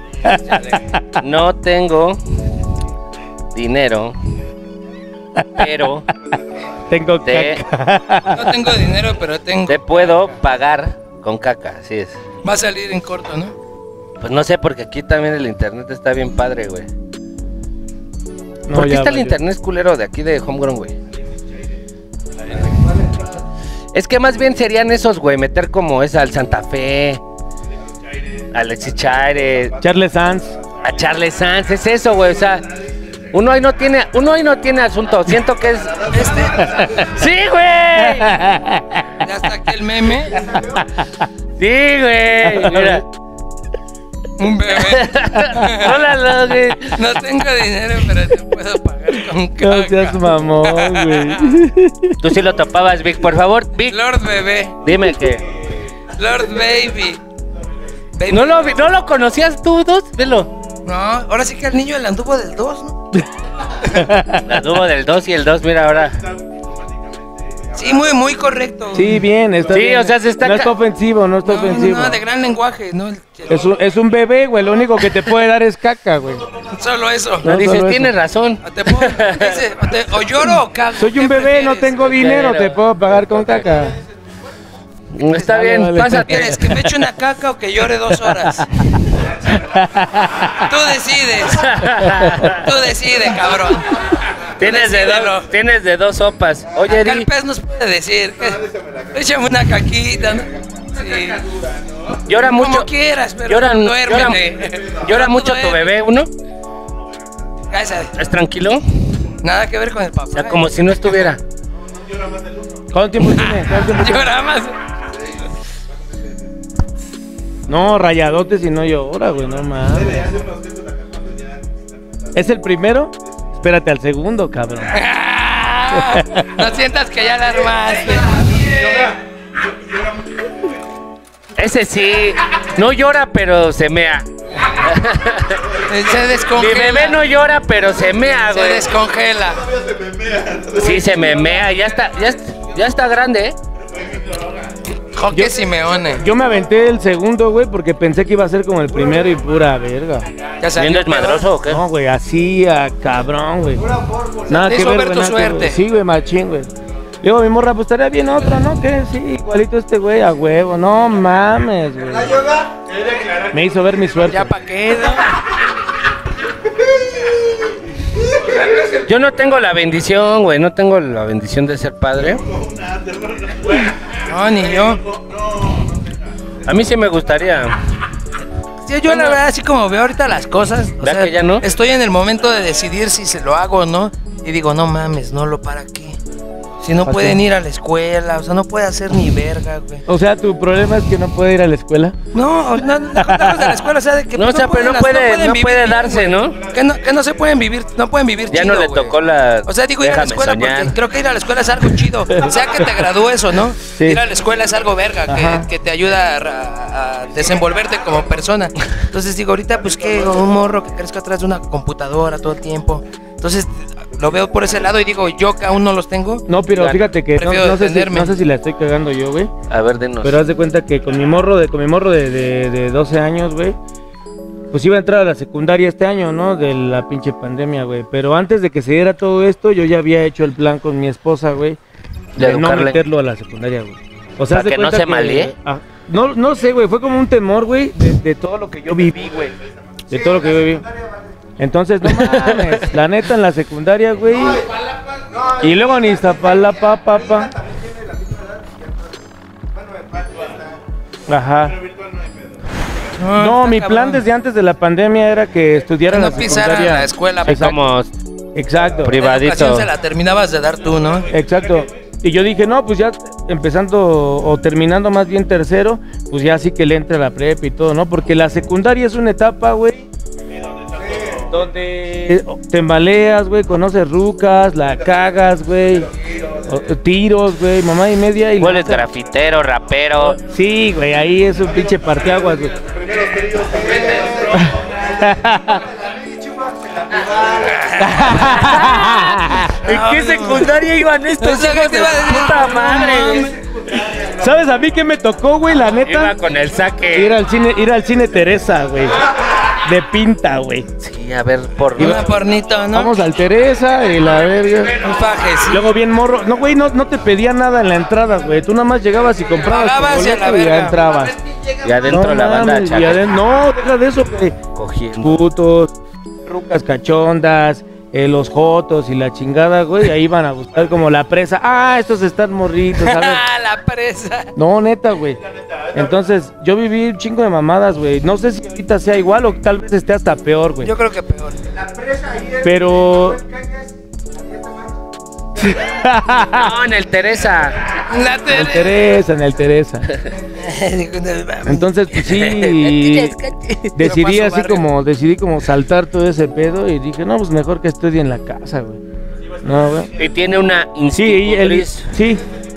No tengo dinero, pero tengo caca. No tengo dinero, pero tengo. Te puedo pagar con caca, así es. Va a salir en corto, ¿no? Pues no sé, porque aquí también el internet está bien padre, güey. No, ¿Por qué está el valió. internet culero de aquí de Homegrown, güey? Es que más bien serían esos, güey, meter como esa al Santa Fe, Alexis Chaire, Charles Sanz. a Charles Sanz, es eso, güey, o sea, uno ahí no tiene asunto, siento que es ¡sí, güey! Ya está aquí el meme. Sí, güey, mira. Un bebé. Hola, güey. No tengo dinero, pero te puedo pagar con caca. No seas mamón, güey. Tú sí lo topabas, Vic, por favor, Vic. Lord Bebé. Dime que Lord Baby. ¿No lo conocías tú, Dos? Velo. No, ahora sí que el niño del anduvo del 2, ¿no? La tuvo del 2 y el 2, mira ahora. Sí, muy correcto. Sí, bien, está Sí, bien. o sea, se está No está ofensivo, no está ofensivo. No, de gran lenguaje, ¿no? Es un bebé, güey, lo único que te puede dar es caca, güey. Solo eso. No, Dices, solo tienes eso. razón. O lloro o cago. Soy un ¿Qué bebé, no prefieres? tengo dinero, Pero- te puedo pagar con caca. Está Vale, bien, vale. pásate. ¿Quieres que me eche una caca o que llore 2 horas? Tú decides. Tú decides, cabrón. Tienes de dos sopas. Oye, Acá el Di, pez nos puede decir. Échame una caquita, ¿no? Sí. llora mucho. Como quieras, pero Llora duérmete. mucho tu bebé, uno. Cállate. ¿Es tranquilo? Nada que ver con el papá. O sea, como si no estuviera. ¿Cuánto tiempo tiene? ¿Cuánto tiempo tiene? Llora más. No, rayadotes y no llora, güey, no mames. ¿Es el primero? Espérate al segundo, cabrón. No sientas que ya la armaste. Ese sí. No llora, pero se mea. Se descongela. Mi bebé no llora, pero se mea, Se güey. descongela. Sí, se me mea. Ya está grande, ¿eh? Joque Simeone. Yo me aventé el segundo, güey, porque pensé que iba a ser como el primero y pura verga. Ya salió. ¿Bien desmadroso o qué? No, güey, así a cabrón, güey. Nada Te que hizo ver, ver güey, tu nada que ver. suerte. Sí, güey, machín, güey. Digo, mi morra, pues estaría bien otro, ¿no? ¿Qué? Sí, igualito este güey, a huevo. No mames, güey. Me hizo ver mi suerte. Ya pa' qué, ¿no? Yo no tengo la bendición, güey. No tengo la bendición de ser padre. No, ni yo. A mí sí me gustaría. Sí, yo la verdad, así como veo ahorita las cosas, o ¿Verdad sea, que ya no? estoy en el momento de decidir si se lo hago o no. Y digo, no mames, no lo para qué. Si no pueden ir a la escuela, o sea, no puede hacer ni verga, güey. O sea, tu problema es que no puede ir a la escuela. No, no de la escuela, o sea, de que No, o sea, pero no puede vivir darse, bien, ¿no? güey. Que no se pueden vivir, no pueden vivir Ya chido, no le güey. tocó la. O sea, digo, ir a la Déjame escuela soñar. porque creo que ir a la escuela es algo chido. Sea que te gradúes o no, Sí. ir a la escuela es algo verga, Ajá. que te ayuda a desenvolverte como persona. Entonces digo, ahorita pues que un morro que crezca atrás de una computadora todo el tiempo. Entonces lo veo por ese lado y digo, yo que aún no los tengo. No, pero Claro. fíjate que Prefiero no sé detenerme. si la estoy cagando yo, güey. A ver, denos. Pero haz de cuenta que con mi morro de 12 años, güey, pues iba a entrar a la secundaria este año, ¿no? De la pinche pandemia, güey. Pero antes de que se diera todo esto, yo ya había hecho el plan con mi esposa, güey, De de no educarle. meterlo a la secundaria, güey. O sea, ¿Para haz de que no cuenta se malie? No sé, güey, fue como un temor, güey, de todo lo que yo viví, güey. De todo lo que yo viví. Entonces, no mames, la neta en la secundaria, güey. Y luego en Iztapalapa, papá. Ajá. No, mi plan desde antes de la pandemia era que estudiara no la pisara secundaria. la escuela. Como Exacto. privadito. La educación se la terminabas de dar tú, ¿no? Exacto. Y yo dije, no, pues ya empezando o terminando más bien tercero, pues ya sí que le entre a la prepa y todo, ¿no? Porque la secundaria es una etapa, güey, donde te embaleas, güey, conoces rucas, la cagas, güey, tiros, güey, mamá y media. Y Vuelves grafitero, rapero. Sí, güey, ahí es un pinche parteaguas, güey. ¿En qué secundaria iban estos hijos de puta madre, güey? ¿Sabes a mí qué me tocó, güey, la neta? Iba con el saque. Ir al cine Teresa, güey. De pinta, güey. Sí, a ver, por Una pornito, ¿no? Vamos al Teresa y la verga. Un faje, sí. Luego bien morro. No, güey, no te pedía nada en la entrada, güey. Tú nada más llegabas y comprabas tu Pagabas y a la boleto y ya verga. entrabas. Y adentro No la banda mames, chaca. no, deja de eso, güey. Cogiendo. Putos, rucas cachondas, los jotos y la chingada, güey. Ahí van a buscar como la presa. Ah, estos están morritos, ¿sabes? La presa. No, neta, güey. Entonces, yo viví un chingo de mamadas, güey. No sé si ahorita sea igual o tal vez esté hasta peor, güey. Yo creo que peor. Pero... No, en el Teresa. La En el Teresa. Entonces, pues sí, decidí como saltar todo ese pedo y dije, no, pues mejor que estudie en la casa, güey. No, güey. Y tiene una Sí, institutriz. sí.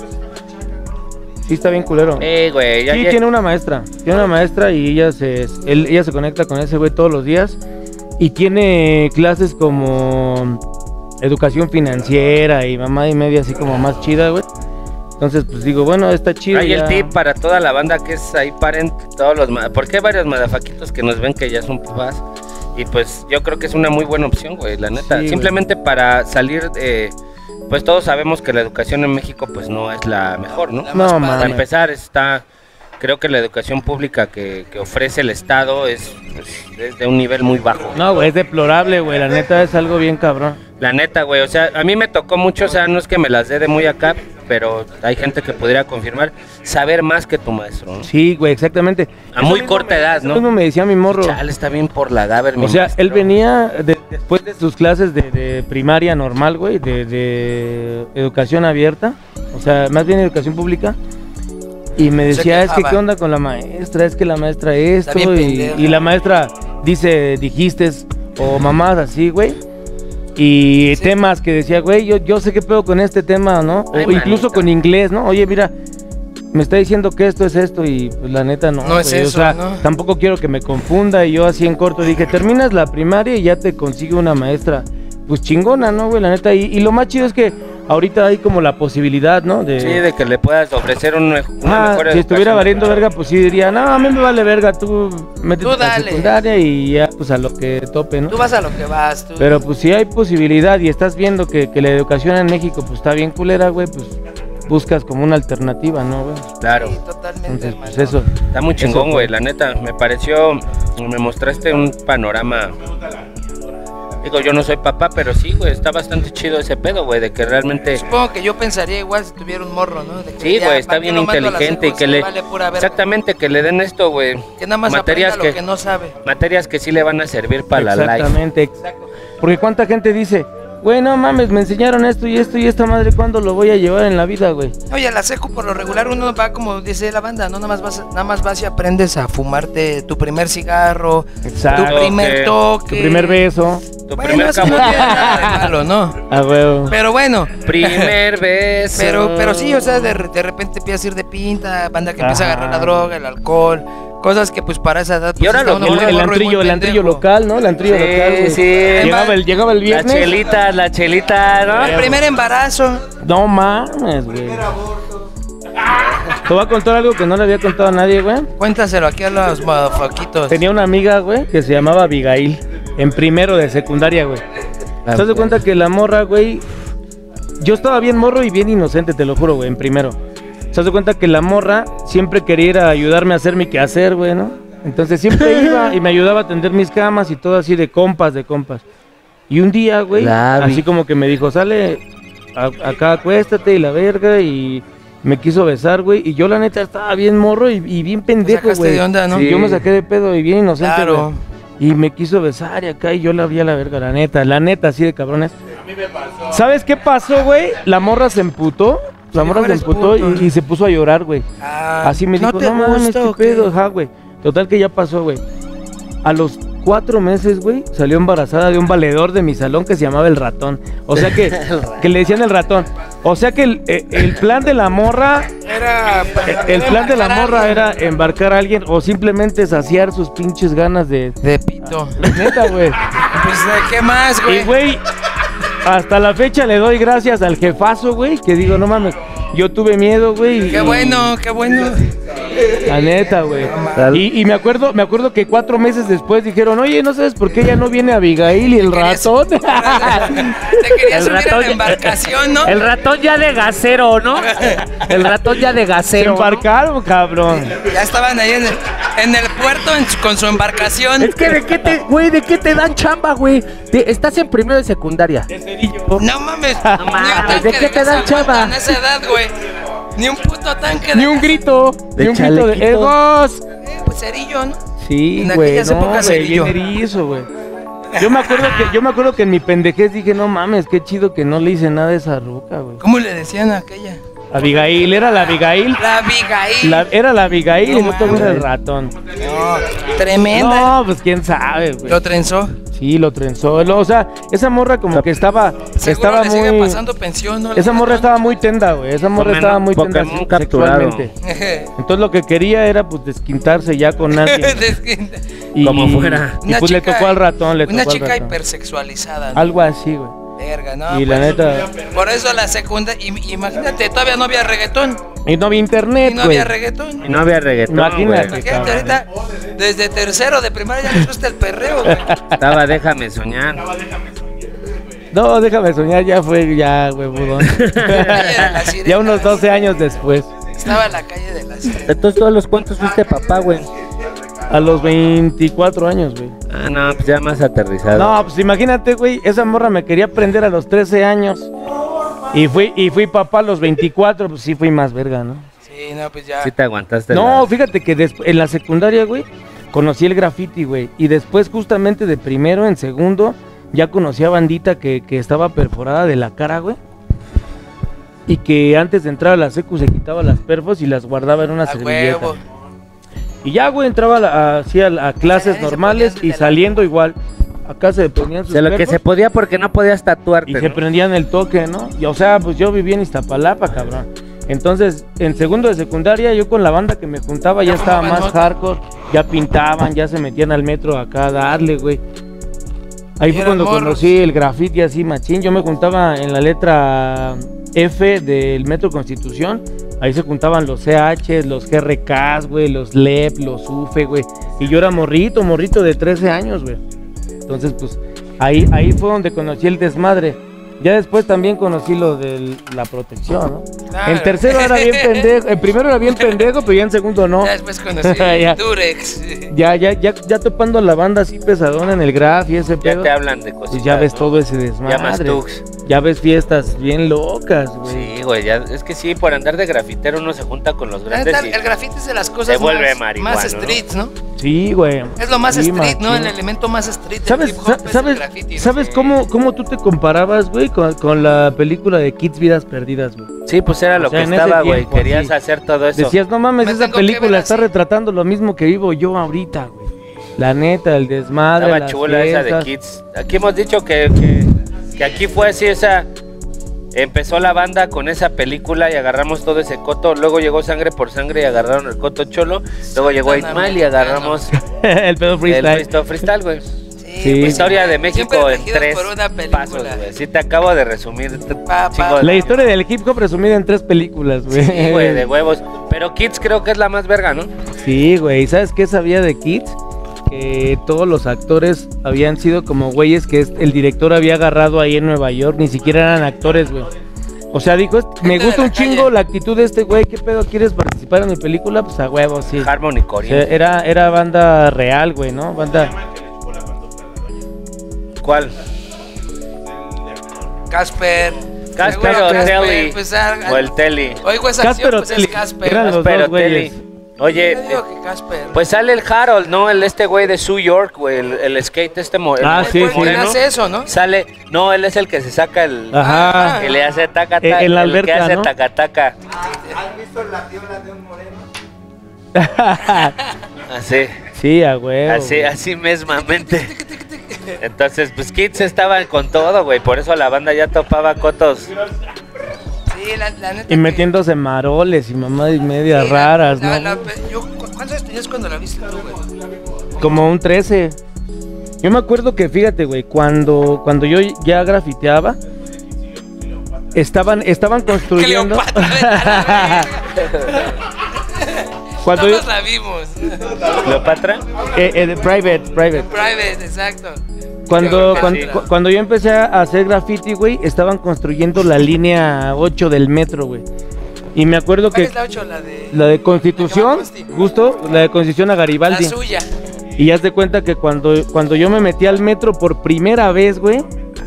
Sí, está bien culero. Güey, Sí, tiene una maestra. Tiene una maestra y ella se conecta con ese güey todos los días. Y tiene clases como educación financiera y mamá y media así como más chida, güey. Entonces, pues digo, bueno, está chido. Hay ya. el tip para toda la banda que es ahí paren todos los... Porque hay varios madafaquitos que nos ven que ya son papás. Y pues yo creo que es una muy buena opción, güey, la neta. Sí, simplemente para salir pues todos sabemos que la educación en México pues no es la mejor, ¿no? No, Para mames. empezar creo que la educación pública que ofrece el Estado es de un nivel muy bajo. No, güey, es deplorable, güey. La neta es algo bien cabrón. La neta, güey, o sea, a mí me tocó mucho, o sea, no es que me las dé de muy acá, pero hay gente que podría confirmar, saber más que tu maestro, ¿no? Sí, güey, exactamente. A muy corta edad, ¿no? Eso mismo me decía mi morro. Chale, está bien por la Gaber, mi O sea, maestro. él venía después de sus clases de primaria normal, güey, de educación abierta, o sea, más bien educación pública, y me decía, es que qué onda con la maestra, es que la maestra esto, y la maestra dijiste, o mamás así, güey, y temas que decía, güey, yo sé qué pedo con este tema, ¿no? Ay, O incluso manita. con inglés, ¿no? Oye, mira, me está diciendo que esto es esto y pues la neta no. No es güey, eso, o sea, ¿no? tampoco quiero que me confunda y yo así en corto dije, terminas la primaria y ya te consigue una maestra, pues chingona, ¿no, güey? La neta, y lo más chido es que ahorita hay como la posibilidad, ¿no? Sí, de que le puedas ofrecer una mejor si educación. estuviera valiendo verga, pues sí diría, no, a mí me vale verga, tú métete Tú a la dale. secundaria y ya, pues a lo que tope, ¿no? Tú vas a lo que vas, tú. Pero pues si hay posibilidad y estás viendo que la educación en México pues está bien culera, güey, pues buscas como una alternativa, ¿no, güey? Claro. Sí, totalmente, Entonces, hermano. pues eso. Está muy chingón, Eso, güey, la neta. Me mostraste un panorama. Digo, yo no soy papá, pero sí, güey, está bastante chido ese pedo, güey, de que realmente... Supongo que yo pensaría igual si tuviera un morro, ¿no? De que Sí, ya, güey, está ¿para qué bien lo mando a la inteligente y secu que si le... vale pura verga? Exactamente, que le den esto, güey. Que nada más materias aprenda lo que no sabe. Materias que sí le van a servir para la life. Exactamente, exacto. Porque cuánta gente dice, güey, no mames, me enseñaron esto y esta madre, ¿cuándo lo voy a llevar en la vida, güey? Oye, a la secu por lo regular uno va como dice la banda, no nada más vas y aprendes a fumarte tu primer cigarro, Exacto. tu primer toque, Tu primer beso. Tu Bueno, primer eso no camote. tiene nada de malo, ¿no? Ah, güey. Pero bueno. Primer beso. Pero sí, o sea, de repente empiezas a ir de pinta, banda que empieza a Ajá. agarrar la droga, el alcohol, cosas que pues para esa edad pues, Y ahora está lo uno que muy El morro y muy antrillo pendejo. local, ¿no? El antrillo Sí, local, güey. sí. Llegaba el viernes. La chelita, ¿no? El primer embarazo. No mames, güey. Te voy a contar algo que no le había contado a nadie, güey. Cuéntaselo aquí a los motherfuckitos. Tenía una amiga, güey, que se llamaba Abigail, en primero de secundaria, güey. ¿Te das cuenta que la morra, güey? Yo estaba bien morro y bien inocente, te lo juro, güey, en primero. ¿Te das cuenta que la morra siempre quería ir a ayudarme a hacer mi quehacer, güey, ¿no? Entonces siempre iba y me ayudaba a tender mis camas y todo así de compas. Y un día, güey, así como que me dijo, sale, acá acuéstate y la verga, y me quiso besar, güey, y yo la neta estaba bien morro y bien pendejo, güey. de onda, ¿no? Sí. Yo me saqué de pedo y bien inocente, Claro. güey. Y me quiso besar y acá, y yo la vi a la verga, la neta, así de cabrones. A mí me pasó. ¿Sabes qué pasó, güey? La morra se emputó. La Sí, morra se eres emputó puto. y se puso a llorar, güey. Ah, Así me ¿no dijo, te no mames, gusta qué o qué? pedo, ajá, güey. Total que ya pasó, güey. A los 4 meses, güey, salió embarazada de un valedor de mi salón que se llamaba El Ratón. O sea que le decían El Ratón. O sea que el plan de la morra, el plan de la morra era embarcar a alguien o simplemente saciar sus pinches ganas de pito. Neta, güey. Pues, ¿qué más, güey? Y, güey, hasta la fecha le doy gracias al jefazo, güey, que digo, no mames, yo tuve miedo, güey. Qué bueno, qué bueno. La neta, güey. Y me acuerdo que 4 meses después dijeron, oye, ¿no sabes por qué ya no viene Abigail y el ratón? Te querías subir a la embarcación, ¿no? El ratón ya de gasero, ¿no? El ratón ya de Se gasero. embarcaron, cabrón. Ya estaban ahí en el puerto con su embarcación. Es que ¿de qué te dan chamba, güey? Estás en primero de secundaria. No mames. No mames, ¿de qué te dan gas chamba? aguanta en esa edad, güey. Ni un puto tanque de Ni un gas. grito. De Ni un grito de chalequito. ¡Egos! Pues cerillo, ¿no? Sí, En güey, aquellas no, épocas güey, cerillo. bien erizo, güey. Yo me acuerdo que en mi pendejez dije, no mames, qué chido que no le hice nada a esa ruca, güey. ¿Cómo le decían a aquella? Abigail, era la Abigail. La Abigail. Era la Abigail No y no te mames. era el ratón. No, tremenda. No, pues quién sabe, güey. Lo trenzó. Sí, lo trenzó. O sea, esa morra como que estaba Seguro le sigue muy... pasando pensión, ¿no? Esa morra estaba muy tenda, güey. Esa morra estaba muy tenda Pokémon capturado. sexualmente. Entonces lo que quería era pues desquintarse ya con alguien. Y, Como fuera. Y pues le tocó al ratón, le tocó Una al chica ratón. hipersexualizada, ¿no? Algo así, güey. Verga, ¿no? Y la pues, neta... por eso la secundaria. Imagínate, todavía no había reggaetón. Y no había internet, Y no güey. había reggaetón. Y no había reggaetón, Imagínate, güey. Imagínate, ahorita, desde tercero de primaria ya les gusta el perreo, güey. Estaba Déjame Soñar. No, déjame soñar, ya fue, ya, güey, budón. Ya unos 12 años después. Estaba en la calle de las... Entonces, ¿tú a los cuántos fuiste papá, güey? A los 24 años, güey. Ah, no, pues ya más aterrizado. No, pues imagínate, güey, esa morra me quería prender a los 13 años. Y fui papá a los 24, pues sí fui más verga, ¿no? Sí, no, pues ya. Sí te aguantaste. No, fíjate que en la secundaria, güey, conocí el graffiti, güey. Y después, justamente de primero en segundo, ya conocí a bandita que estaba perforada de la cara, güey. Y que antes de entrar a la secu se quitaba las perfos y las guardaba en una A servilleta. huevo. Y ya, güey, entraba a clases normales y saliendo igual. Acá se ponían sus De lo que perfos se podía porque no podías tatuarte, y se ¿no? prendían el toque, ¿no? Y, o sea, pues yo vivía en Iztapalapa, cabrón. Entonces, en segundo de secundaria, yo con la banda que me juntaba ya estaba más hardcore. Ya pintaban, ya se metían al metro acá a darle, güey. Ahí fue cuando conocí el graffiti así, machín. Yo me juntaba en la letra F del Metro Constitución. Ahí se juntaban los CH, los GRKs, güey, los LEP, los UFE, güey. Y yo era morrito de 13 años, güey. Entonces, pues, ahí fue donde conocí el desmadre. Ya después también conocí lo de la protección, ¿no? Claro. En tercero era bien pendejo, en primero era bien pendejo, pero ya en segundo no. Ya después conocí Ya. Durex. Ya topando a la banda así pesadona en el graf y ese Ya pedo. te hablan de cositas. Pues ya ves ¿no? todo ese desmadre. Ya más tux. Ya ves fiestas bien locas, güey. Sí, güey, ya, es que sí, por andar de grafitero uno se junta con los La grandes neta, y el graffiti es de las cosas se vuelve más marihuano, streets, ¿no? Sí, güey. Es lo más Sí, street, ¿no? machín. El elemento más street del ¿Sabes, hip hop es el sabes, graffiti, ¿no? ¿sabes cómo tú te comparabas, güey, con la película de Kids Vidas Perdidas, güey? Sí, pues era lo O sea, que en ese estaba, güey, tiempo, querías sí. hacer todo eso. Decías, no mames, Me esa tengo que ver película está así. retratando lo mismo que vivo yo ahorita, güey. La neta, el desmadre, Estaba las chula esa de fiestas. Kids. Aquí hemos dicho que aquí fue así esa... Empezó la banda con esa película y agarramos todo ese coto. Luego llegó Sangre por Sangre y agarraron el coto cholo. Luego llegó 8 Mile y agarramos El pedo freestyle. el freestyle, güey. Sí. pues, Historia de México siempre en elegidos 3 por una película. pasos, güey. Sí, te acabo de resumir. Chingo de- La historia del hip hop resumida en 3 películas, güey. Sí, güey, de huevos. Pero Kids creo que es la más verga, ¿no? Sí, güey. ¿Sabes qué sabía de Kids? Que todos los actores habían sido como güeyes que el director había agarrado ahí en Nueva York. Ni siquiera eran actores, güey. O sea, dijo, me Gente gusta de un la chingo calle. la actitud de este güey. ¿Qué pedo? ¿Quieres participar en mi película? Pues a huevo, sí. Harmony O Corriente. sea, era banda real, güey, ¿no? Banda... ¿Cuál? Casper, Casper Seguro o Casper, Telly. pues, O el Telly. Oigo esa Casper acción, o pues Telly. es Casper. Eran los Casper dos o Telly. güeyes. Oye, Yo digo que Casper. pues sale el Harold, ¿no? Este güey de New York, güey, el skate sí, ¿Quién moreno. hace eso, no? Sale, no, él es el que se saca el... Ajá. Que le hace taca taca. En la el que alberca, hace ¿no? taca taca. ¿Has visto la piola de un moreno? Así, Sí, a huevo. así mesmamente. Entonces, pues Kids estaban con todo, güey. Por eso la banda ya topaba cotos. Sí, la neta. Y metiéndose maroles y mamás y medias raras, ¿no? ¿Cuántos años tenías cuando la viste tú, güey? Como un 13. Yo me acuerdo que, fíjate, güey, cuando yo ya grafiteaba, estaban construyendo. Cuando Todos la vimos. ¿Cleopatra? Private. Exacto. Cuando yo empecé a hacer graffiti, güey, estaban construyendo la línea 8 del metro, güey. Y me acuerdo ¿Cuál que es la 8? la de Constitución, justo, la de Constitución a Garibaldi. La suya. Y haz de cuenta que cuando yo me metí al metro por primera vez, güey,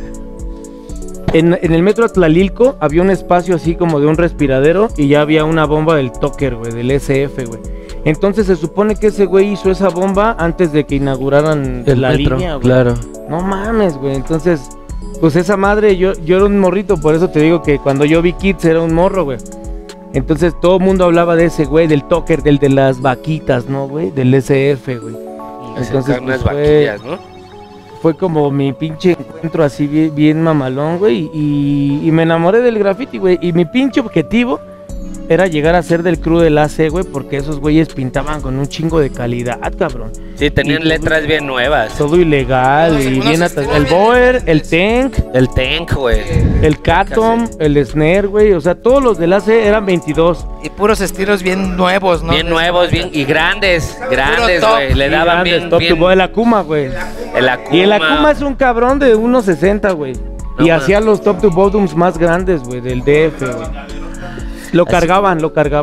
en el metro Atlalilco había un espacio así como de un respiradero y ya había una bomba del Tucker, güey, del SF, güey. Entonces se supone que ese güey hizo esa bomba antes de que inauguraran la línea, güey. Claro. No mames, güey. Entonces, pues esa madre, yo era un morrito, por eso te digo que cuando yo vi Kids era un morro, güey. Entonces todo el mundo hablaba de ese güey, del Tucker, del de las vaquitas, ¿no, güey? Del SF, güey. Entonces, pues, vaquillas, ¿no? Fue como mi pinche encuentro así bien mamalón, güey. Y me enamoré del graffiti, güey. Y mi pinche objetivo era llegar a ser del crew del AC, güey, porque esos güeyes pintaban con un chingo de calidad, cabrón. Sí, tenían letras bien nuevas. Todo ilegal y bien atascado. El Boer, el Tank. El Tank, güey. El Catom, el Snare, güey. O sea, todos los del AC eran 22. Y puros estilos bien nuevos, ¿no? Bien nuevos, bien y grandes, güey. Le daban bien, top bien. el Akuma, güey. El Akuma. Y el Akuma es un cabrón de 1.60, güey. Y hacía los top to bottoms más grandes, güey, del DF, güey. Lo cargaban.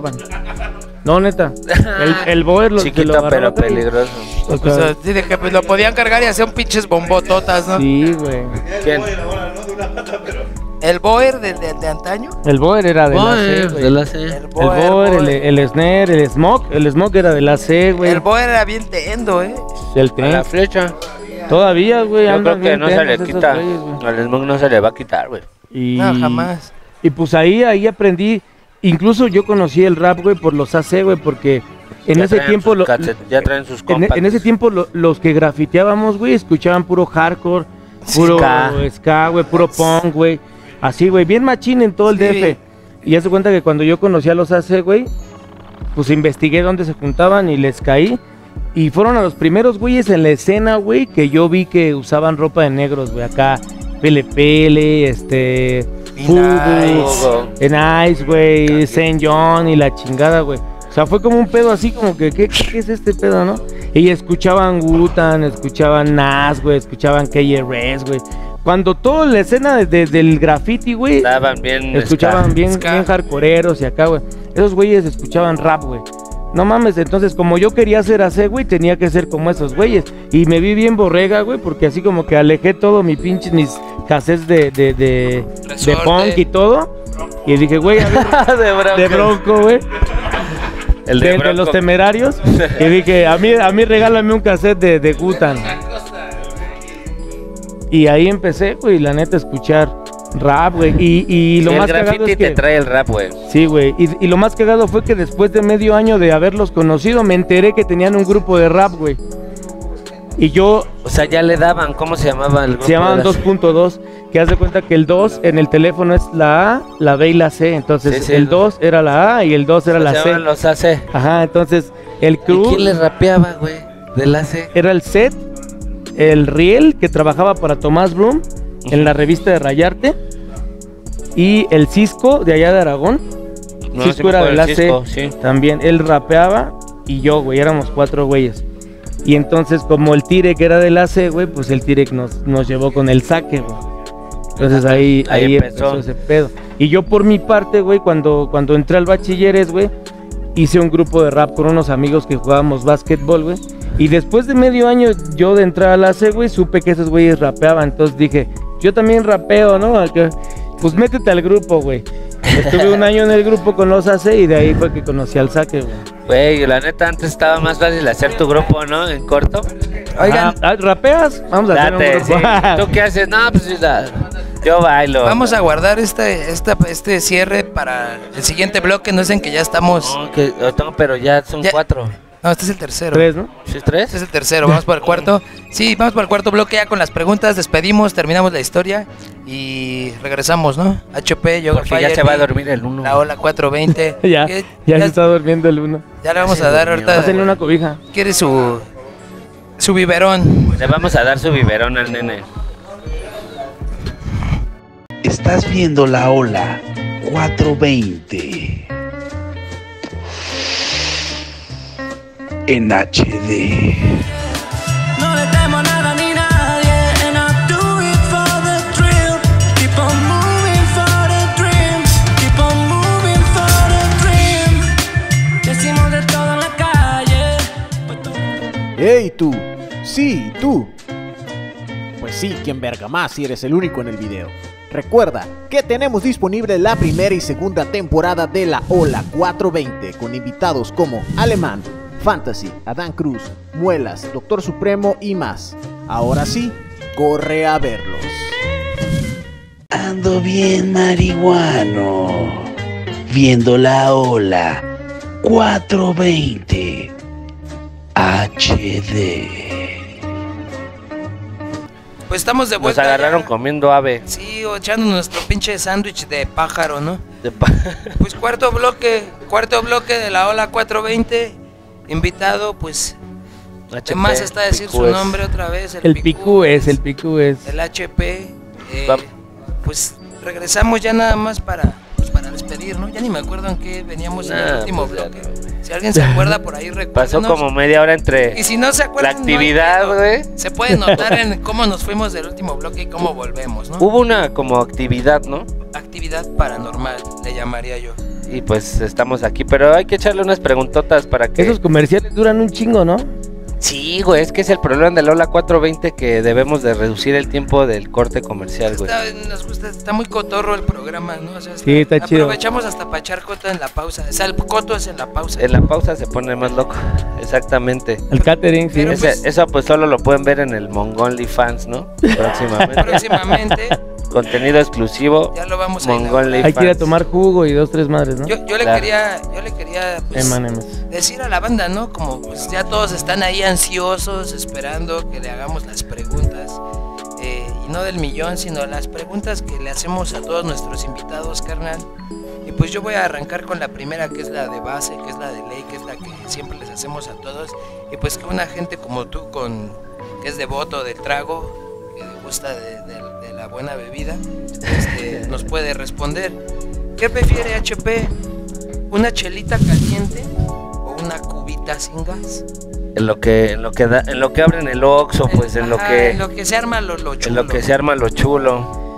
No, neta. El Boer lo chiquito lo pero peligroso. O sea, sí, de que pues, lo podían cargar y hacían pinches bombototas, ¿no? Sí, güey. ¿Quién? ¿El Boer de antaño? El Boer era del AC, güey. El Boer, el Snare, el Smoke. El Smoke era del AC, güey. El Boer era bien tendo, El A la Tank. flecha. Todavía, güey. Yo creo andan que bien no se le tensos esos quita. güeyes, güey. Al Smoke no se le va a quitar, güey. No, jamás. Y pues ahí aprendí. Incluso yo conocí el rap, güey, por los AC, güey, porque en Ya ese traen tiempo sus ya traen sus compas. en ese tiempo los que grafiteábamos, güey, escuchaban puro hardcore, puro ska, güey, puro punk, güey. Así, güey, bien machín en todo el DF. Y ya se cuenta que cuando yo conocí a los AC, güey, pues investigué dónde se juntaban y les caí. Y fueron a los primeros güeyes en la escena, güey, que yo vi que usaban ropa de negros, güey, acá. Pele, Fubu, Nice, güey, Saint John y la chingada, güey. O sea, fue como un pedo así como que, ¿qué es este pedo, no? Y escuchaban Wu-Tang, escuchaban Nas, güey, escuchaban KRS, güey. Cuando toda la escena del graffiti, güey, estaban bien escuchaban bien hardcoreeros y acá, güey. Esos güeyes escuchaban rap, güey. No mames, entonces como yo quería ser AC, güey, tenía que ser como esos güeyes. Y me vi bien borrega, güey, porque así como que alejé todo mis cassettes de punk y todo. Y dije, güey, a ver, de Bronco, güey. El de los Temerarios. Y dije, a mí regálame un cassette de Wu-Tang. Y ahí empecé, güey, la neta, a escuchar rap, güey. Y lo más cagado es que te trae el rap, güey. Sí, güey. Y lo más cagado fue que después de medio año de haberlos conocido, me enteré que tenían un grupo de rap, güey. Y yo... O sea, ya le daban, ¿cómo se llamaba el grupo? Se llamaban 2.2, que haz de cuenta que el 2 en el teléfono es la A, la B y la C. Entonces, el 2 era la A y el 2 era la C. Los AC. Ajá, entonces, el crew... ¿Y quién les rapeaba, güey? Del AC. Era el Set, el Riel, que trabajaba para Tomás Broom en la revista de Rayarte, y el Cisco de allá de Aragón. Cisco era del AC, también él rapeaba y yo, güey, éramos 4 güeyes. Y entonces como el Tirek era del AC, güey, pues el Tirek nos llevó con el saque, güey. Entonces ahí empezó ese pedo. Y yo por mi parte, güey, cuando entré al bachilleres, güey, hice un grupo de rap con unos amigos que jugábamos básquetbol, güey. Y después de medio año yo de entrar al AC, güey, supe que esos güeyes rapeaban. Entonces dije, yo también rapeo, ¿no? Entonces pues métete al grupo, güey. Estuve un año en el grupo con los AC y de ahí fue que conocí al Saque, güey. Güey, la neta antes estaba más fácil hacer tu grupo, ¿no? En corto. Oigan, ¿rapeas? Vamos a hacer un Date, grupo. sí. ¿Tú qué haces? No, pues yo bailo. vamos a guardar este cierre para el siguiente bloque. No dicen que ya estamos. No, pero ya son Ya. 4. No, este es el tercero. 3, ¿no? ¿Sí es 3? Este es el tercero, vamos para el cuarto. Sí, vamos para el cuarto bloque ya con las preguntas, despedimos, terminamos la historia y regresamos, ¿no? HP, Yoga Porque ya Fire, se va a dormir el 1. La Ola 420. Ya ¿Qué? se está durmiendo el 1. Ya le vamos a dar ahorita. Pásenle una cobija. ¿Quiere su biberón? Le vamos a dar su biberón al nene. Estás viendo la Ola 420 en HD. No le temo a nada ni nadie, and I do it for the thrill. Keep on moving for the dream. Keep on moving for the dream. Decimos de todo en la calle. ¡Ey, tú! ¡Sí, tú! Pues sí, quien verga más si eres el único en el video. Recuerda que tenemos disponible la primera y segunda temporada de la Ola 420 con invitados como Alemán, Fantasy, Adán Cruz, Muelas, Doctor Supremo y más. Ahora sí, corre a verlos. Ando bien marihuano, viendo la Ola 420 HD. Pues estamos de Nos vuelta. agarraron ya. comiendo ave. Sí, o echando nuestro pinche sándwich de pájaro, ¿no? Pues cuarto bloque de la Ola 420. Invitado, pues. HP, Más está decir su Picú es. nombre otra vez. El Picú es. El HP. Pues regresamos ya nada más para despedir, ¿no? Ya ni me acuerdo en qué veníamos en el último pues ya bloque. Si alguien se acuerda por ahí, Pasó recuérdenos. como media hora entre Y si no se la acuerdan, actividad, no hay güey. pedo. Se puede notar en cómo nos fuimos del último bloque y cómo volvemos, ¿no? Hubo una como actividad, ¿no? Actividad paranormal, le llamaría yo. Y pues estamos aquí, pero hay que echarle unas preguntotas para que... Esos comerciales duran un chingo, ¿no? Sí, güey, es que es el problema de Lola 420 que debemos de reducir el tiempo del corte comercial, güey. Nos gusta, está muy cotorro el programa, ¿no? O sea, Sí, está chido. Aprovechamos hasta para echar coto en la pausa. O sea, el coto es en la pausa. En la pausa se pone más loco, exactamente. El catering, sí. Eso pues solo lo pueden ver en el Mongoli Fans, ¿no? Próximamente. Próximamente. Contenido exclusivo. Ya lo vamos a Mongoli Hay que ir a Fans. tomar jugo y 2, 3 madres, ¿no? Yo le Claro. quería pues, M&M's. decir a la banda, ¿no? Como pues ya todos están ahí ansiosos, esperando que le hagamos las preguntas. Y no del millón, sino las preguntas que le hacemos a todos nuestros invitados, carnal. Y pues yo voy a arrancar con la primera, que es la de base, que es la de ley, que es la que siempre les hacemos a todos. Y pues que una gente como tú, que es devoto del trago, que le gusta de la buena bebida, nos puede responder. ¿Qué prefiere HP? ¿Una chelita caliente o una cubita sin gas? En lo que abren el Oxxo, pues en lo que se arma lo chulo. En lo que se arma lo chulo.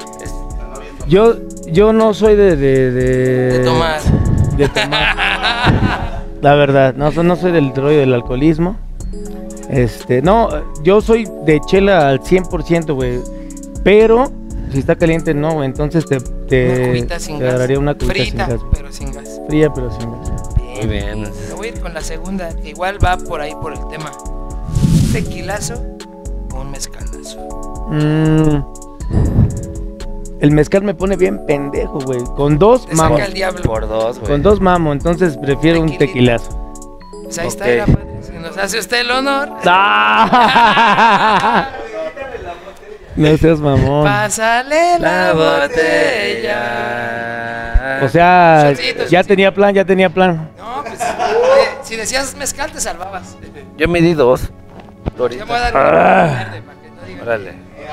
Yo no soy de tomar. De tomar. La verdad, no soy del rollo del alcoholismo. No, yo soy de chela al 100%, güey. Pero si está caliente, no, güey. Entonces Una cubita sin gas. agarraría una cubita Frita, sin gas. pero sin gas. Fría, pero sin gas. Muy bien. Me voy a ir con la segunda, que igual va por ahí por el tema. ¿Un tequilazo o un mezcalazo? El mezcal me pone bien pendejo, güey. Con 2 Te mamo. saca el diablo. Por 2, güey. Con 2 mamo, entonces prefiero un tequilazo. Pues ahí está, era padre. Si nos hace usted el honor. No seas mamón. Pásale la botella. O sea, Shotcito, ya tenía plan. No, pues si decías mezcal te salvabas. Yo me di 2. Ya me voy a dar un verde para que no digan. Órale.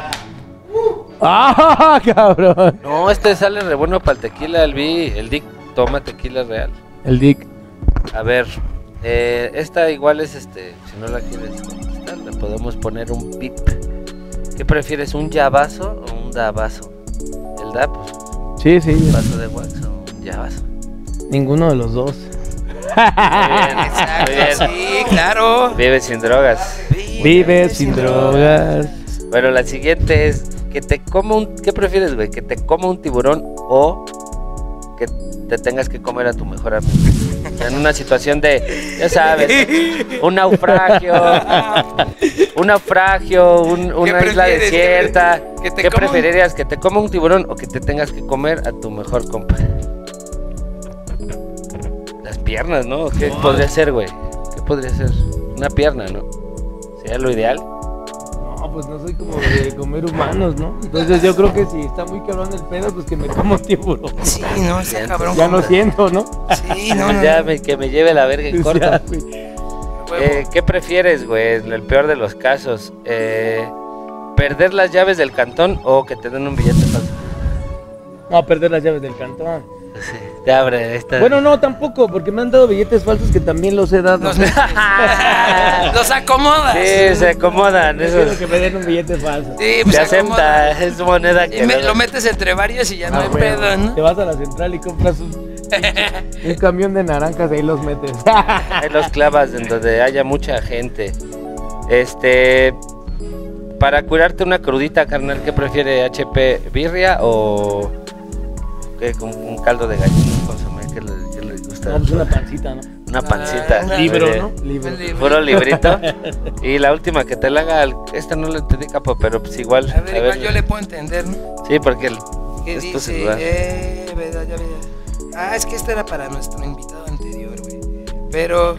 ¡Ah, cabrón! No, sale re bueno para el tequila, el Dick toma tequila real. El Dick. A ver, esta igual es si no la quieres contestar, le podemos poner un pip. ¿Qué prefieres, un llavazo o un dabazo? El da, pues. Sí. ¿Un vaso de wax o un llavazo? Ninguno de los dos. Exacto, Muy bien. sí, claro. Vive sin drogas. Vive sin drogas. Bueno, la siguiente es, que te coma un... ¿Qué prefieres, güey? ¿Que te coma un tiburón o que te tengas que comer a tu mejor amigo? En una situación de, ya sabes, un naufragio, una isla desierta. ¿Qué preferirías? ¿Que te coma un tiburón o que te tengas que comer a tu mejor compa? Las piernas, ¿no? ¿Qué podría ser, güey? ¿Qué podría ser? Una pierna, ¿no? ¿Sería lo ideal? No, pues no soy como de comer humanos, ¿no? Entonces yo creo que si está muy cabrón el pedo, pues que me como tiburón. Sí, no, está cabrón. Ya no siento, ¿no? Sí, no. Ya que me lleve la verga en corto. ¿Qué prefieres, güey? En el peor de los casos, ¿perder las llaves del cantón o que te den un billete falso? No, perder las llaves del cantón. Sí, te abre esta. Bueno, no, tampoco, porque me han dado billetes falsos que también los he dado. Los acomodas. Sí, se acomodan. Quiero que me den un billete falso. Sí, pues se acepta, es moneda que... lo metes entre varios y ya no hay pedo, ¿no? Te vas a la central y compras un camión de naranjas y ahí los metes. Ahí los clavas en donde haya mucha gente. Para curarte una crudita, carnal, ¿qué prefiere? ¿HP birria o un caldo de gallina? ¿Qué le gusta? No, pues una pancita, ¿no? Una pancita. Libro, ¿no? Libro. Puro librito. Y la última que te la haga, esta no le entendí, capo, pero pues igual. A ver, igual yo le puedo entender, ¿no? Sí, porque ¿qué dice? celular. Verdad, ya. Ah, es que esta era para nuestro invitado anterior, güey. Pero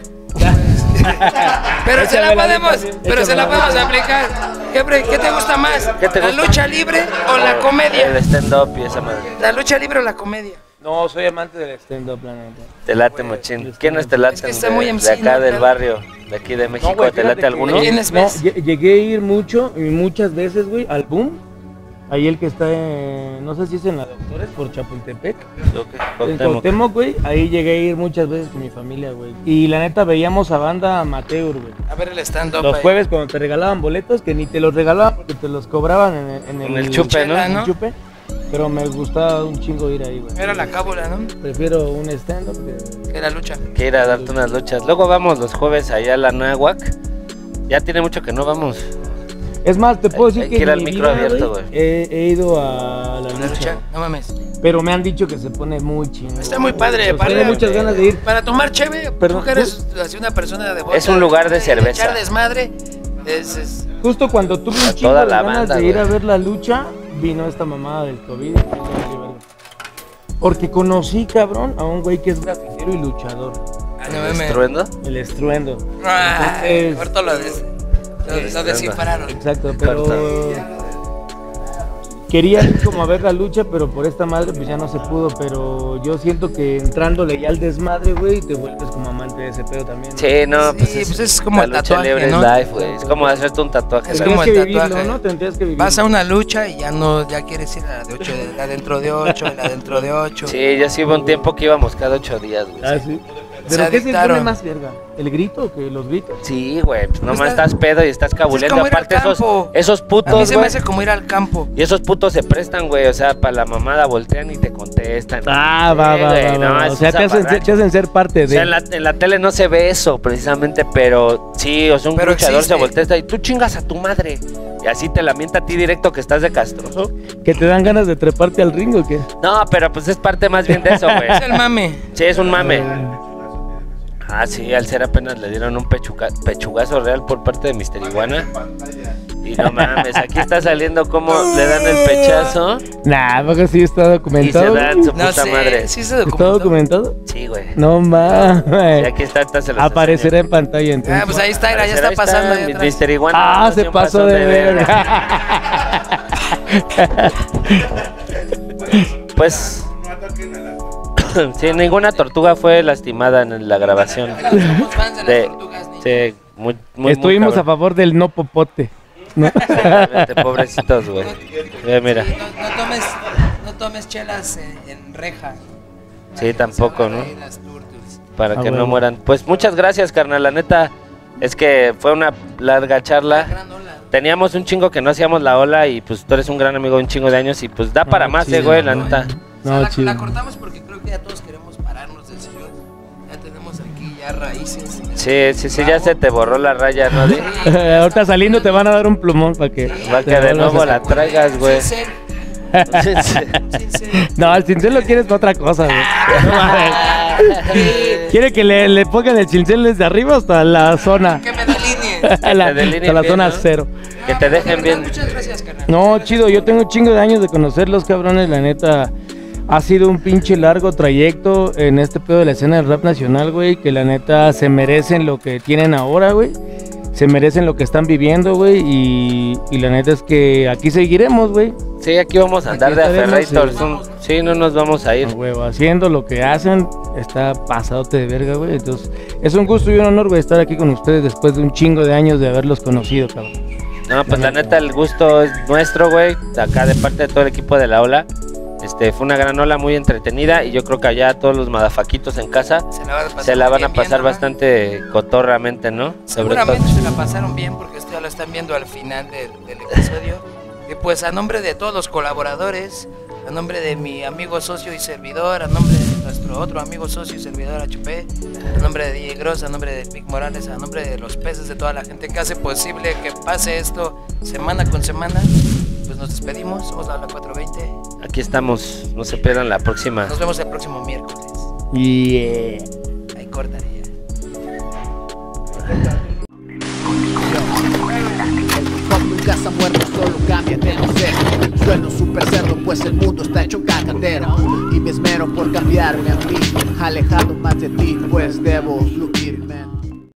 se la podemos aplicar. ¿Qué te gusta más? ¿La lucha libre o la comedia? El stand-up y esa madre. ¿La lucha libre o la comedia? No, soy amante del stand-up, la neta. Te late, mochín. ¿Quiénes te laten de acá del barrio, de aquí de México? Güey, ¿te late alguno? ¿Quiénes ves? Llegué a ir muchas veces, güey, al Boom. Ahí el que está no sé si es en la Doctores, por Chapultepec. En Cuauhtémoc, güey. Ahí llegué a ir muchas veces con mi familia, güey. Y la neta veíamos a banda amateur, güey. A ver el stand-up. Los jueves cuando te regalaban boletos, que ni te los regalaban porque te los cobraban en el chupe, ¿no? En el chupe. Pero me gustaba un chingo ir ahí, güey. Era la cábula, ¿no? Prefiero un stand-up que la lucha. Que ir a darte unas luchas. Luego vamos los jueves allá a la Náhuac. Ya tiene mucho que no vamos. Es más, te puedo decir que ir al micro abierto, güey. He ido a la lucha. No mames. Pero me han dicho que se pone muy chingón. Está muy padre, Tengo muchas ganas de ir. Para tomar cheve, tú que eres así una persona de vodka. Es un lugar de cerveza. Echar desmadre. Es... Justo cuando tuve un chingo de ganas de ir a ver la lucha, vino esta mamada del COVID. Porque conocí, cabrón, a un güey que es grafitero y luchador. ¿El Estruendo? El Estruendo. Corto lo descifraron. Exacto, pero quería ir como a ver la lucha, pero por esta madre pues ya no se pudo. Pero yo siento que entrándole ya al desmadre, güey, te vuelves como amante de ese pedo también, ¿no? Sí, no, pues es como el tatuaje, libre, ¿no? Es life, güey. Es como hacerte un tatuaje. Es como el tatuaje, vivirlo, ¿no? Tendrías que vivirlo. Vas a una lucha y ya quieres ir a la de 8, la dentro de 8, la dentro de 8. Sí, yo sí hubo un tiempo que íbamos cada 8 días, güey. Ah, sí. ¿Pero qué se pone más verga? ¿El grito que los gritos? Sí, güey, pues nomás estás pedo y estás cabuleando. Es aparte esos putos, a mí se me hace como ir al campo. Y esos putos se prestan, güey, o sea, para la mamada voltean y te contestan. Va. O sea, te hacen ser parte de... O sea, en la tele no se ve eso, precisamente, pero sí, o sea, un luchador se voltea y tú chingas a tu madre. Y así te lamenta a ti directo que estás de castroso. ¿Que te dan ganas de treparte al ring o qué? No, pero pues es parte más bien de eso, güey. Es el mame. Sí, es un mame. Ah, sí, al ser apenas le dieron un pechugazo real por parte de Mr. Iguana. Y no mames, aquí está saliendo cómo le dan el pechazo. Nah, porque sí está documentado. Y se dan su puta madre. ¿Sí se documentó? ¿Está documentado? Sí, güey. No mames. Y aquí está, se los aparecerá en pantalla entonces. Ah, pues ahí está, ya está pasando. Mr. Iguana. Ah, se pasó de verga. Pues... sí, ninguna tortuga fue lastimada en la grabación. Somos fans de las tortugas, niños. Sí, muy estuvimos a favor del no popote. No. Pobrecitos, güey. Mira. No tomes chelas en reja. Sí, tampoco, ¿no? Para que no mueran. Pues muchas gracias, carnal. La neta es que fue una larga charla. Teníamos un chingo que no hacíamos la ola y pues tú eres un gran amigo de un chingo de años y pues da para más, güey, la neta. O sea, la cortamos porque creo que ya todos queremos pararnos del sillón. Ya tenemos aquí Ya raíces. Sí, ya se te borró la raya, ¿no? Ahorita saliendo te van a dar un plumón para que... Va que de nuevo la traigas, güey. No, al cincel lo quieres para otra cosa, güey. Quiere que le pongan el cincel desde arriba hasta la zona. Que me delineen. Hasta la zona 0. Que te dejen bien. Muchas gracias, carnal. No, chido, yo tengo un chingo de años de conocerlos, cabrones, la neta. Ha sido un pinche largo trayecto en este pedo de la escena del rap nacional, güey, que la neta se merecen lo que tienen ahora, güey. Se merecen lo que están viviendo, güey, y la neta es que aquí seguiremos, güey. Sí, aquí vamos a andar de aferrators. Sí, no nos vamos a ir. No, güey, haciendo lo que hacen, está pasadote de verga, güey. Entonces, es un gusto y un honor, güey, estar aquí con ustedes después de un chingo de años de haberlos conocido, cabrón. No, pues la neta, el gusto es nuestro, güey, acá de parte de todo el equipo de la ola. Fue una gran ola muy entretenida y yo creo que allá todos los madafaquitos en casa se la van a pasar bastante cotorramente, ¿no? Seguramente se la pasaron bien porque esto ya lo están viendo al final del episodio. Y pues a nombre de todos los colaboradores, a nombre de mi amigo, socio y servidor, a nombre de nuestro otro amigo, socio y servidor Achupé, a nombre de DJ Gross, a nombre de Vic Morales, a nombre de los peces, de toda la gente que hace posible que pase esto semana con semana, pues nos despedimos. Somos la 420. Aquí estamos, no se pierdan la próxima. Nos vemos el próximo miércoles. Yeah. Ahí córtale ya. Nunca se ha muerto, solo cambia de no ser. Sueno super cerdo, pues el mundo está hecho cacatero. Y me esmero por cambiarme a mí, alejado más de ti, pues debo fluir.